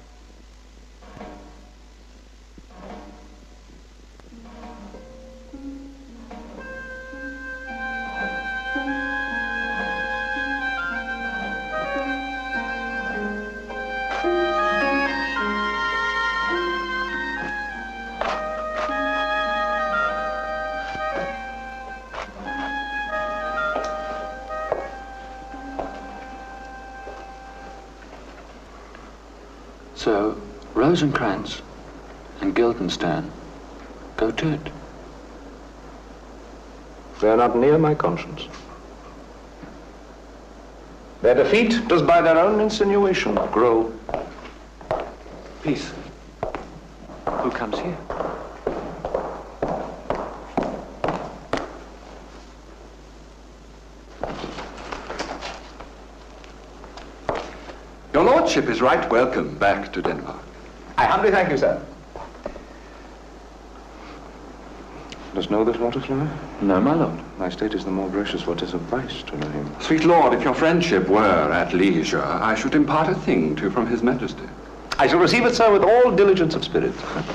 So, Rosencrantz and Guildenstern go to it. They are not near my conscience. Their defeat does by their own insinuation grow. Peace. Who comes here? Your lordship is right welcome back to Denmark. I humbly thank you, sir. Dost know this Waterfly? No, my lord. My state is the more gracious what is of vice to know him. Sweet lord, if your friendship were at leisure, I should impart a thing to you from his majesty. I shall receive it, sir, with all diligence of spirit.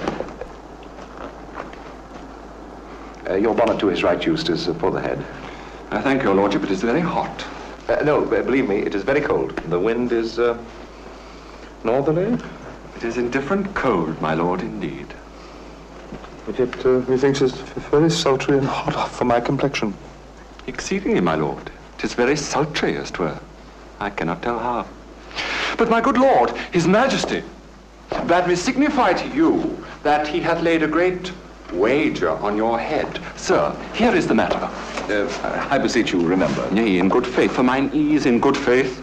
Your bonnet to his right, Eustace, for the head. I thank your lordship, it is very hot. No, believe me, it is very cold. The wind is northerly. It is indifferent cold, my lord, indeed. But yet, methinks it's very sultry and hot for my complexion. Exceedingly, my lord. 'Tis very sultry, as 'twere. I cannot tell how. But, my good lord, his majesty, that may signify to you that he hath laid a great wager on your head. Sir, here is the matter. I beseech you, remember. Nay, in good faith, for mine ease, in good faith.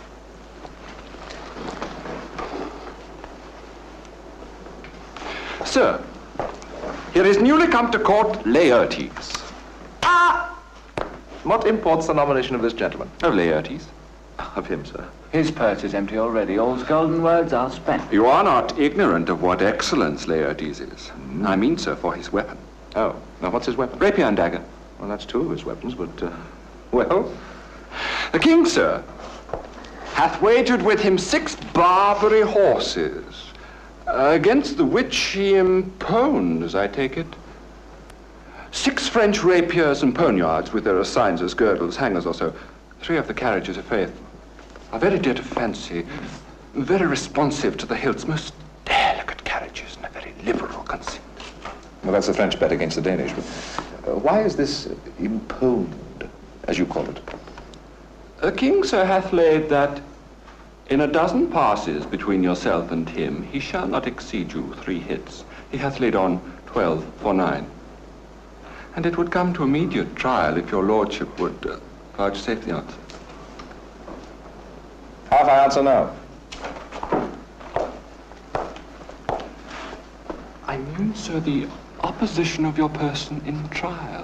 Sir, here is newly come to court Laertes. Ah! What imports the nomination of this gentleman? Of Laertes. Of him, sir. His purse is empty already. All's golden words are spent. You are not ignorant of what excellence Laertes is. I mean, sir, for his weapon. Oh, now what's his weapon? Rapier and dagger. Well, that's two of his weapons, but, well? The king, sir, hath wagered with him 6 Barbary horses, against the which he impounds, I take it, 6 French rapiers and poniards with their assigns as girdles, hangers or so. 3 of the carriages of faith are very dear to fancy, very responsive to the hilts, most delicate carriages and a very liberal conceit. Well, that's the French bet against the Danish. But why is this imponed, as you call it? The king, sir, hath laid that in a dozen passes between yourself and him, he shall not exceed you 3 hits. He hath laid on 12 for 9. And it would come to immediate trial if your lordship would vouchsafe the answer. How if I answer no? I mean, sir, the opposition of your person in trial.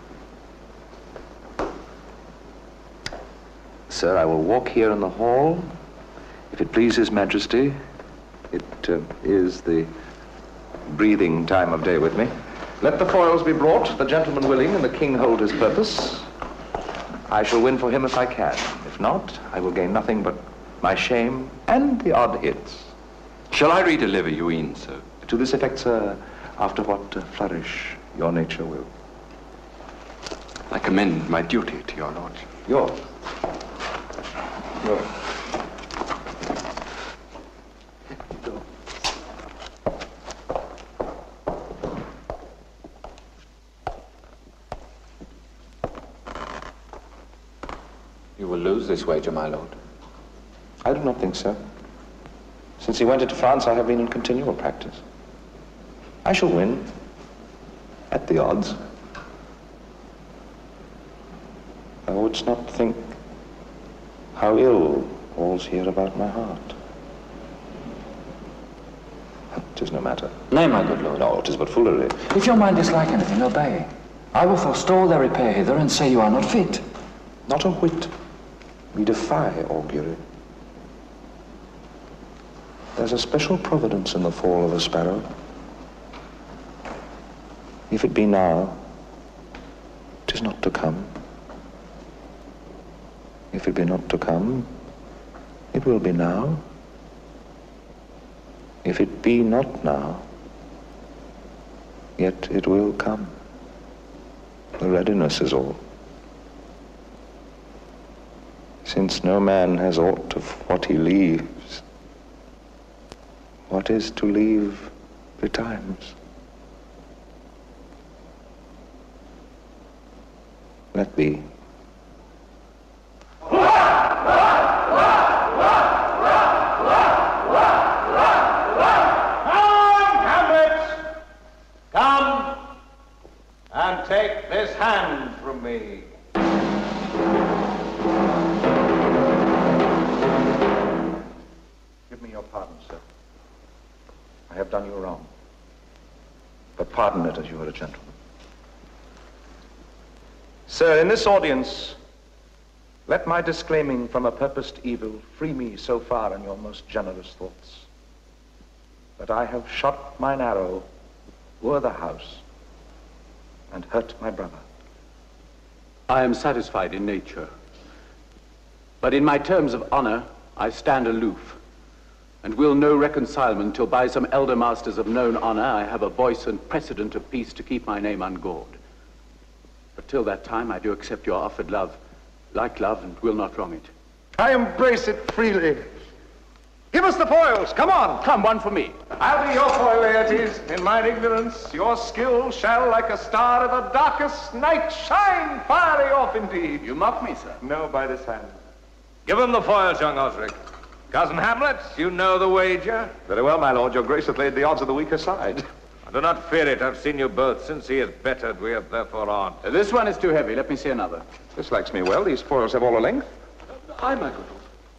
Sir, I will walk here in the hall. If it please His Majesty, it is the breathing time of day with me. Let the foils be brought, the gentleman willing, and the king hold his purpose. I shall win for him if I can. If not, I will gain nothing but my shame and the odd hits. Shall I redeliver you in, sir? To this effect, sir, after what flourish your nature will. I commend my duty to your lordship. Yours. Yours. You will lose this wager, my lord. I do not think so. Since he went into France, I have been in continual practice. I shall win, at the odds. Thou wouldst not think how ill all's here about my heart. 'Tis no matter. Nay, my good lord. No, 'tis but foolery. If your mind dislike anything, obey. I will forestall their repair hither and say you are not fit. Not a whit. We defy augury. There's a special providence in the fall of a sparrow. If it be now, 'tis not to come. If it be not to come, it will be now. If it be not now, yet it will come. The readiness is all. Since no man has aught of what he leaves, what is to leave betimes. Let be. Come and take this hand from me. Give me your pardon, sir. I have done you wrong. But pardon it as you are a gentleman. Sir, in this audience, let my disclaiming from a purposed evil free me so far in your most generous thoughts that I have shot mine arrow o'er the house and hurt my brother. I am satisfied in nature, but in my terms of honor, I stand aloof, and will no reconcilement till by some elder masters of known honor I have a voice and precedent of peace to keep my name ungawed. But till that time I do accept your offered love, like love, and will not wrong it. I embrace it freely. Give us the foils, come on! Come, one for me. I'll be your foil, Laertes. In mine ignorance, your skill shall, like a star of the darkest night, shine fiery off indeed. You mock me, sir. No, by this hand. Give him the foils, young Osric. Cousin Hamlet, you know the wager? Very well, my lord. Your grace hath laid the odds of the weaker side. I do not fear it. I've seen you both. Since he is bettered, we have therefore on. This one is too heavy. Let me see another. This likes me well. These foils have all a length. Aye, my good lord.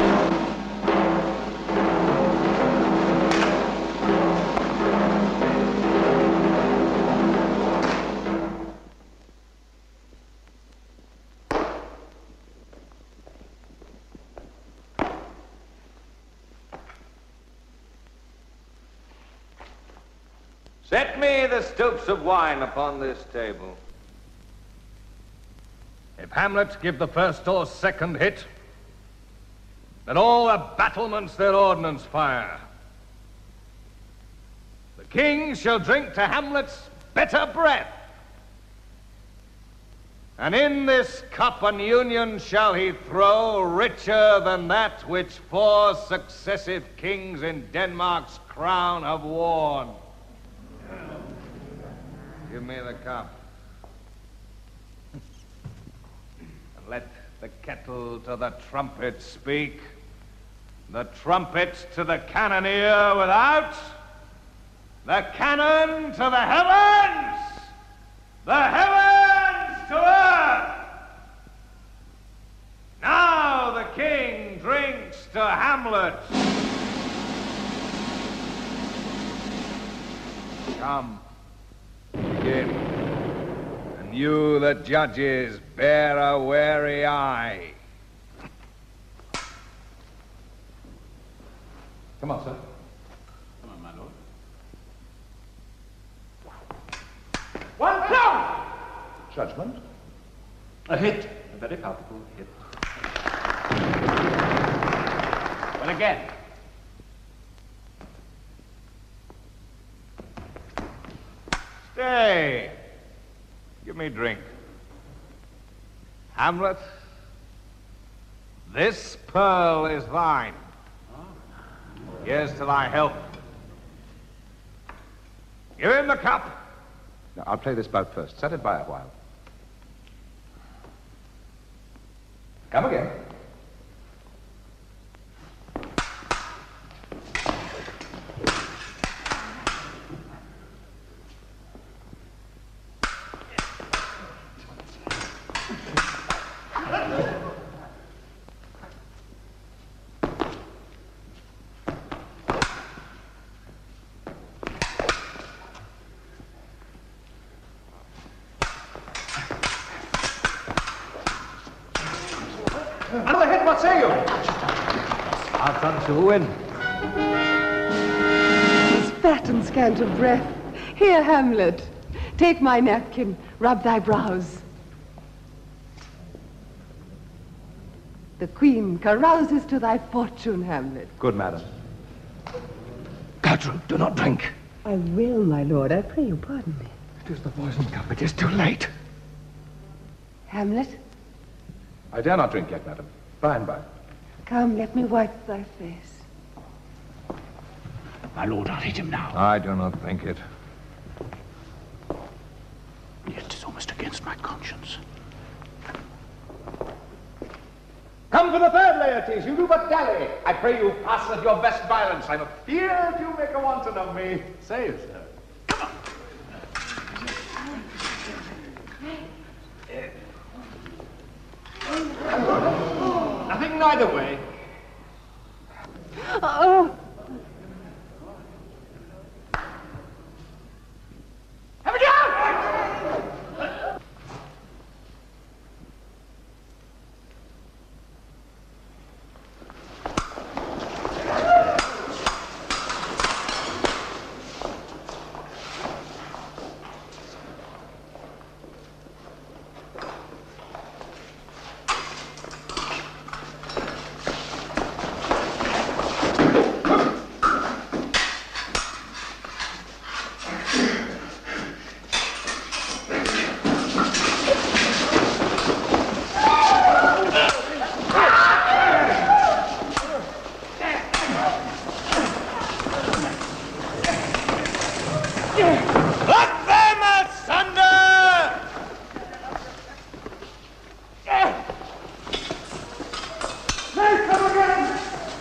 Set me the stoups of wine upon this table. If Hamlet give the first or second hit, then all the battlements their ordnance fire. The king shall drink to Hamlet's better breath, And in this cup an union shall he throw, richer than that which 4 successive kings in Denmark's crown have worn. Give me the cup. And let the kettle to the trumpet speak, the trumpet to the cannoneer without, the cannon to the heavens, the heavens to earth. Now the king drinks to Hamlet. Come, begin. And you, the judges, bear a wary eye. Come on, sir. Come on, my lord. One down! Judgment. A hit. A very palpable hit. Well, again. Stay. Give me drink. Hamlet, this pearl is thine. Here's to thy health. Give him the cup. Now, I'll play this bout first. Set it by a while. Come again. Another hit, what say you? I've done to win. He's fat and scant of breath. Here, Hamlet, take my napkin, rub thy brows. The queen carouses to thy fortune, Hamlet. Good, madam. Gertrude, do not drink. I will, my lord. I pray you pardon me. It is the poisoned cup. It is too late. Hamlet, I dare not drink yet, madam. By and by. come, let me wipe thy face. My lord, I'll hit him now. I do not think it. Yet it is almost against my conscience. Come for the third, Laertes. You do but dally. I pray you pass with your best violence. I'm afeard you make a wanton of me. Say it, sir. Nothing neither way. Oh, Have it down! Let them asunder! They come again!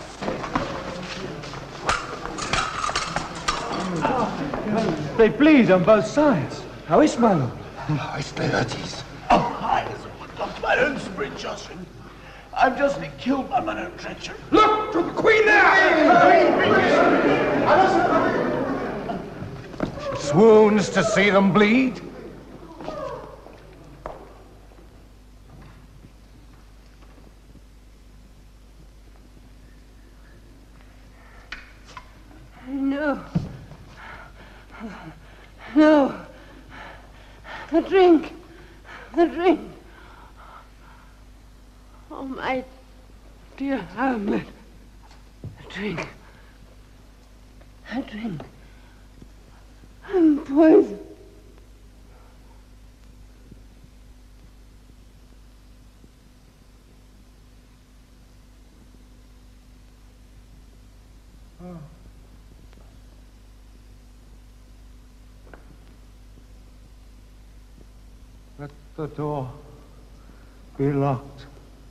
They bleed on both sides. How is my lord? It's Laertes. Oh, I lost my own spring, Jocelyn. I've just been killed by my own treachery. Look to the queen there! Swoons to see them bleed? no. No. The drink. The drink. Oh, my dear Hamlet. The drink. The drink. I'm poisoned. Let the door be locked.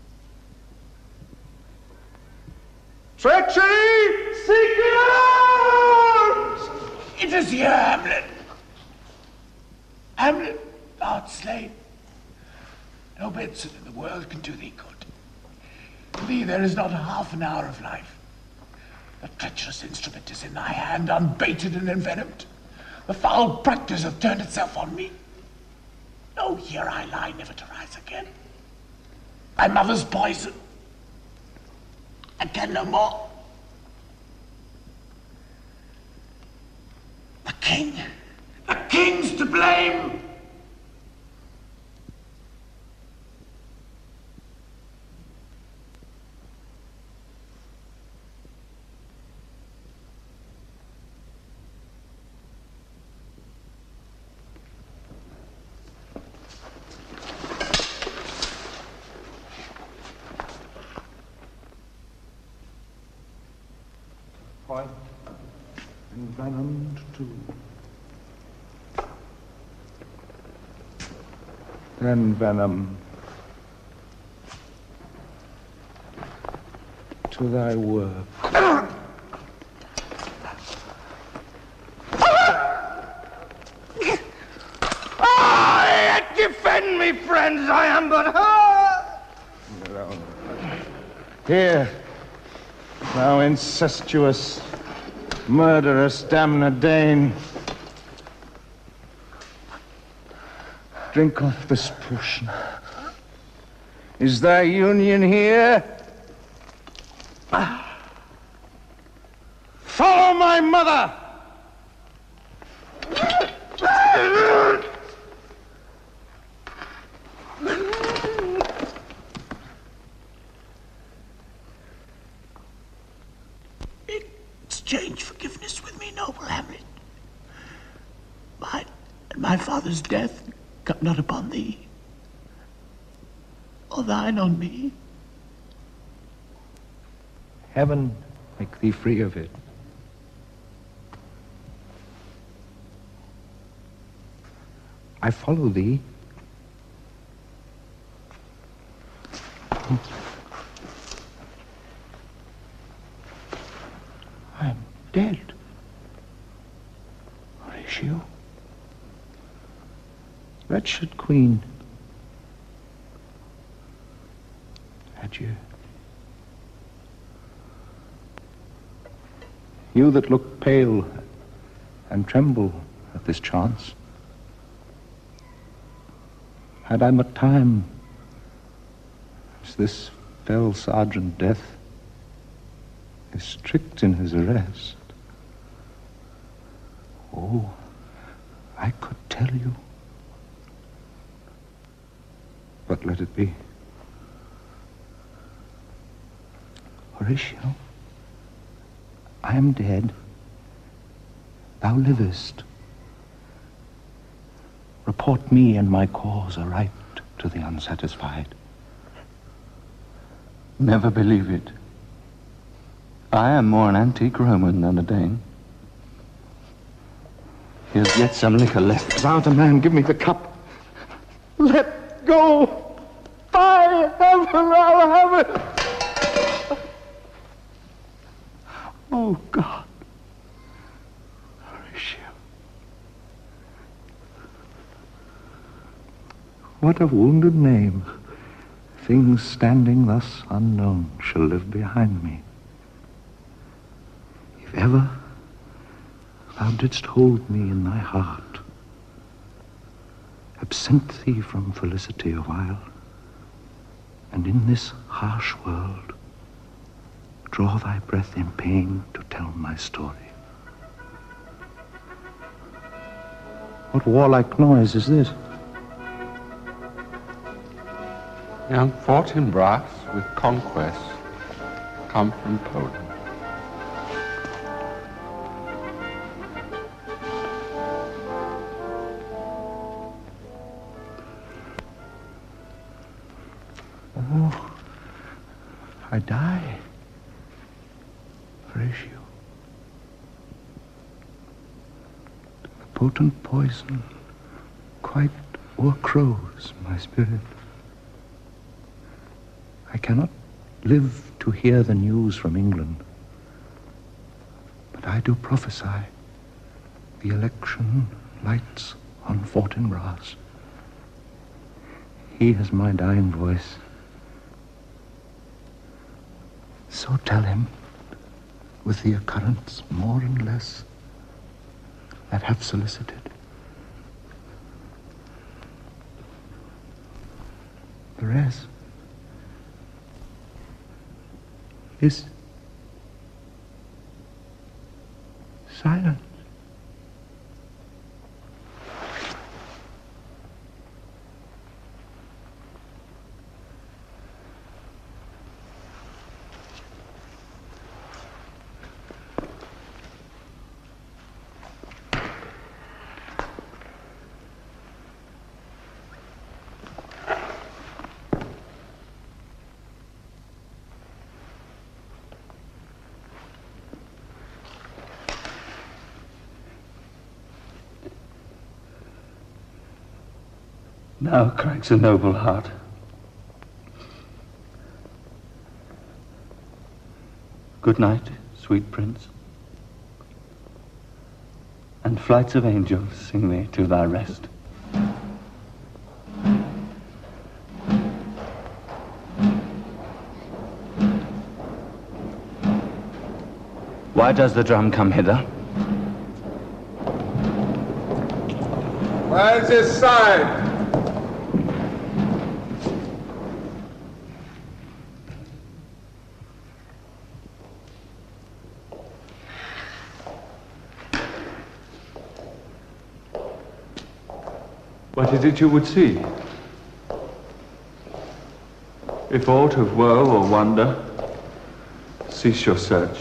Treachery! Seek it out! It is here, Hamlet. Hamlet, thou art slain. No medicine in the world can do thee good. In thee there is not half an hour of life. The treacherous instrument is in thy hand, unbaited and envenomed. The foul practice hath turned itself on me. Oh, here I lie, never to rise again. My mother's poison. I can no more. The king's to blame. Point envenomed too. Then venom to thy work. Defend me, friends, I am but Here, thou incestuous, murderous, damned Dane. Drink of this potion. Is thy union here? Follow my mother! Exchange forgiveness with me, noble Hamlet. Mine and my father's death come not upon thee, or thine on me. Heaven make thee free of it. I follow thee. I am dead. Horatio. Wretched queen. Adieu. You that look pale and tremble at this chance, had I but time, as this fell Sergeant Death is strict in his arrest, oh, I could tell you. But let it be. Horatio, I am dead. Thou livest. Report me and my cause aright to the unsatisfied. Never believe it. I am more an antique Roman than a Dane. Here's yet some liquor left. Thou the man, give me the cup. Let go! By heaven, I'll have it! Oh, God. Horatio. What a wounded name. Things standing thus unknown shall live behind me. If ever thou didst hold me in thy heart, absent thee from felicity a while, and in this harsh world draw thy breath in pain to tell my story. What warlike noise is this? Young Fortinbras with conquest come from Poland. Oh, I die. Horatio. The potent poison quite o'er crows, my spirit. I cannot live to hear the news from England, but I do prophesy the election lights on Fortinbras. He has my dying voice. So tell him, with the occurrence more and less that have solicited, the rest is silence. Now cracks a noble heart. Good night, sweet prince. And flights of angels sing thee to thy rest. Why does the drum come hither? Where's his side? What is it you would see? If aught of woe or wonder, cease your search.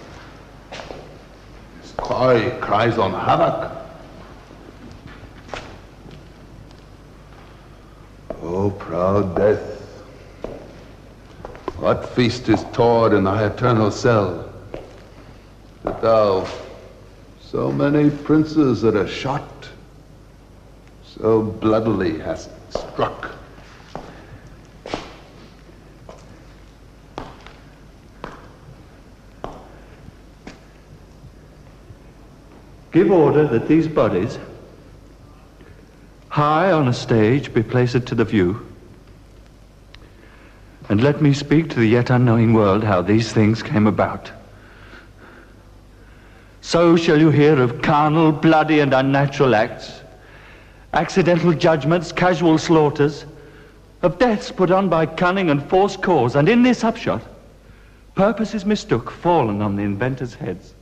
His cry cries on havoc. O proud death, what feast is toward in thy eternal cell, that thou, so many princes that are shot, so bloodily hast struck? Give order that these bodies, high on a stage, be placed to the view, and let me speak to the yet unknowing world how these things came about. So shall you hear of carnal, bloody, and unnatural acts, accidental judgments, casual slaughters, of deaths put on by cunning and false cause, and in this upshot, purposes mistook fallen on the inventors' heads.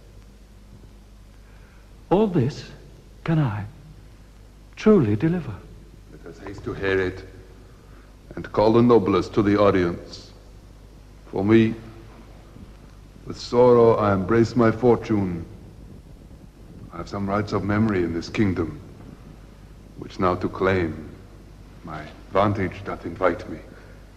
All this can I truly deliver. Let us haste to hear it, and call the noblest to the audience. For me, with sorrow I embrace my fortune. I have some rights of memory in this kingdom, which now to claim, my vantage doth invite me.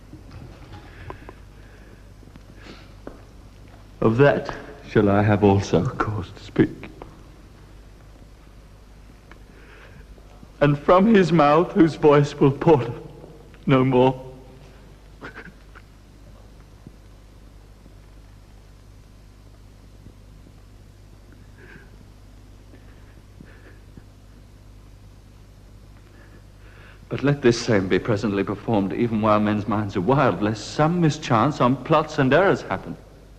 Of that shall I have also cause to speak. And from his mouth, whose voice will pour no more, but let this same be presently performed, even while men's minds are wild, lest some mischance on plots and errors happen.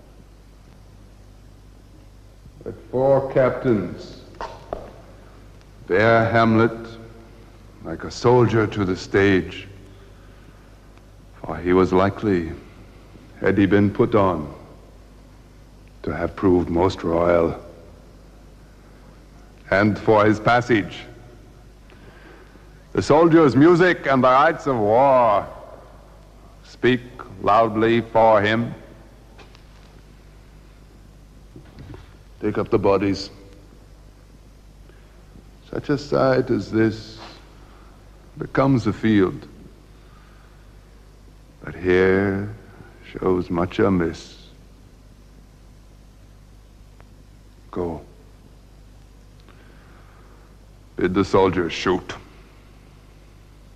Let 4 captains bear Hamlet like a soldier to the stage, for he was likely, had he been put on, to have proved most royal. And for his passage, the soldier's music and the rites of war speak loudly for him. Take up the bodies. Such a sight as this becomes a field, but here shows much amiss. Go. Bid the soldiers shoot.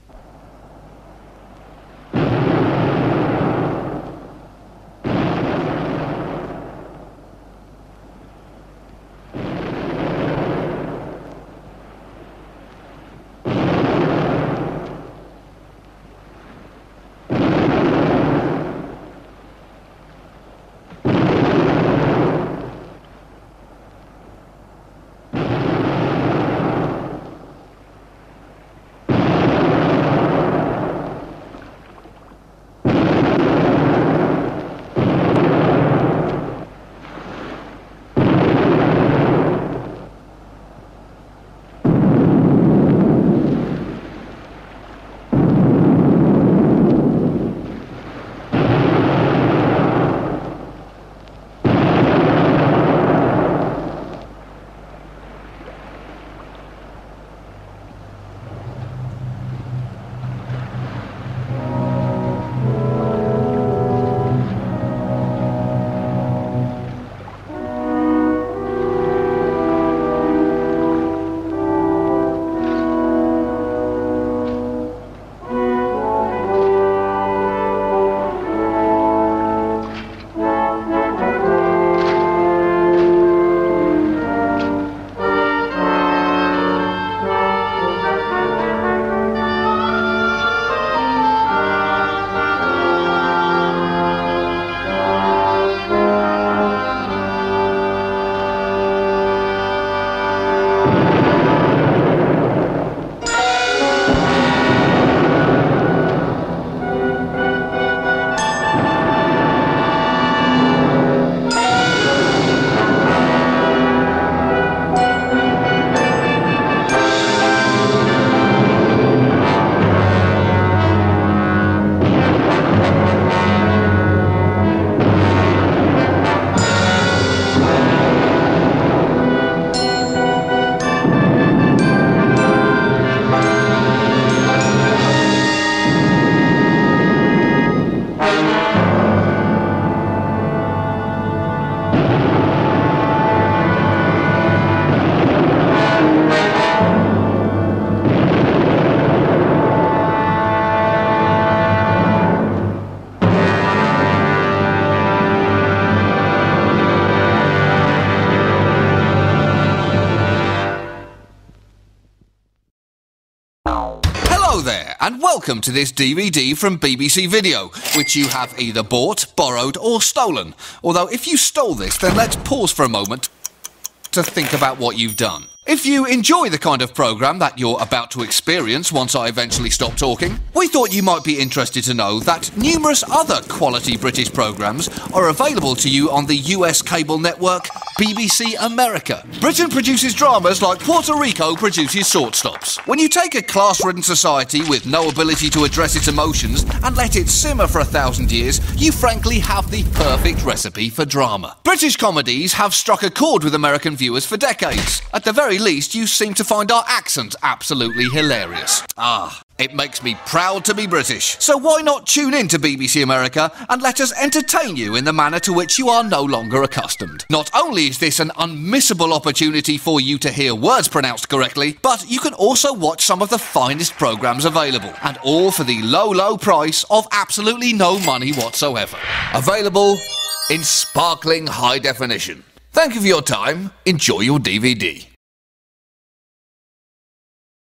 Hello there, and welcome to this DVD from BBC Video, which you have either bought, borrowed or stolen. Although if you stole this, then let's pause for a moment to think about what you've done. If you enjoy the kind of programme that you're about to experience once I eventually stop talking, we thought you might be interested to know that numerous other quality British programmes are available to you on the US cable network BBC America. Britain produces dramas like Puerto Rico produces Short Stops. When you take a class-ridden society with no ability to address its emotions and let it simmer for 1,000 years, you frankly have the perfect recipe for drama. British comedies have struck a chord with American viewers for decades. At the very least, you seem to find our accent absolutely hilarious. It makes me proud to be British. So why not tune in to BBC America and let us entertain you in the manner to which you are no longer accustomed. Not only is this an unmissable opportunity for you to hear words pronounced correctly, but you can also watch some of the finest programmes available, and all for the low, low price of absolutely no money whatsoever. Available in sparkling high definition. Thank you for your time. Enjoy your DVD.